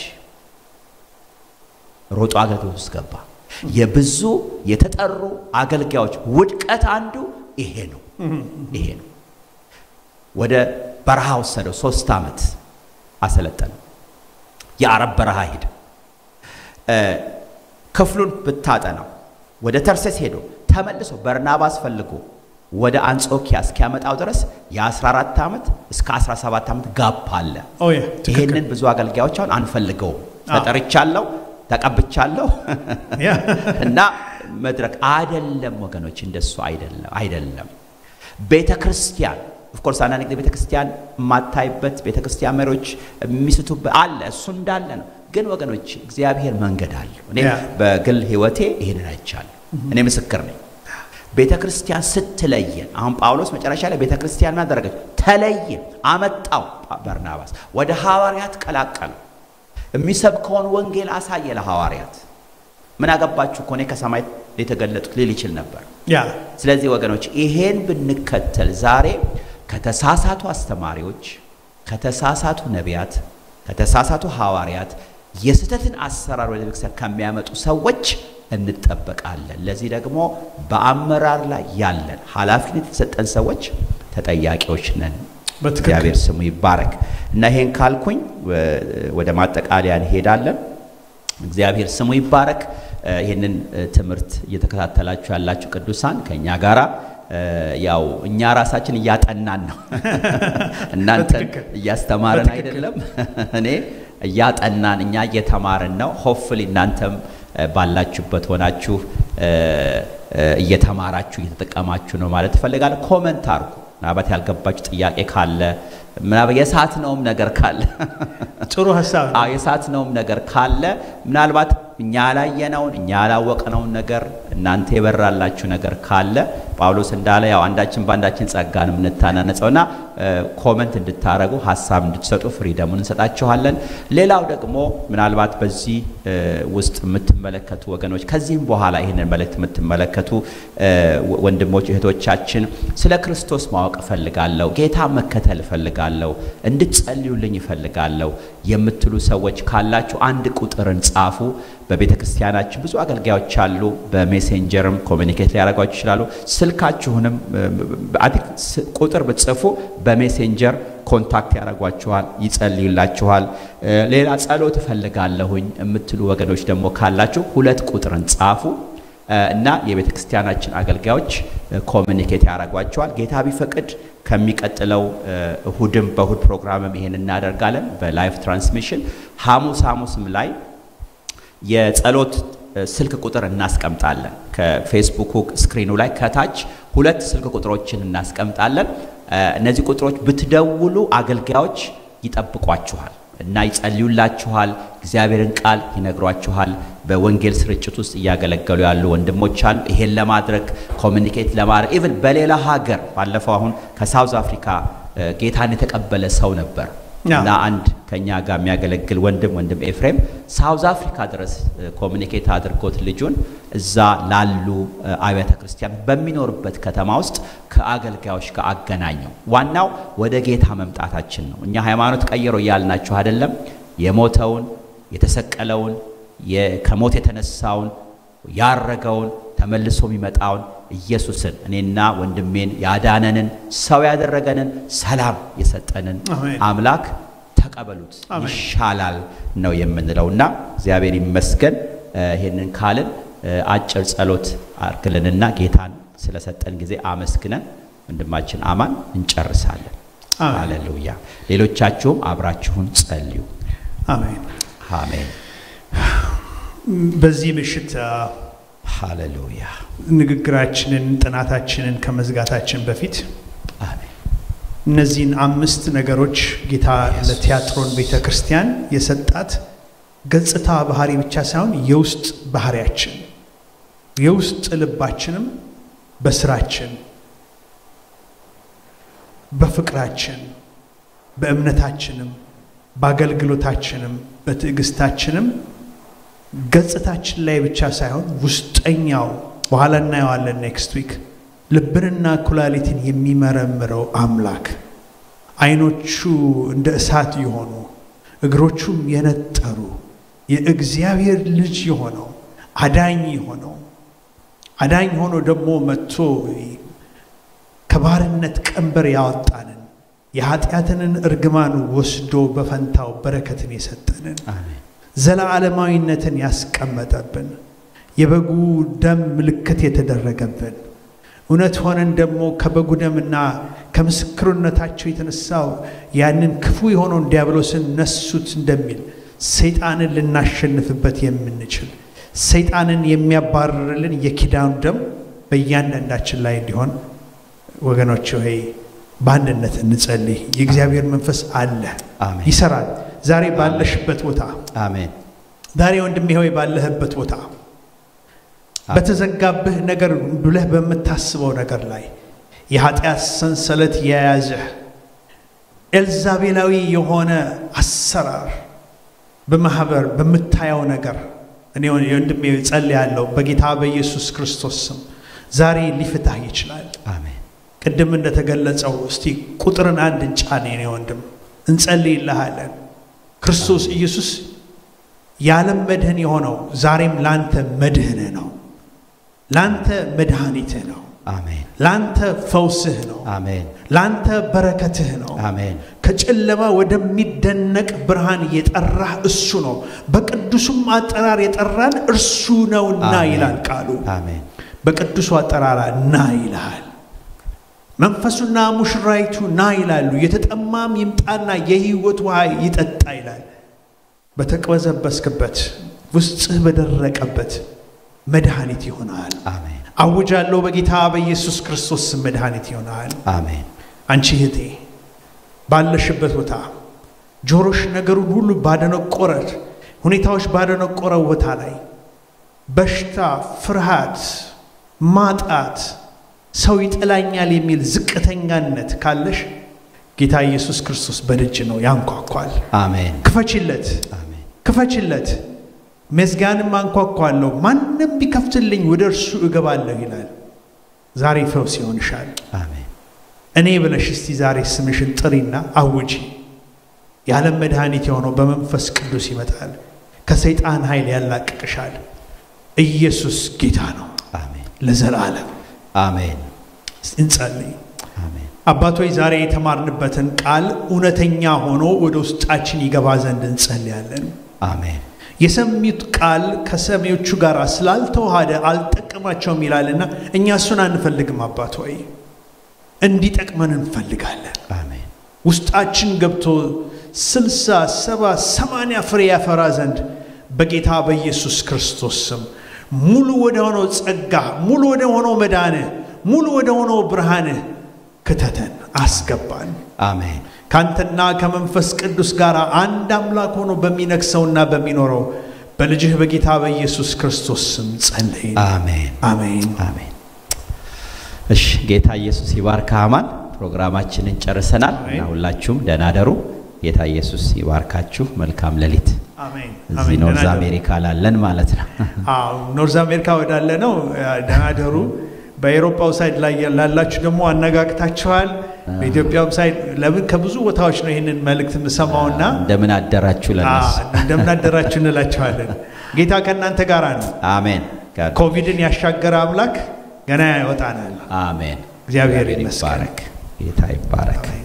ሮጦ አገልግሎት ውስጥ ገባ። የብዙ የተጠሩ አገልጋዮች ውድቀት አንዱ ይሄ ነው። ወደ በረሃ ወሰደው። 3 ዓመት አሰለጠነው። የአረብ በረሃ ሄደ። ክፍሉን ብታጠናው ወደ ተርሴስ ሄዶ ተመልሶ በርናባስ ፈልጎ ወደ አንጾኪያ እስኪያመጣው ድረስ የ14 ዓመት እስከ 17 ዓመት ጋፕ አለ። ይሄንን ብዙ አገልጋዮች አሁን አንፈልገው። ተጠርቻለሁ ተቀብቻለሁ እና መድረክ አይደለም ወገኖች፣ እንደሱ አይደለም። ቤተክርስቲያን ኦፍ ኮርስ አንዳንድ ጊዜ ቤተክርስቲያን ማታይበት ቤተክርስቲያን መሪዎች የሚስቱበት አለ። እሱ እንዳለ ነው። ግን ወገኖች እግዚአብሔር መንገድ አለው። እኔ በግል ህይወቴ ይሄንን አይቻለሁ። እኔ ምስክር ነኝ። ቤተክርስቲያን ስትለየን አሁን ጳውሎስ መጨረሻ ላይ ቤተክርስቲያን ማደረገች ተለየ፣ አመጣው በርናባስ ወደ ሐዋርያት ቀላቀለው። የሚሰብከውን ወንጌል አሳየ ለሐዋርያት። ምን አገባችሁ እኮ እኔ ከሰማይ የተገለጡት ሊል ይችል ነበር። ስለዚህ ወገኖች ይሄን ብንከተል ዛሬ ከተሳሳቱ አስተማሪዎች፣ ከተሳሳቱ ነቢያት፣ ከተሳሳቱ ሐዋርያት የስተትን አሰራር ወደ ቤተክርስቲያን ከሚያመጡ ሰዎች እንጠበቃለን። ለዚህ ደግሞ በአመራር ላይ ያለን ኃላፊነት የተሰጠን ሰዎች ተጠያቂዎች ነን። እግዚአብሔር ስሙ ይባረክ። እና ይሄን ካልኩኝ ወደ ማጠቃለያ እንሄዳለን። እግዚአብሔር ስሙ ይባረክ። ይሄንን ትምህርት እየተከታተላችሁ ያላችሁ ቅዱሳን ከኛ ጋራ ያው እኛ ራሳችን እያጠናን ነው እናንተ እያስተማረን አይደለም እኔ እያጠናን እኛ እየተማረን ነው ሆፕፉሊ እናንተም ባላችሁበት ሆናችሁ እየተማራችሁ እየተጠቀማችሁ ነው ማለት ፈልጋለሁ ኮሜንት አርጉ ምናልባት ያልገባችሁ ጥያቄ ካለ ምናልባት የሰዓት ነውም ነገር ካለ ጥሩ ሐሳብ ነው የሰዓት ነውም ነገር ካለ ምናልባት እኛ ያላየነውን እኛ ያላወቅነውን ነገር እናንተ የበራላችሁ ነገር ካለ ጳውሎስ እንዳለ ያው አንዳችን ባንዳችን ጸጋን እንታናነጸውና ኮሜንት እንድታረጉ ሐሳብ እንድትሰጡ ፍሪደሙን እንሰጣችኋለን ሌላው ደግሞ ምናልባት በዚህ ውስጥ የምትመለከቱ ወገኖች ከዚህም በኋላ ይሄንን መልእክት የምትመለከቱ ወንድሞች እህቶቻችን ስለ ክርስቶስ ማወቅ ፈልጋለሁ ጌታ መከተል ፈልጋለሁ እንድትጸልዩልኝ ፈልጋለሁ የምትሉ ሰዎች ካላችሁ አንድ ቁጥርን ጻፉ በቤተክርስቲያናችን ብዙ አገልጋዮች አሉ በሜሴንጀርም ኮሙኒኬት ሊያደርጓችሁ ይችላሉ ስልካችሁንም ቁጥር ብትጽፉ በሜሴንጀር ኮንታክት ያደርጓችኋል ይጸልዩላችኋል ሌላ ጸሎት ፈልጋለሁኝ የምትሉ ወገኖች ደግሞ ካላችሁ ሁለት ቁጥርን ጻፉ እና የቤተክርስቲያናችን አገልጋዮች ኮሙኒኬት ያደርጓችኋል ጌታ ቢፈቅድ ከሚቀጥለው እሁድም በእሁድ ፕሮግራምም ይሄን እናደርጋለን በላይቭ ትራንስሚሽን ሐሙስም ላይ የጸሎት ስልክ ቁጥር እናስቀምጣለን ከፌስቡክ ስክሪኑ ላይ ከታች ሁለት ስልክ ቁጥሮችን እናስቀምጣለን እነዚህ ቁጥሮች ብትደውሉ አገልጋዮች ይጠብቋችኋል እና ይጸልዩላችኋል እግዚአብሔርን ቃል ይነግሯችኋል በወንጌል ስርጭት ውስጥ ያገለገሉ ያሉ ወንድሞች አሉ ይሄን ለማድረግ ኮሙኒኬት ለማድረግ ኢቭን በሌላ ሀገር ባለፈው አሁን ከሳውዝ አፍሪካ ጌታን የተቀበለ ሰው ነበር እና አንድ ከኛ ጋር የሚያገለግል ወንድም ኤፍሬም ሳውዝ አፍሪካ ድረስ ኮሙኒኬት አድርጎት ልጁን እዛ ላሉ አብያተ ክርስቲያን በሚኖርበት ከተማ ውስጥ ከአገልጋዮች ጋር አገናኘው ዋናው ወደ ጌታ መምጣታችን ነው እኛ ሃይማኖት ቀይሮ ያልናችሁ አይደለም የሞተውን የተሰቀለውን ከሞት የተነሳውን ያረገውን ተመልሶ የሚመጣውን ኢየሱስን እኔና ወንድሜን ያዳነንን ሰው ያደረገንን ሰላም የሰጠንን አምላክ ተቀበሉት ይሻላል ነው የምንለውና እግዚአብሔር ይመስገን ይሄንን ካልን አጭር ጸሎት አርክልንና ጌታን ስለሰጠን ጊዜ አመስግነን ወንድማችን አማን እንጨርሳለን ሃሌሉያ ሌሎቻችሁም አብራችሁን ጸልዩ አሜን አሜን በዚህ ምሽት ሃሌሉያ ንግግራችንን ጥናታችንን ከመዝጋታችን በፊት አሜን እነዚህን 5 ነገሮች ጌታ ለቲያትሮን ቤተክርስቲያን የሰጣት ገጽታ ባህሪ ብቻ ሳይሆን የውስጥ ባህሪያችን የውስጥ ልባችንም በስራችን በፍቅራችን በእምነታችንም በአገልግሎታችንም በትዕግስታችንም ገጽታችን ላይ ብቻ ሳይሆን ውስጠኛው በኋላ እናየዋለን ኔክስት ዊክ ልብንና ኩላሊትን የሚመረምረው አምላክ አይኖቹ እንደ እሳት የሆኑ እግሮቹም የነጠሩ የእግዚአብሔር ልጅ የሆነው አዳኝ ሆኖ ደግሞ መጥቶ ከባርነት ቀንበር ያወጣንን የኃጢአትን እርግማን ወስዶ በፈንታው በረከትን የሰጠንን አሜን ዘላለማዊነትን ያስቀመጠብን የበጉ ደም ምልክት የተደረገብን እውነት ሆነን ደግሞ ከበጉ ደምና ከምስክርነታቸው የተነሳው ያንን ክፉ የሆነውን ዲያብሎስን ነሱት እንደሚል ሰይጣንን ልናሸንፍበት የምንችል ሰይጣንን የሚያባርርልን የኪዳኑ ደም በእያንዳንዳችን ላይ እንዲሆን ወገኖች ሆይ በአንድነት እንጸልይ የእግዚአብሔር መንፈስ አለ አሜን ይሰራል ዛሬ ባለሽበት ቦታ አሜን ዛሬ ወንድሜ ሆይ ባለህበት ቦታ በተዘጋብህ ነገር ብለህ በመታስበው ነገር ላይ የኃጢአት ሰንሰለት የያዘ ኤልዛቤላዊ የሆነ አሰራር በማህበር በመታየው ነገር እኔ ወንድሜ ጸልያለሁ በጌታ በኢየሱስ ክርስቶስ ስም ዛሬ ሊፈታህ ይችላል አሜን ቅድም እንደተገለጸው እስቲ ቁጥርን 1 እንጫኔ ነው ወንድም እንጸልይልሃለን ክርስቶስ ኢየሱስ ያለም መድህን የሆነው ዛሬም ላንተ መድህን ነው ላንተ መድኃኒት ነው አሜን ላንተ ፈውስህ ነው አሜን ላንተ በረከትህ ነው አሜን ከጨለማ ወደሚደነቅ ብርሃን የጠራህ እሱ ነው በቅዱስም አጠራር የጠራን እርሱ ነውና ይላል ቃሉ አሜን በቅዱስ አጠራራ ና ይላል መንፈሱና ሙሽራይቱ ና ይላሉ የተጠማም ይምጣና የሕይወት ውሃ ይጠጣ ይላል በተቅበዘበስክበት ውስጥህ በደረቀበት መድኃኒት ይሆናል አሜን አውጃለሁ በጌታ በኢየሱስ ክርስቶስ መድኃኒት ይሆናል አሜን አንቺ እህቴ ባለሽበት ቦታ ጆሮሽ ነገሩን ሁሉ ባደነቆረ ሁኔታዎች ባደነቆረው ቦታ ላይ በሽታ ፍርሃት ማጣት ሰው ይጠላኛል የሚል ዝቅተኛነት ካለሽ ጌታ ኢየሱስ ክርስቶስ በደጅ ነው ያንኳኳል አሜን ክፈችለት አሜን ክፈችለት መዝጋንም አንኳኳለሁ ማንንም ቢከፍትልኝ ወደ እርሱ እገባለሁ ይላል ዛሬ ፈውስ ይሆንሻል አሜን እኔ ብለሽ እስቲ ዛሬ ስምሽን ጥሪና አውጪ የዓለም መድኃኒት የሆነው በመንፈስ ቅዱስ ይመጣል ከሰይጣን ኃይል ያላቅቅሻል ኢየሱስ ጌታ ነው አሜን ለዘላለም አሜን እንጸልይ አሜን አባቶይ ዛሬ የተማርንበትን ቃል እውነተኛ ሆኖ ወደ ውስጣችን ይገባ ዘንድ እንጸልያለን አሜን የሰሚት ቃል ከሰሚዎቹ ጋር ስላልተዋሃደ አልጠቀማቸውም ይላልና እኛ እሱን አንፈልግም አባቶይ እንዲጠቅመን እንፈልጋለን አሜን ውስጣችን ገብቶ 60 70 80 ፍሬ ያፈራ ዘንድ በጌታ በኢየሱስ ክርስቶስ ስም ሙሉ ወደ ሆነው ጸጋ ሙሉ ወደ ሆነው መዳን ሙሉ ወደ ሆነው ብርሃን ከተተን አስገባን አሜን ካንተና ከመንፈስ ቅዱስ ጋር አንድ አምላክ ሆኖ በሚነክሰውና በሚኖረው በልጅህ በጌታ በኢየሱስ ክርስቶስ ስም ጸልይ አሜን አሜን አሜን እሺ ጌታ ኢየሱስ ይባርክ አማን ፕሮግራማችንን ጨርሰናል እና ሁላችሁም ደህና ደሩ ጌታ ኢየሱስ ይባርካችሁ መልካም ሌሊት አሜን እዚህ ኖርዝ አሜሪካ ላለን ማለት ነው ኖርዝ አሜሪካ ወዳለ ነው ደህና ደሩ በአውሮፓው ሳይድ ላይ ያላላችሁ ደግሞ አነጋግታችኋል በኢትዮጵያው ሳይድ ለምን ከብዙ ቦታዎች ነው ይሄንን መልእክት እንሰማውና እንደምን አደራችሁ ለነሱ እንደምን አደራችሁ እንላችኋለን ጌታ ከእናንተ ጋር ነው አሜን ኮቪድን ያሻገረ አምላክ ገና ያወጣናል አሜን እግዚአብሔር ይመስገን ጌታ ይባረክ